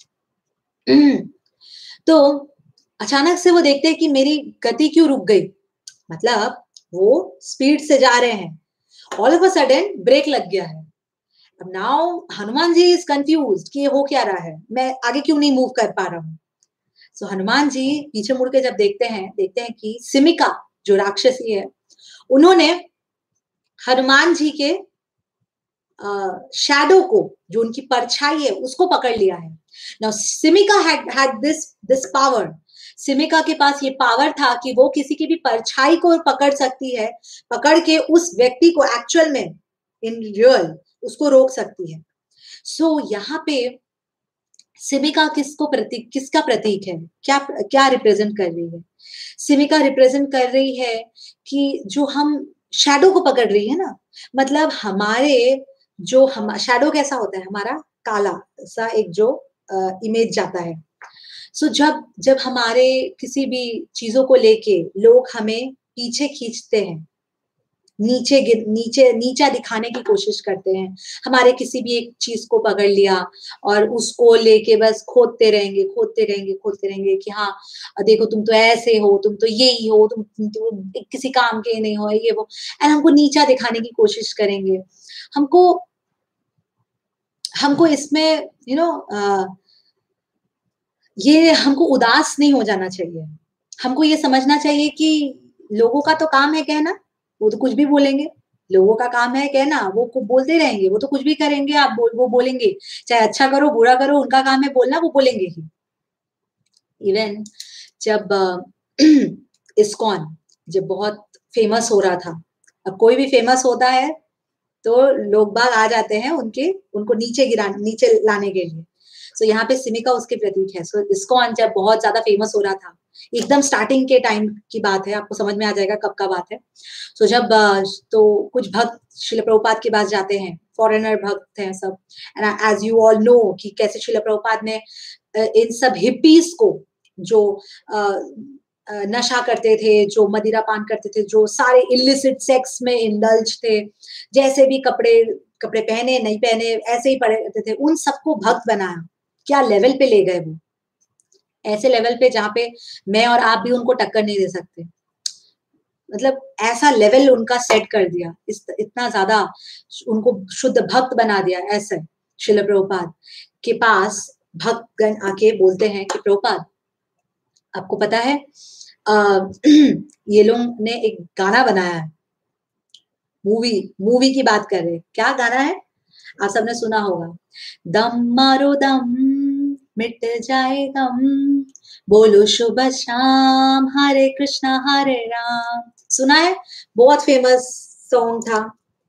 तो अचानक से वो देखते हैं कि मेरी गति क्यों रुक गई, मतलब वो स्पीड से जा रहे हैं, all of a sudden brake लग गया है। अब now Hanuman ji is confused कि ये हो क्या रहा है, मैं आगे क्यों नहीं मूव कर पा रहा हूँ। सो so, हनुमान जी पीछे मुड़ के जब देखते हैं, देखते हैं कि सिमिका जो राक्षसी है, उन्होंने हनुमान जी के शैडो को, जो उनकी परछाई है, उसको पकड़ लिया है। Now Simhika had had this this power, Simhika के पास ये पावर था कि वो किसी की भी परछाई को पकड़ सकती है, पकड़ के उस व्यक्ति को एक्चुअल में इन रियल उसको रोक सकती है। सो so, यहाँ पे सिमिका किसको प्रतीक, किसका प्रतीक है, क्या क्या रिप्रेजेंट कर रही है, सिमिका रिप्रेजेंट कर रही है कि जो हम शैडो को पकड़ रही है ना, मतलब हमारे जो हम शैडो कैसा होता है, हमारा काला सा एक जो इमेज जाता है। सो so, जब जब हमारे किसी भी चीजों को लेके लोग हमें पीछे खींचते हैं, नीचे गिर नीचे नीचा दिखाने की कोशिश करते हैं। हमारे किसी भी एक चीज़ को पकड़ लिया और उसको लेके बस खोदते रहेंगे, खोदते रहेंगे, खोदते रहेंगे कि हाँ, अ, देखो तुम तो ऐसे हो, तुम तो ये ही हो, तुम तुम तो किसी काम के नहीं हो, ये वो एंड हमको नीचा दिखाने की कोशिश करेंगे। हमको हमको इसमें यू नो अ, ये हमको उदास नहीं हो जाना चाहिए। हमको ये समझना चाहिए कि लोगों का तो काम है कहना, वो तो कुछ भी बोलेंगे। लोगों का काम है कहना, वो को बोलते रहेंगे, वो तो कुछ भी करेंगे, आप बोल वो बोलेंगे। चाहे अच्छा करो, बुरा करो, उनका काम है बोलना, वो बोलेंगे ही। इवन जब इस्कॉन जब बहुत फेमस हो रहा था, अब कोई भी फेमस होता है, तो लोग बाग आ जाते हैं उनके उनको नीचे गिरा नीचे लाने के लिए। सो यहाँ पे सिमिका उसके प्रतीक है। सो इस्कॉन जब बहुत ज़्यादा फेमस हो रहा था, एकदम स्टार्टिंग के टाइम की बात है, आपको समझ में आ जाएगा कब का बात है। सो जब अ, तो कुछ भक्त श्रील प्रभुपाद के पास जाते हैं, फॉरेनर भक्त हैं सब and as you all know कि कैसे श्रील प्रभुपाद ने अ, इन सब हिप्पीज़ को जो अ अ, नशा करते थे, जो मदिरा पान करते थे, जो सारे इल्लिसिट सेक्स में इंडल्ज थे, जैसे भी कपड़े कपड़े पहने, नहीं पहने, ऐसे ही पड़े रहते थे, उन सबको भक्त बनाया। क्या लेवल पे ले गए वो। ऐसे लेवल पे जहाँ पे मैं और आप भी उनको टक्कर नहीं दे सकते। मतलब ऐसा लेवल उनका सेट कर दिया, इस इतना ज़्यादा उनको शुद्ध भक्त बना दिया ऐसे श्रील प्रभुपाद के पास भक्तगण आके बोलते हैं कि प्रभुपाद, आपको पता है अ, ये लोग ने एक गाना बनाया है, मूवी मूवी की बात कर रहे हैं। क्या गाना है? आप सबने सुना होगा। दम मारो दम, मिट जाए गम, बोलो शुभ शाम, हरे कृष्णा हरे राम। सुना है? बहुत फेमस सॉन्ग था।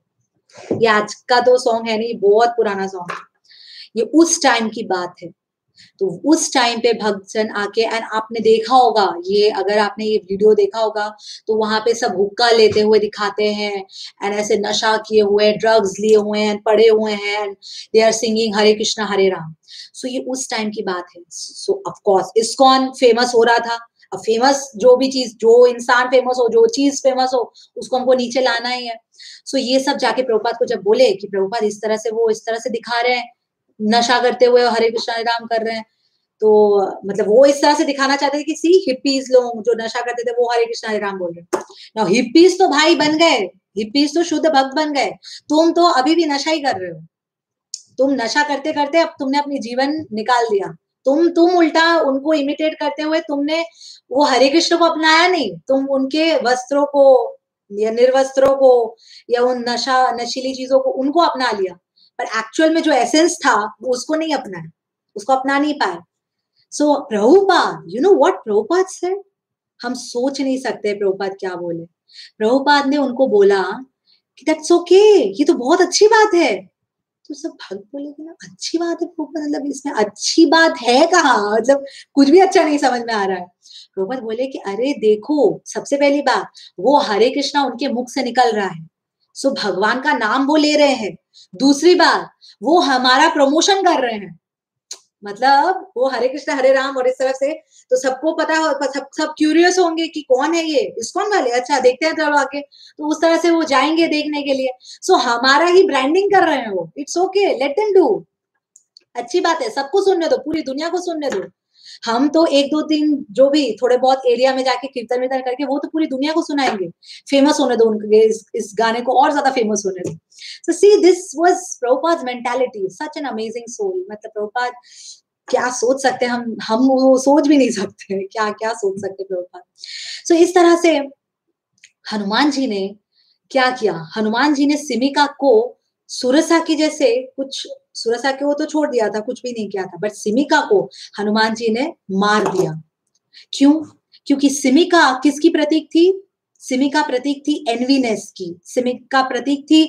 ये आज का तो सॉन्ग है नहीं, बहुत पुराना सॉन्ग है। ये उस टाइम की बात है। तो उस टाइम पे भक्तजन आके एंड आपने देखा होगा ये, अगर आपने ये वीडियो देखा होगा तो वहां पे सब हुक्का लेते हुए दिखाते हैं एंड ऐसे नशा किए हुए, ड्रग्स लिए हुए हैं, पड़े हुए हैं, they are singing Hare Krishna Hare Ram. So ये उस टाइम की बात है। So of course ISKCON famous हो रहा था। अब फेमस जो भी चीज, जो इंसान फेमस हो, जो चीज फेमस हो, उसको हमको नीचे लाना ही है। सो ये सब जाके प्रभुपाद को जब बोले कि प्रभुपाद इस तरह से वो इस तरह से दिखा रहे हैं, नशा करते हुए हरे कृष्णा हरे राम कर रहे हैं, तो मतलब वो इस तरह से दिखाना चाहते थे कि सी हिप्पीज लोग जो नशा करते थे वो हरे कृष्णा हरे राम बोल रहे। नाउ हिप्पीज तो भाई बन गए, हिप्पीज तो शुद्ध भक्त बन गए, तुम तो अभी भी नशा ही कर रहे हो। तुम नशा करते करते अब तुमने अपनी जीवन निकाल दिया। तुम तुम उल्टा उनको इमिटेट करते हुए तुमने वो हरे कृष्ण को अपनाया नहीं, तुम उनके वस्त्रों को या निर्वस्त्रों को या उन नशा नशीली चीजों को उनको अपना लिया, पर एक्चुअल में जो एसेंस था वो उसको नहीं अपनाया, उसको अपना नहीं पाए। So Prabhupada, you know what Prabhupada said? हम सोच नहीं सकते प्रभुपाद क्या बोले। प्रभुपाद ने उनको बोला कि दैट्स ओके, ये तो बहुत अच्छी बात है। तो सब भक्त बोले कि ना अच्छी बात है प्रभुपाद, मतलब इसमें अच्छी बात है कहाँ, मतलब कुछ भी अच्छा नहीं समझ में आ रहा है। प्रभुपाद बोले कि अरे देखो, सबसे पहली बात वो हरे कृष्णा उनके मुख से निकल रहा है, सो भगवान का नाम वो ले रहे हैं। दूसरी बात, वो हमारा प्रमोशन कर रहे हैं, मतलब वो हरे कृष्ण हरे राम और इस तरह से, तो सबको पता हो, सब सब क्यूरियस होंगे कि कौन है ये, इस्कॉन वाले, अच्छा देखते हैं चलो आके, तो उस तरह से वो जाएंगे देखने के लिए। सो हमारा ही ब्रांडिंग कर रहे हैं वो। It's okay, let them do, अच्छी बात है, सबको सुनने दो, पूरी दुनिया को सुनने दो। हम तो एक दो दिन जो भी थोड़े बहुत एरिया में जाके कीर्तन वीर्तन करके वो तो पूरी दुनिया को सुनाएंगे। फेमस होने दो उनके, इस, इस गाने को और ज्यादा फेमस होने दो। So see this was Prabhupada mentality, such an amazing soul. मतलब प्रभुपाद क्या सोच सकते हैं हम हम वो सोच भी नहीं सकते, क्या क्या सोच सकते प्रभुपाद। सो so, इस तरह से हनुमान जी ने क्या किया, हनुमान जी ने सिमिका को सुरसा की जैसे कुछ, सुरसा को तो छोड़ दिया था, कुछ भी नहीं किया था, बट सिमिका को हनुमान जी ने मार दिया। क्यों? क्योंकि सिमिका किसकी प्रतीक थी? सिमिका प्रतीक थी एनवीनेस की, सिमिका प्रतीक थी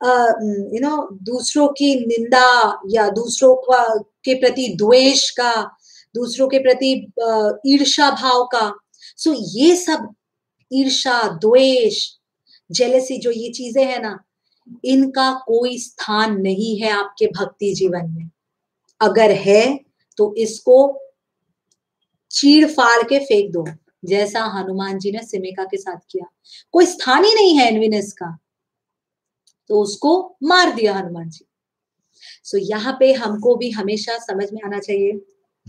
यू नो दूसरों की निंदा या दूसरों का के प्रति द्वेष का, दूसरों के प्रति ईर्ष्या भाव का। सो ये सब ईर्ष्या, द्वेष, जेलसी, जो ये चीजें हैं ना, इनका कोई स्थान नहीं है आपके भक्ति जीवन में। अगर है तो इसको चीर फाड़ के फेंक दो। जैसा हनुमान जी ने सिमिका के साथ किया। कोई स्थान ही नहीं है एनवीनेस का, तो उसको मार दिया हनुमान जी। सो so, यहाँ पे हमको भी हमेशा समझ में आना चाहिए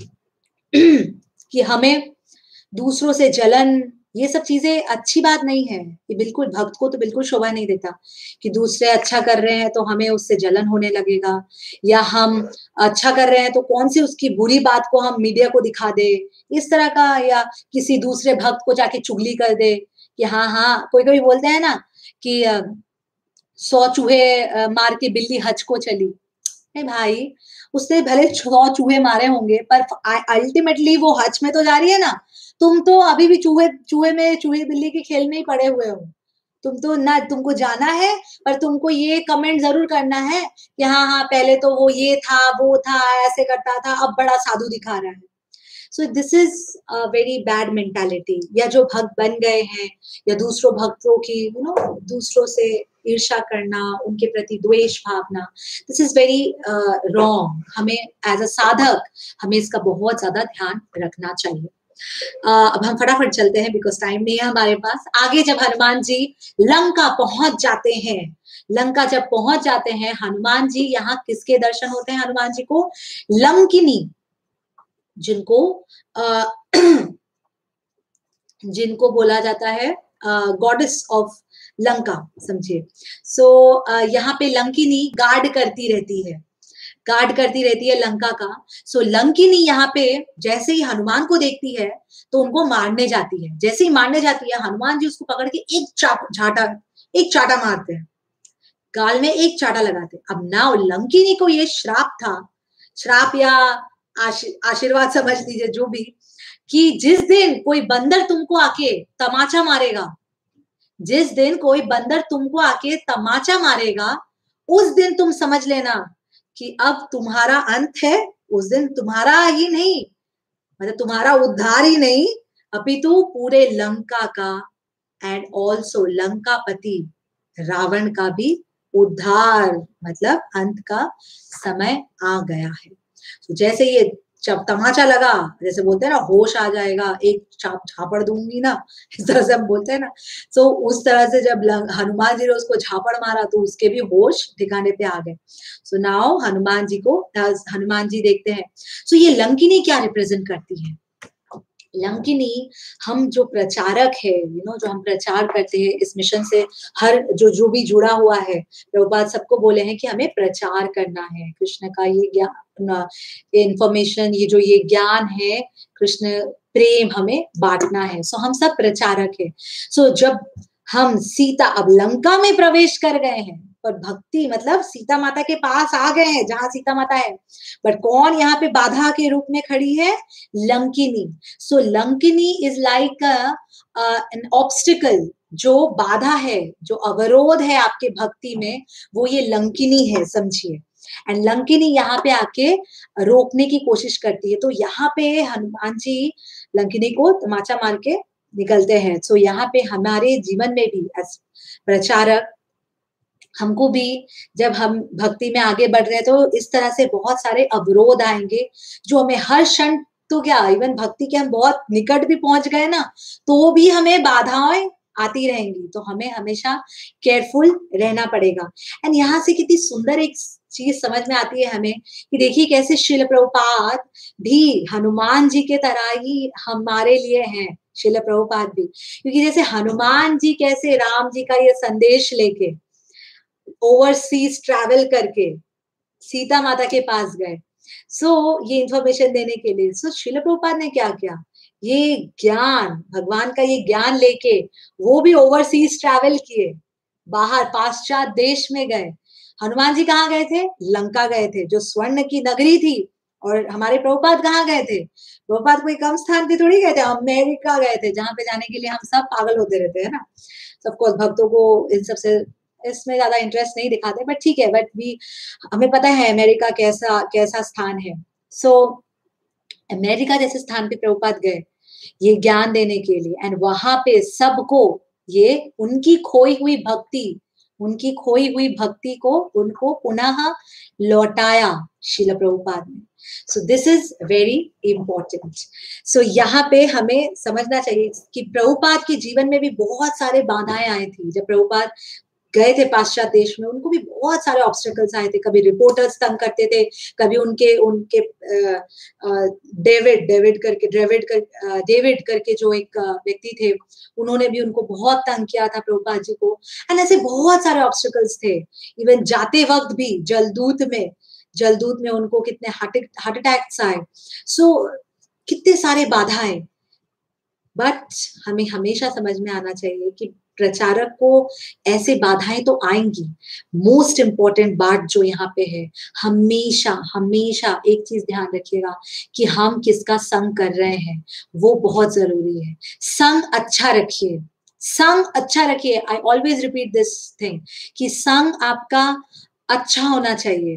कि हमें दूसरों से जलन, ये सब चीजें अच्छी बात नहीं है। ये बिल्कुल भक्त को तो बिल्कुल शोभा नहीं देता कि दूसरे अच्छा कर रहे हैं तो हमें उससे जलन होने लगेगा, या हम अच्छा कर रहे हैं तो कौन सी उसकी बुरी बात को हम मीडिया को दिखा दे, इस तरह का, या किसी दूसरे भक्त को जाके चुगली कर दे कि हाँ हाँ, कोई कोई बोलते हैं ना कि सौ चूहे मार के बिल्ली हज को चली। नहीं भाई, उसने भले सौ चूहे मारे होंगे पर अल्टीमेटली वो हज में तो जा रही है ना। तुम तो अभी भी चूहे चूहे में चूहे बिल्ली के खेल में ही पड़े हुए हो। तुम तो ना, तुमको जाना है पर तुमको ये कमेंट जरूर करना है कि हाँ हाँ पहले तो वो ये था वो था ऐसे करता था, अब बड़ा साधु दिखा रहा है। So this is a very bad mentality. या जो भक्त बन गए हैं, या दूसरों भक्तों की यू नो दूसरों से ईर्ष्या करना, उनके प्रति द्वेष भावना, दिस इज वेरी रॉन्ग। हमें एज अ साधक हमें इसका बहुत ज्यादा ध्यान रखना चाहिए। uh, अब हम फटाफट चलते हैं बिकॉज टाइम नहीं है हमारे पास। आगे जब हनुमान जी लंका पहुंच जाते हैं, लंका जब पहुंच जाते हैं हनुमान जी, यहाँ किसके दर्शन होते हैं हनुमान जी को? लंकिनी, जिनको आ, जिनको बोला जाता है गॉडेस ऑफ लंका, समझिए। सो so, uh, यहाँ पे लंकिनी गार्ड करती रहती है, गार्ड करती रहती है लंका का। सो so, लंकिनी यहाँ पे जैसे ही हनुमान को देखती है तो उनको मारने जाती है। जैसे ही मारने जाती है हनुमान जी उसको पकड़ के एक चाप झाटा एक चाटा मारते हैं, गाल में एक चाटा लगाते हैं। अब ना लंकिनी को ये श्राप था, श्राप या आशीर्वाद समझ लीजिए, जो भी, कि जिस दिन कोई बंदर तुमको आके तमाचा मारेगा, जिस दिन कोई बंदर तुमको आके तमाचा मारेगा, उस दिन तुम समझ लेना कि अब तुम्हारा अंत है। उस दिन तुम्हारा ही नहीं, मतलब तुम्हारा उद्धार ही नहीं, अपितु पूरे लंका का एंड ऑल्सो लंकापति रावण का भी उद्धार, मतलब अंत का समय आ गया है। तो जैसे ये जब तमाचा लगा, जैसे बोलते हैं ना होश आ जाएगा, एक चाप झापड़ दूंगी ना, इस तरह से हम बोलते हैं ना। सो उस तरह से जब हनुमान जी ने उसको झापड़ मारा तो उसके भी होश ठिकाने पे आ गए। सो नाउ हनुमान जी को हनुमान जी देखते हैं। सो ये लंकिनी क्या रिप्रेजेंट करती है? लंकिनी हम जो प्रचारक है, यू नो जो हम प्रचार करते हैं इस मिशन से, हर जो जो भी जुड़ा हुआ है, प्रभुपाद सबको बोले हैं कि हमें प्रचार करना है कृष्ण का ये ज्ञान, ये इंफॉर्मेशन, ये जो ये ज्ञान है, कृष्ण प्रेम हमें बांटना है। सो हम सब प्रचारक है। सो जब हम सीता अब लंका में प्रवेश कर गए हैं, पर भक्ति मतलब सीता माता के पास आ गए हैं जहां सीता माता है, बट कौन यहाँ पे बाधा के रूप में खड़ी है? Lankini. So Lankini is like an obstacle, जो बाधा है, जो अवरोध है आपके भक्ति में, वो ये लंकिनी है, समझिए। एंड लंकिनी यहाँ पे आके रोकने की कोशिश करती है। तो यहाँ पे हनुमान जी लंकिनी को तमाचा मार के निकलते हैं। सो so, यहाँ पे हमारे जीवन में भी एज प्रचारक हमको भी, जब हम भक्ति में आगे बढ़ रहे हैं तो इस तरह से बहुत सारे अवरोध आएंगे जो हमें हर क्षण, तो क्या इवन भक्ति के हम बहुत निकट भी पहुंच गए ना, तो भी हमें बाधाएं आती रहेंगी। तो हमें हमेशा केयरफुल रहना पड़ेगा। एंड यहाँ से कितनी सुंदर एक चीज समझ में आती है हमें कि देखिए कैसे श्रील प्रभुपाद भी हनुमान जी के तरह ही हमारे लिए हैं, श्रील प्रभुपाद भी। क्योंकि जैसे हनुमान जी कैसे राम जी का ये संदेश लेके ओवरसीज ट्रैवल करके सीता माता के पास गए, सो so, ये इंफॉर्मेशन देने के लिए। सो so, श्रील प्रभुपाद ने क्या किया, ये ज्ञान, भगवान का ये ज्ञान लेके वो भी ओवरसीज ट्रैवल किए, बाहर पाश्चात देश में गए। हनुमान जी कहाँ गए थे? लंका गए थे, जो स्वर्ण की नगरी थी। और हमारे प्रभुपाद कहाँ गए थे? प्रभुपाद कोई कम स्थान पे थोड़ी गए थे, अमेरिका गए थे, जहां पे जाने के लिए हम सब पागल होते रहते हैं ना। सबको भक्तों को इन सबसे इसमें ज्यादा इंटरेस्ट नहीं दिखाते, बट ठीक है, बट भी हमें पता है अमेरिका कैसा कैसा स्थान है। सो so, अमेरिका जैसे स्थान पे प्रभुपाद गए ये ज्ञान देने के लिए, एंड वहां पे सबको ये उनकी खोई हुई भक्ति उनकी खोई हुई भक्ति को उनको पुनः लौटाया श्रील प्रभुपाद ने। So this is very important. So यहाँ पे हमें समझना चाहिए कि प्रभुपाद के जीवन में भी बहुत सारे बाधाएं आई थी। जब प्रभुपाद गए थे पाश्चात्य देश में, उनको भी बहुत सारे ऑब्स्टेकल्स आए थे। कभी रिपोर्टर्स तंग करते थे, कभी उनके उनके डेविड डेविड करके डेविड कर डेविड करके जो एक व्यक्ति थे, उन्होंने भी उनको बहुत तंग किया था प्रभुपाद जी को। एंड ऐसे बहुत सारे ऑब्स्टेकल्स थे। इवन जाते वक्त भी जलदूत में जलदूत में उनको कितने हार्ट हार्ट अटैक्स आए। सो so, कितने सारे बाधाएं। बट हमें हमेशा समझ में आना चाहिए कि प्रचारक को ऐसे बाधाएं तो आएंगी। मोस्ट इंपॉर्टेंट बात जो यहाँ पे है, हमेशा हमेशा एक चीज ध्यान रखिएगा कि हम किसका संग कर रहे हैं, वो बहुत जरूरी है। संग अच्छा रखिए, संग अच्छा रखिए। I always repeat this thing कि संग आपका अच्छा होना चाहिए।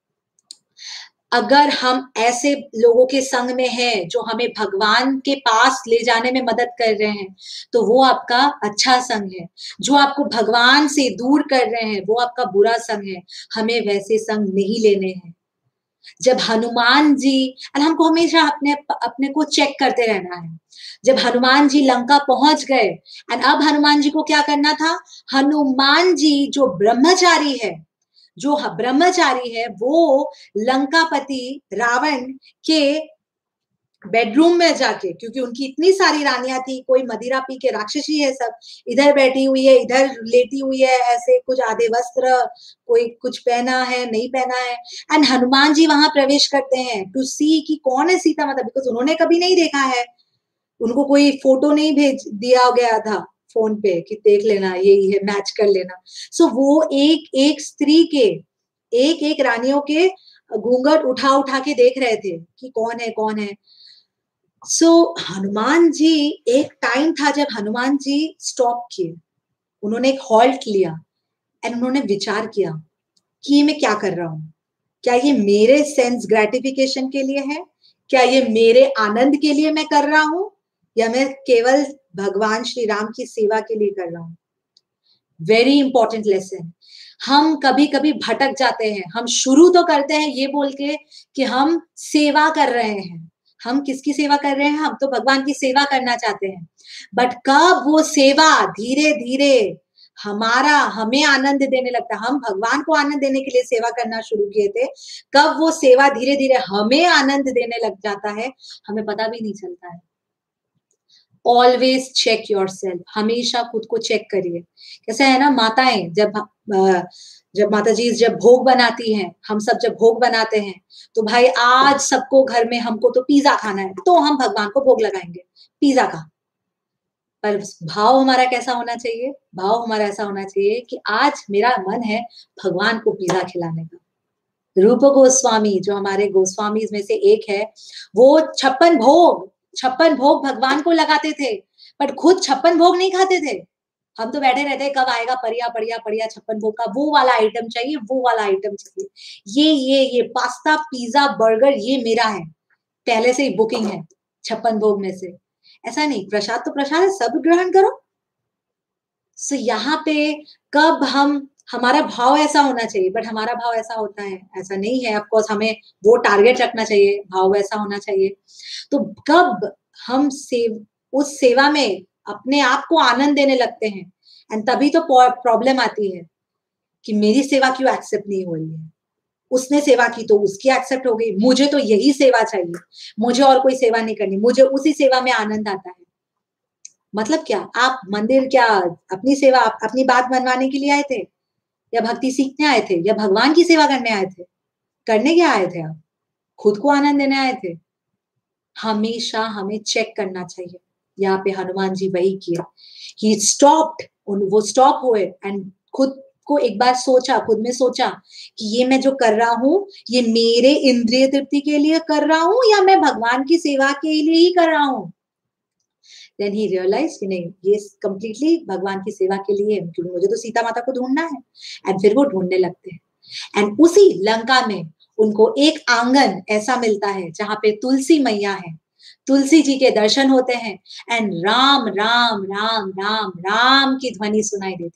अगर हम ऐसे लोगों के संग में हैं जो हमें भगवान के पास ले जाने में मदद कर रहे हैं, तो वो आपका अच्छा संग है। जो आपको भगवान से दूर कर रहे हैं, वो आपका बुरा संग है। हमें वैसे संग नहीं लेने हैं। जब हनुमान जी, और हमको हमेशा अपने अपने को चेक करते रहना है। जब हनुमान जी लंका पहुंच गए, एंड अब हनुमान जी को क्या करना था? हनुमान जी जो ब्रह्मचारी है, जो ब्रह्मचारी है, वो लंकापति रावण के बेडरूम में जाके, क्योंकि उनकी इतनी सारी रानियां थी, कोई मदिरा पी के राक्षसी है, सब इधर बैठी हुई है, इधर लेटी हुई है, ऐसे कुछ आधे वस्त्र, कोई कुछ पहना है, नहीं पहना है। एंड हनुमान जी वहां प्रवेश करते हैं टू सी कि कौन है सीता माता, बिकॉज उन्होंने कभी नहीं देखा है। उनको कोई फोटो नहीं भेज दिया गया था फोन पे कि देख लेना, यही है, मैच कर लेना। सो so, वो एक एक स्त्री के, एक एक रानियों के घूंघट उठा उठा के देख रहे थे कि कौन है कौन है। सो so, हनुमान जी, एक टाइम था जब हनुमान जी स्टॉप किए, उन्होंने एक हॉल्ट लिया एंड उन्होंने विचार किया कि मैं क्या कर रहा हूं, क्या ये मेरे सेंस ग्रेटिफिकेशन के लिए है, क्या ये मेरे आनंद के लिए मैं कर रहा हूं, या मैं केवल भगवान श्री राम की सेवा के लिए कर रहा हूं। Very important lesson. हम कभी कभी भटक जाते हैं। हम शुरू तो करते हैं ये बोल के कि हम सेवा कर रहे हैं। हम किसकी सेवा कर रहे हैं? हम तो भगवान की सेवा करना चाहते हैं। बट कब वो सेवा धीरे धीरे हमारा हमें आनंद देने लगता, हम भगवान को आनंद देने के लिए सेवा करना शुरू किए थे, कब वो सेवा धीरे धीरे हमें आनंद देने लग जाता है, हमें पता भी नहीं चलता है। ऑलवेज चेक योर सेल्फ, हमेशा खुद को चेक करिए। कैसा है ना, माताएं जब जब माता जी जब भोग बनाती हैं, हम सब जब भोग बनाते हैं, तो भाई आज सबको घर में हमको तो पिज्जा खाना है, तो हम भगवान को भोग लगाएंगे पिज्जा का। पर भाव हमारा कैसा होना चाहिए? भाव हमारा ऐसा होना चाहिए कि आज मेरा मन है भगवान को पिज्जा खिलाने का। रूप गोस्वामी, जो हमारे गोस्वामी में से एक है, वो छप्पन भोग छप्पन भोग भगवान को लगाते थे, बट खुद छप्पन भोग नहीं खाते थे। हम तो बैठे रहते, कब आएगा परिया परिया परिया छप्पन भोग का, वो वाला आइटम चाहिए, वो वाला आइटम चाहिए, ये ये ये पास्ता पिज्जा बर्गर ये मेरा है, पहले से ही बुकिंग है छप्पन भोग में से। ऐसा नहीं, प्रसाद तो प्रसाद है, सब ग्रहण करो। सो यहाँ पे कब हम, हमारा भाव ऐसा होना चाहिए, बट हमारा भाव ऐसा होता है, ऐसा नहीं है। ऑफ कोर्स हमें वो टारगेट रखना चाहिए, भाव ऐसा होना चाहिए। तो कब हम सेव उस सेवा में अपने आप को आनंद देने लगते हैं, एंड तभी तो प्रॉब्लम आती है कि मेरी सेवा क्यों एक्सेप्ट नहीं हो रही है, उसने सेवा की तो उसकी एक्सेप्ट हो गई, मुझे तो यही सेवा चाहिए, मुझे और कोई सेवा नहीं करनी, मुझे उसी सेवा में आनंद आता है। मतलब क्या, आप मंदिर क्या अपनी सेवा, अपनी बात मनवाने के लिए आए थे, या भक्ति सीखने आए थे, या भगवान की सेवा करने आए थे? करने क्या आए थे आप? खुद को आनंद देने आए थे? हमेशा हमें चेक करना चाहिए। यहाँ पे हनुमान जी वही किया, ही स्टॉप्ड, वो स्टॉप हुए एंड खुद को एक बार सोचा, खुद में सोचा कि ये मैं जो कर रहा हूँ, ये मेरे इंद्रिय तृप्ति के लिए कर रहा हूँ या मैं भगवान की सेवा के लिए ही कर रहा हूँ। देन ही रियलाइज कि नहीं, ये कंप्लीटली भगवान की सेवा के लिए, क्योंकि मुझे तो सीता माता को ढूंढना है। एंड फिर वो ढूंढने लगते हैं। एंड उसी लंका में उनको एक आंगन ऐसा मिलता है जहां पे तुलसी मैया है, तुलसी जी के दर्शन होते हैं, एंड राम राम राम राम राम की ध्वनि सुनाई देती है।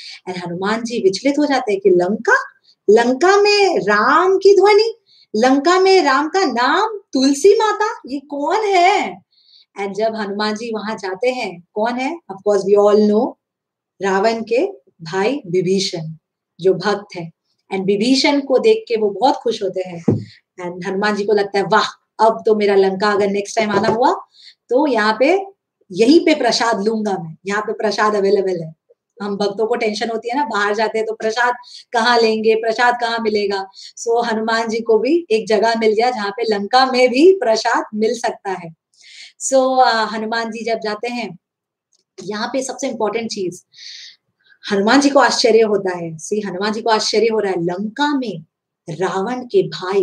एंड हनुमान जी विचलित हो जाते हैं कि लंका, लंका में राम की ध्वनि, लंका में राम का नाम, तुलसी माता, ये कौन है? एंड जब हनुमान जी वहां जाते हैं, कौन है? Of course we all know, Ravan के भाई विभीषण, जो भक्त है। एंड विभीषण को देख के वो बहुत खुश होते हैं एंड हनुमान जी को लगता है वाह, अब तो मेरा लंका अगर नेक्स्ट टाइम आना हुआ तो यहाँ पे, यहीं पे प्रसाद लूंगा मैं, यहाँ पे प्रसाद अवेलेबल है। हम भक्तों को टेंशन होती है ना, बाहर जाते हैं तो प्रसाद कहाँ लेंगे, प्रसाद कहाँ मिलेगा। सो so, हनुमान जी को भी एक जगह मिल गया जहाँ पे लंका में भी प्रसाद मिल सकता है। So so, uh, Hanuman ji जब जाते हैं, यहाँ पे सबसे इंपॉर्टेंट चीज, हनुमान जी को आश्चर्य होता है, सी हनुमान जी को आश्चर्य हो रहा है, लंका में रावण के भाई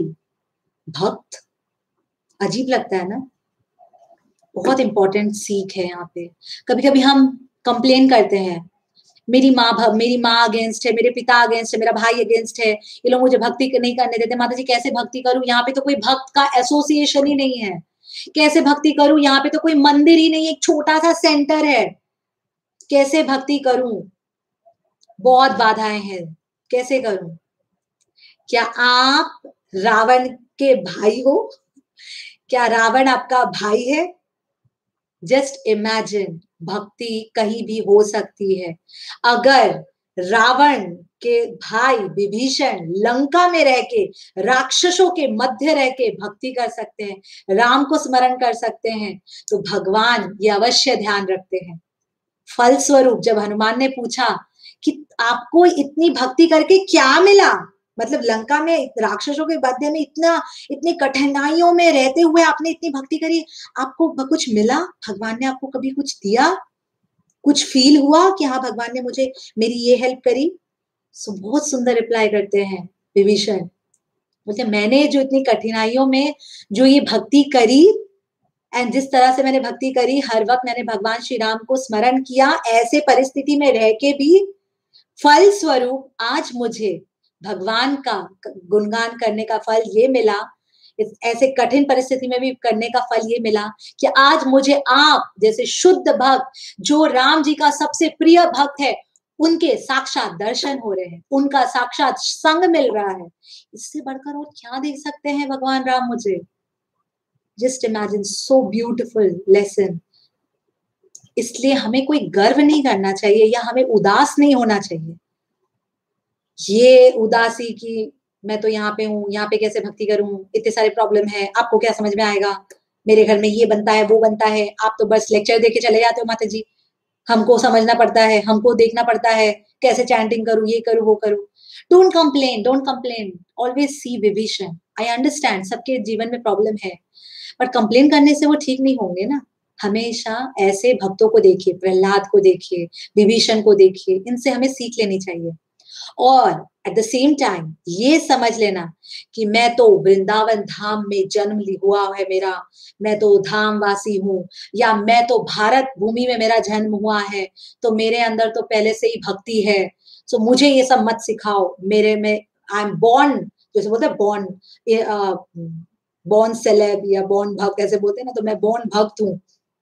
भक्त, अजीब लगता है ना। बहुत इंपॉर्टेंट सीख है यहाँ पे। कभी कभी हम कंप्लेन करते हैं, मेरी माँ मेरी माँ अगेंस्ट है, मेरे पिता अगेंस्ट है, मेरा भाई अगेंस्ट है, ये लोग मुझे भक्ति नहीं करने देते, माता जी कैसे भक्ति करूं, यहाँ पे तो कोई भक्त का एसोसिएशन ही नहीं है, कैसे भक्ति करूं, यहाँ पे तो कोई मंदिर ही नहीं, एक छोटा सा सेंटर है, कैसे भक्ति करूं, बहुत बाधाएं हैं, कैसे करूं? क्या आप रावण के भाई हो? क्या रावण आपका भाई है? जस्ट इमेजिन, भक्ति कहीं भी हो सकती है। अगर रावण के भाई विभीषण लंका में रह के, राक्षसों के मध्य रह के भक्ति कर सकते हैं, राम को स्मरण कर सकते हैं, तो भगवान ये अवश्य ध्यान रखते हैं। फलस्वरूप जब हनुमान ने पूछा कि आपको इतनी भक्ति करके क्या मिला, मतलब लंका में राक्षसों के मध्य में इतना इतनी कठिनाइयों में रहते हुए आपने इतनी भक्ति करी, आपको कुछ मिला? भगवान ने आपको कभी कुछ दिया? कुछ फील हुआ कि हाँ भगवान ने मुझे मेरी ये हेल्प करी? सो बहुत सुंदर रिप्लाई करते हैं विभीषण, बोलते मैंने जो इतनी कठिनाइयों में जो ये भक्ति करी एंड जिस तरह से मैंने भक्ति करी, हर वक्त मैंने भगवान श्री राम को स्मरण किया, ऐसे परिस्थिति में रह के भी फल स्वरूप आज मुझे भगवान का गुणगान करने का फल ये मिला, ऐसे कठिन परिस्थिति में भी करने का फल ये मिला कि आज मुझे आप जैसे शुद्ध भक्त, जो राम जी का सबसे प्रिय भक्त है, उनके साक्षात दर्शन हो रहे हैं, उनका साक्षात संग मिल रहा है। इससे बढ़कर और क्या देख सकते हैं भगवान राम मुझे? Just imagine, so beautiful lesson. इसलिए हमें कोई गर्व नहीं करना चाहिए या हमें उदास नहीं होना चाहिए। ये उदासी की मैं तो यहाँ पे हूँ, यहाँ पे कैसे भक्ति करूं, इतने सारे प्रॉब्लम है, आपको क्या समझ में आएगा, मेरे घर में ये बनता है वो बनता है, आप तो बस लेक्चर देके चले जाते हो माता जी, हमको समझना पड़ता है, हमको देखना पड़ता है, कैसे चैंटिंग करूं, ये करूं वो करूं। Don't complain, don't complain, always see Vibhishan. I understand सबके जीवन में प्रॉब्लम है, पर कंप्लेन करने से वो ठीक नहीं होंगे ना। हमेशा ऐसे भक्तों को देखिए, प्रहलाद को देखिए, विभीषण को देखिए, इनसे हमें सीख लेनी चाहिए। और एट द सेम टाइम ये समझ लेना कि मैं तो वृंदावन धाम में जन्म ली हुआ है मेरा, मैं तो धाम वासी हूँ, या मैं तो भारत भूमि में मेरा जन्म हुआ है, तो मेरे अंदर तो पहले से ही भक्ति है। सो मुझे ये सब मत सिखाओ, मेरे में आई एम बॉर्न, जैसे बोलते हैं बॉर्न बॉर्न सेलेब या बॉर्न भक्त ऐसे बोलते हैं ना, तो मैं बॉर्न भक्त हूँ।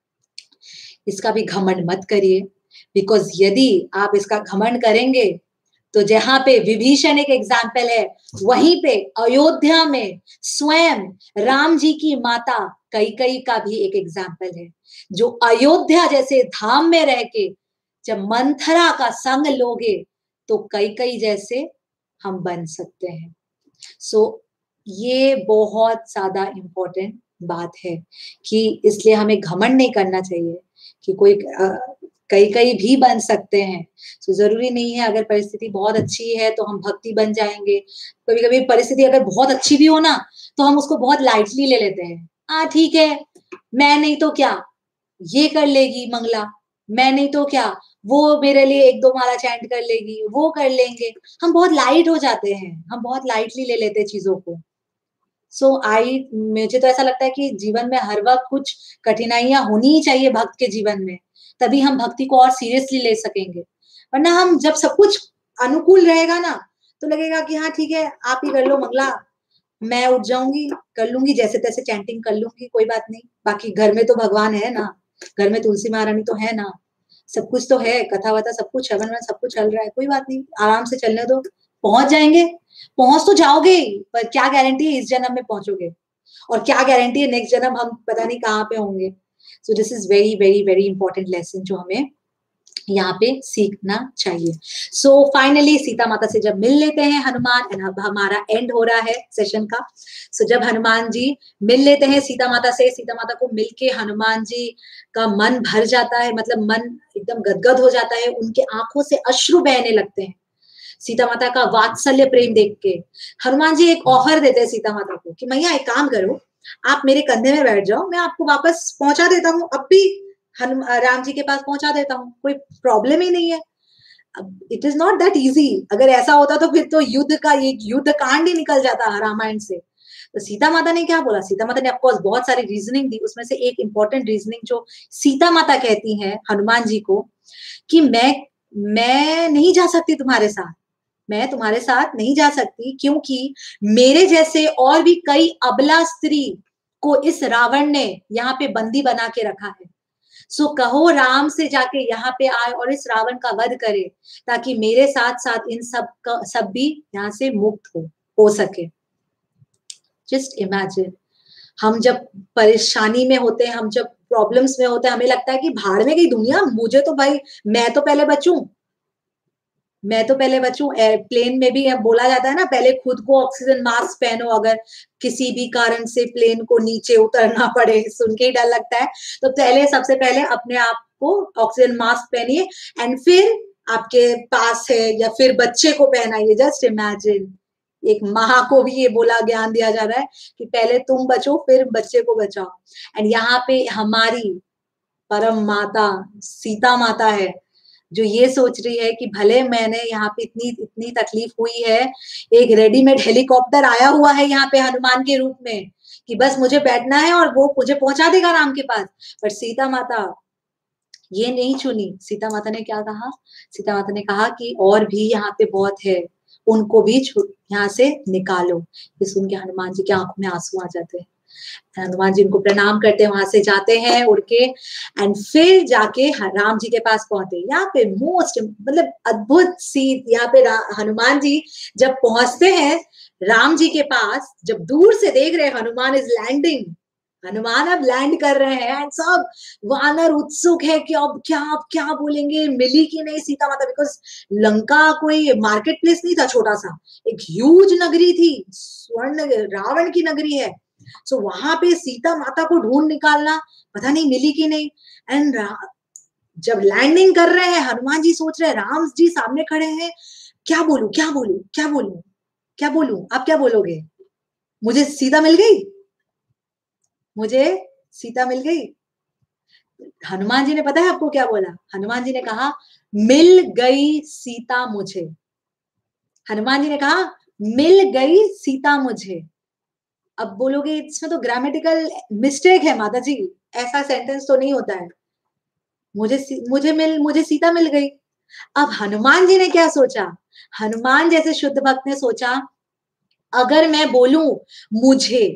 इसका भी घमंड मत करिए, बिकॉज यदि आप इसका घमंड करेंगे तो जहां पे विभीषण एक एग्जाम्पल है, वहीं पे अयोध्या में स्वयं राम जी की माता कैकेयी का भी एक एग्जाम्पल है, जो अयोध्या जैसे धाम में रह के जब मंथरा का संग लोगे तो कैकेयी जैसे हम बन सकते हैं। सो so, ये बहुत ज्यादा इम्पोर्टेंट बात है कि इसलिए हमें घमंड नहीं करना चाहिए कि कोई कई कई भी बन सकते हैं। सो so, जरूरी नहीं है अगर परिस्थिति बहुत अच्छी है तो हम भक्ति बन जाएंगे। कभी कभी परिस्थिति अगर बहुत अच्छी भी हो ना, तो हम उसको बहुत लाइटली ले लेते हैं। हाँ ठीक है, मैं नहीं तो क्या, ये कर लेगी मंगला, मैं नहीं तो क्या, वो मेरे लिए एक दो माला चैंट कर लेगी, वो कर लेंगे। हम बहुत लाइट हो जाते हैं, हम बहुत लाइटली ले लेते हैं चीजों को। सो so, आई मुझे तो ऐसा लगता है कि जीवन में हर वक्त कुछ कठिनाइयां होनी ही चाहिए भक्त के जीवन में, तभी हम भक्ति को और सीरियसली ले सकेंगे। वरना हम जब सब कुछ अनुकूल रहेगा ना, तो लगेगा कि हाँ ठीक है, आप ही कर लो मंगला, मैं उठ जाऊंगी, कर लूंगी, जैसे तैसे चैंटिंग कर लूंगी, कोई बात नहीं, बाकी घर में तो भगवान है ना, घर में तुलसी महारानी तो है ना। सब कुछ तो है, कथा वथा सब कुछ हवन ववन सब कुछ चल रहा है, कोई बात नहीं, आराम से चलने दो, पहुंच जाएंगे, पहुंच तो जाओगे ही, पर क्या गारंटी है इस जन्म में पहुंचोगे, और क्या गारंटी है नेक्स्ट जन्म हम पता नहीं कहाँ पे होंगे। So this is very very very important lesson जो हमें यहाँ पे सीखना चाहिए। सो so, फाइनली सीता माता से जब मिल लेते हैं हनुमान, एंड अब हमारा एंड हो रहा है सेशन का। सो so, जब हनुमान जी मिल लेते हैं सीता माता से, सीता माता को मिलके हनुमान जी का मन भर जाता है, मतलब मन एकदम गदगद हो जाता है, उनके आंखों से अश्रु बहने लगते हैं सीता माता का वात्सल्य प्रेम देख के। हनुमान जी एक ऑफर देते हैं सीता माता को कि मैया एक काम करो, आप मेरे कंधे में बैठ जाओ, मैं आपको वापस पहुंचा देता हूँ, अब भी हनुम राम जी के पास पहुंचा देता हूँ, कोई प्रॉब्लम ही नहीं है। अब it is not that easy, अगर ऐसा होता तो फिर तो युद्ध का एक युद्ध कांड ही निकल जाता रामायण से। तो सीता माता ने क्या बोला, सीता माता ने ऑफकोर्स बहुत सारी रीजनिंग दी, उसमें से एक इंपॉर्टेंट रीजनिंग जो सीता माता कहती हैं हनुमान जी को कि मैं मैं नहीं जा सकती तुम्हारे साथ, मैं तुम्हारे साथ नहीं जा सकती, क्योंकि मेरे जैसे और भी कई अबला स्त्री को इस रावण ने यहाँ पे बंदी बना के रखा है। सो कहो राम से जाके यहाँ पे आए और इस रावण का वध करे, ताकि मेरे साथ साथ इन सब का सब भी यहाँ से मुक्त हो हो सके। जस्ट इमेजिन, हम जब परेशानी में होते हैं, हम जब प्रॉब्लम्स में होते हैं, हमें लगता है कि भाड़ में गई दुनिया, मुझे तो भाई मैं तो पहले बचूं, मैं तो पहले बचूं। प्लेन में भी बोला जाता है ना, पहले खुद को ऑक्सीजन मास्क पहनो, अगर किसी भी कारण से प्लेन को नीचे उतरना पड़े, सुन के ही डर लगता है, तो पहले सबसे पहले अपने आप को ऑक्सीजन मास्क पहनिए, एंड फिर आपके पास है या फिर बच्चे को पहनाइए। जस्ट इमेजिन, एक माँ को भी ये बोला ज्ञान दिया जा रहा है कि पहले तुम बचो फिर बच्चे को बचाओ। एंड यहाँ पे हमारी परम माता सीता माता है जो ये सोच रही है कि भले मैंने यहाँ पे इतनी इतनी तकलीफ हुई है, एक रेडीमेड हेलीकॉप्टर आया हुआ है यहाँ पे हनुमान के रूप में कि बस मुझे बैठना है और वो मुझे पहुंचा देगा राम के पास, पर सीता माता ये नहीं चुनी। सीता माता ने क्या कहा, सीता माता ने कहा कि और भी यहाँ पे बहुत है, उनको भी यहाँ से निकालो। ये सुन के हनुमान जी की आंखों में आंसू आ जाते हैं, हनुमान जी उनको प्रणाम करते हैं, वहां से जाते हैं उड़ के, एंड फिर जाके राम जी के पास पहुंचते। यहाँ पे मोस्ट मतलब अद्भुत सी, यहाँ पे हनुमान जी जब पहुंचते हैं राम जी के पास, जब दूर से देख रहे हैं हनुमान इज लैंडिंग, हनुमान अब लैंड कर रहे हैं, एंड सब वानर उत्सुक है कि अब क्या अब क्या बोलेंगे, मिली कि नहीं सीता माता, बिकॉज लंका कोई मार्केट प्लेस नहीं था छोटा सा, एक ह्यूज नगरी थी, स्वर्ण रावण की नगरी है। सो so, वहां पे सीता माता को ढूंढ निकालना, पता नहीं मिली कि नहीं। एंड जब लैंडिंग कर रहे हैं हनुमान जी सोच रहे हैं, राम जी सामने खड़े हैं, क्या बोलूं क्या बोलूं क्या बोलूं क्या बोलूं, आप क्या बोलोगे, मुझे सीता मिल गई, मुझे सीता मिल गई। हनुमान जी ने पता है आपको क्या बोला, हनुमान जी ने कहा मिल गई सीता मुझे, हनुमान जी ने कहा मिल गई सीता मुझे। अब बोलोगे इसमें तो ग्रामेटिकल मिस्टेक है माता जी, ऐसा सेंटेंस तो नहीं होता है, मुझे मुझे मिल मुझे सीता मिल गई। अब हनुमान जी ने क्या सोचा, हनुमान जैसे शुद्ध भक्त ने सोचा अगर मैं बोलूं मुझे,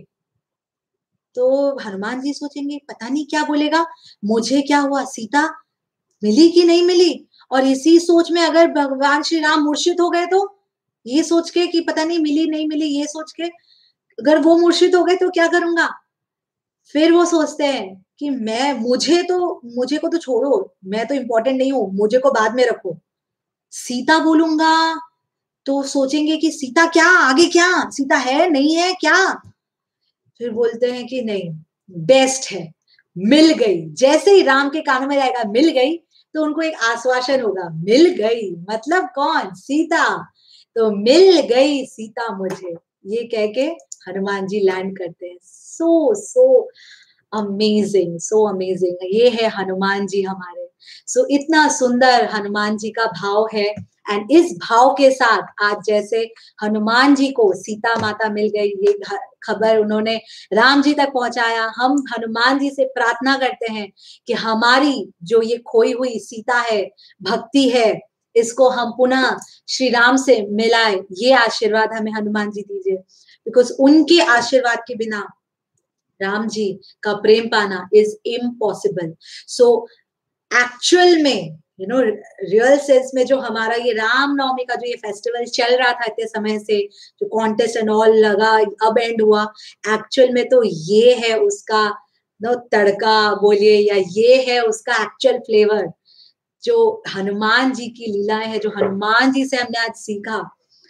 तो हनुमान जी सोचेंगे पता नहीं क्या बोलेगा, मुझे क्या हुआ, सीता मिली कि नहीं मिली। और इसी सोच में अगर भगवान श्री राम मूर्छित हो गए, तो ये सोच के कि पता नहीं मिली नहीं मिली, ये सोच के अगर वो मूर्छित हो गए तो क्या करूंगा। फिर वो सोचते हैं कि मैं मुझे तो मुझे को तो छोड़ो, मैं तो इंपॉर्टेंट नहीं हूं, मुझे को बाद में रखो, सीता बोलूंगा तो सोचेंगे कि सीता क्या आगे, क्या सीता है नहीं है क्या। फिर बोलते हैं कि नहीं, बेस्ट है मिल गई। जैसे ही राम के कानों में जाएगा मिल गई, तो उनको एक आश्वासन होगा, मिल गई मतलब कौन, सीता, तो मिल गई सीता मुझे, ये कह के हनुमान जी लैंड करते हैं। सो सो अमेजिंग, सो अमेजिंग, ये है हनुमान जी हमारे। सो so, इतना सुंदर हनुमान जी का भाव है, एंड इस भाव के साथ आज जैसे हनुमान जी को सीता माता मिल गई, ये खबर उन्होंने राम जी तक पहुंचाया, हम हनुमान जी से प्रार्थना करते हैं कि हमारी जो ये खोई हुई सीता है, भक्ति है, इसको हम पुनः श्री राम से मिलाए, ये आशीर्वाद हमें हनुमान जी दीजिए, बिकॉज उनके आशीर्वाद के बिना राम जी का प्रेम पाना इज इम्पॉसिबल। सो एक्चुअल में यू नो रियल सेंस में जो हमारा ये रामनवमी का जो ये फेस्टिवल चल रहा था इतने समय से, जो कॉन्टेस्ट एंड ऑल लगा, अब एंड हुआ, एक्चुअल में तो ये है उसका नो तड़का बोलिए, या ये है उसका एक्चुअल फ्लेवर। जो हनुमान जी की लीलाएं हैं, जो हनुमान जी से हमने आज सीखा,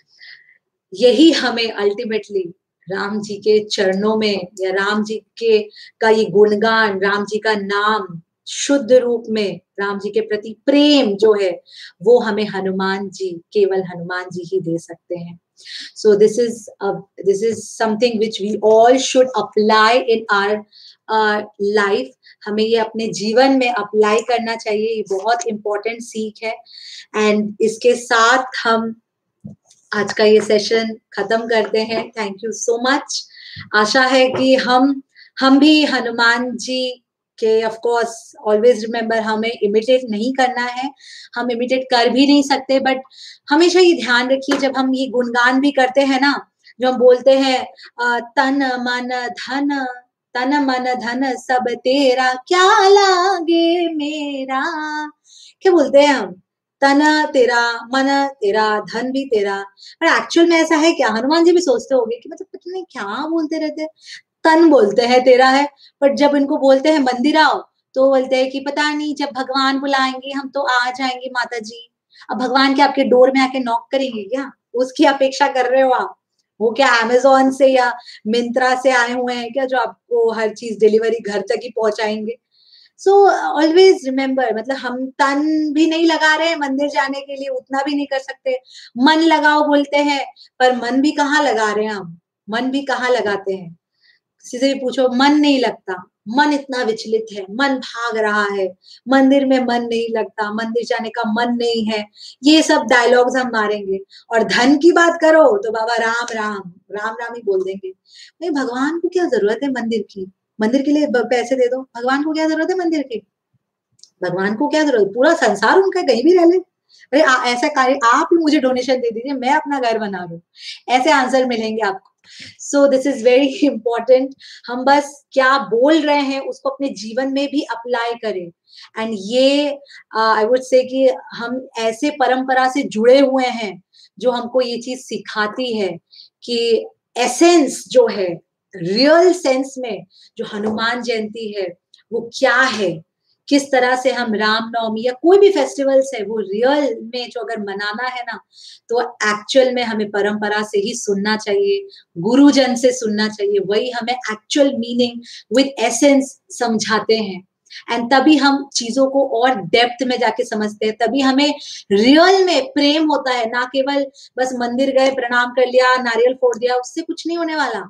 यही हमें अल्टीमेटली राम जी के चरणों में, या राम जी के का ये गुणगान, राम जी का नाम शुद्ध रूप में, राम जी के प्रति प्रेम जो है, वो हमें हनुमान जी, केवल हनुमान जी ही दे सकते हैं। So this is uh, this is something which we all should apply in our uh, life. हमें ये अपने जीवन में अप्लाई करना चाहिए, ये बहुत इम्पोर्टेंट सीख है। एंड इसके साथ हम आज का ये सेशन खत्म करते हैं। Thank you so much. आशा है कि हम हम भी हनुमान जी के, ऑफ कोर्स ऑलवेज रिमेम्बर, हमें इमिटेट नहीं करना है, हम इमिटेट कर भी नहीं सकते, बट हमेशा ये ध्यान रखिए जब हम ये गुणगान भी करते हैं ना, जो हम बोलते हैं तन मन धन, तन मन धन सब तेरा, क्या लागे मेरा, क्या बोलते हैं हम, तन तेरा, मन तेरा, धन भी तेरा। पर एक्चुअल में ऐसा है क्या? हनुमान जी भी सोचते होंगे कि मतलब पता नहीं क्या बोलते रहते हैं, तन बोलते हैं तेरा है, बट जब इनको बोलते हैं मंदिर आओ, तो बोलते हैं कि पता नहीं जब भगवान बुलाएंगे हम तो आ जाएंगे माता जी। अब भगवान के आपके डोर में आके नॉक करेंगे क्या? उसकी अपेक्षा कर रहे हो आप? वो क्या अमेज़न से या मिंत्रा से आए हुए हैं क्या, जो आपको हर चीज डिलीवरी घर तक ही पहुंचाएंगे? सो ऑलवेज रिमेम्बर, मतलब हम तन भी नहीं लगा रहे हैं मंदिर जाने के लिए, उतना भी नहीं कर सकते। मन लगाओ बोलते हैं, पर मन भी कहाँ लगा रहे हैं हम? मन भी कहाँ लगाते हैं? किसी से भी पूछो, मन नहीं लगता, मन इतना विचलित है, मन भाग रहा है, मंदिर में मन नहीं लगता, मंदिर जाने का मन नहीं है, ये सब डायलॉग्स हम मारेंगे। और धन की बात करो तो बाबा राम राम राम राम ही बोल देंगे। नहीं, भगवान को क्या जरूरत है मंदिर की? मंदिर के लिए पैसे दे दो, भगवान को क्या जरूरत है मंदिर की? भगवान को क्या जरूरत, पूरा संसार उनका, कहीं भी रह ले। अरे ऐसा कार्य, आप ही मुझे डोनेशन दे दीजिए, मैं अपना घर बना लूं, ऐसे आंसर मिलेंगे आपको। So this is very important. हम बस क्या बोल रहे हैं उसको अपने जीवन में भी अप्लाई करें। एंड ये आई वुड से कि हम ऐसे परंपरा से जुड़े हुए हैं जो हमको ये चीज सिखाती है कि एसेंस जो है, रियल सेंस में जो हनुमान जयंती है वो क्या है, किस तरह से हम रामनवमी या कोई भी फेस्टिवल्स है वो रियल में जो अगर मनाना है ना, तो एक्चुअल में हमें परंपरा से ही सुनना चाहिए, गुरुजन से सुनना चाहिए, वही हमें एक्चुअल मीनिंग विद एसेंस समझाते हैं। एंड तभी हम चीजों को और डेप्थ में जाके समझते हैं, तभी हमें रियल में प्रेम होता है, ना केवल बस मंदिर गए, प्रणाम कर लिया, नारियल फोड़ दिया, उससे कुछ नहीं होने वाला।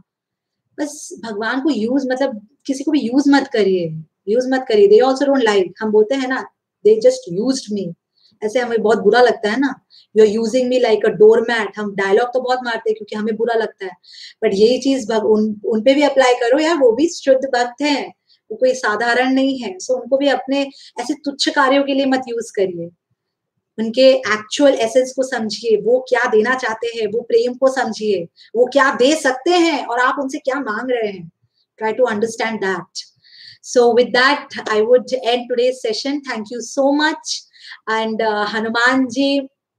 बस भगवान को यूज, मतलब किसी को भी यूज मत करिए, यूज मत करिए। दे आल्सो डोंट लाइक, हम बोलते हैं ना, दे जस्ट यूज्ड मी, ऐसे हमें बहुत बुरा लगता है ना, you are using me like a door mat. हम डायलॉग तो बहुत मारते हैं क्योंकि हमें बुरा लगता है, बट यही चीज उन उन पे भी अप्लाई करो यार, वो भी शुद्ध भक्त हैं, वो कोई साधारण नहीं है। सो उनको भी अपने ऐसे तुच्छ कार्यों के लिए मत यूज करिए, उनके एक्चुअल एसेंस को समझिए, वो क्या देना चाहते हैं, वो प्रेम को समझिए, वो क्या दे सकते हैं और आप उनसे क्या मांग रहे हैं। Try to understand that. So with that, I would end today's session. Thank you so much. And uh, Hanuman ji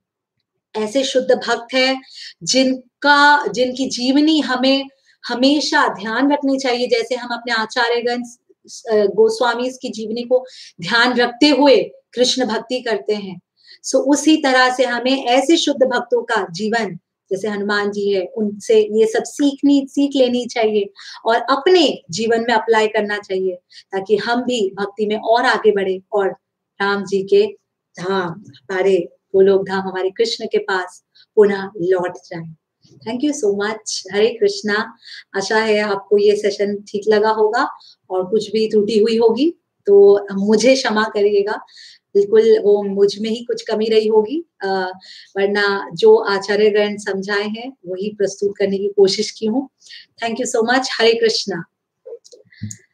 ऐसे शुद्ध भक्त है जिनका जिनकी जीवनी हमें हमेशा ध्यान रखनी चाहिए, जैसे हम अपने आचार्यगण गोस्वामी की जीवनी को ध्यान रखते हुए कृष्ण भक्ति करते हैं। सो so, उसी तरह से हमें ऐसे शुद्ध भक्तों का जीवन, जैसे हनुमान जी है, उनसे ये सब सीखनी सीख लेनी चाहिए और अपने जीवन में अप्लाई करना चाहिए, ताकि हम भी भक्ति में और आगे बढ़े और राम जी के धाम, हमारे गोलोक धाम, हमारे कृष्ण के पास पुनः लौट जाएं। Thank you so much. Hare Krishna. आशा है आपको ये सेशन ठीक लगा होगा, और कुछ भी त्रुटि हुई होगी तो मुझे क्षमा करिएगा, बिल्कुल वो मुझ में ही कुछ कमी रही होगी, वरना जो आचार्यगण समझाए हैं वही प्रस्तुत करने की कोशिश की हूँ। Thank you so much. Hare Krishna.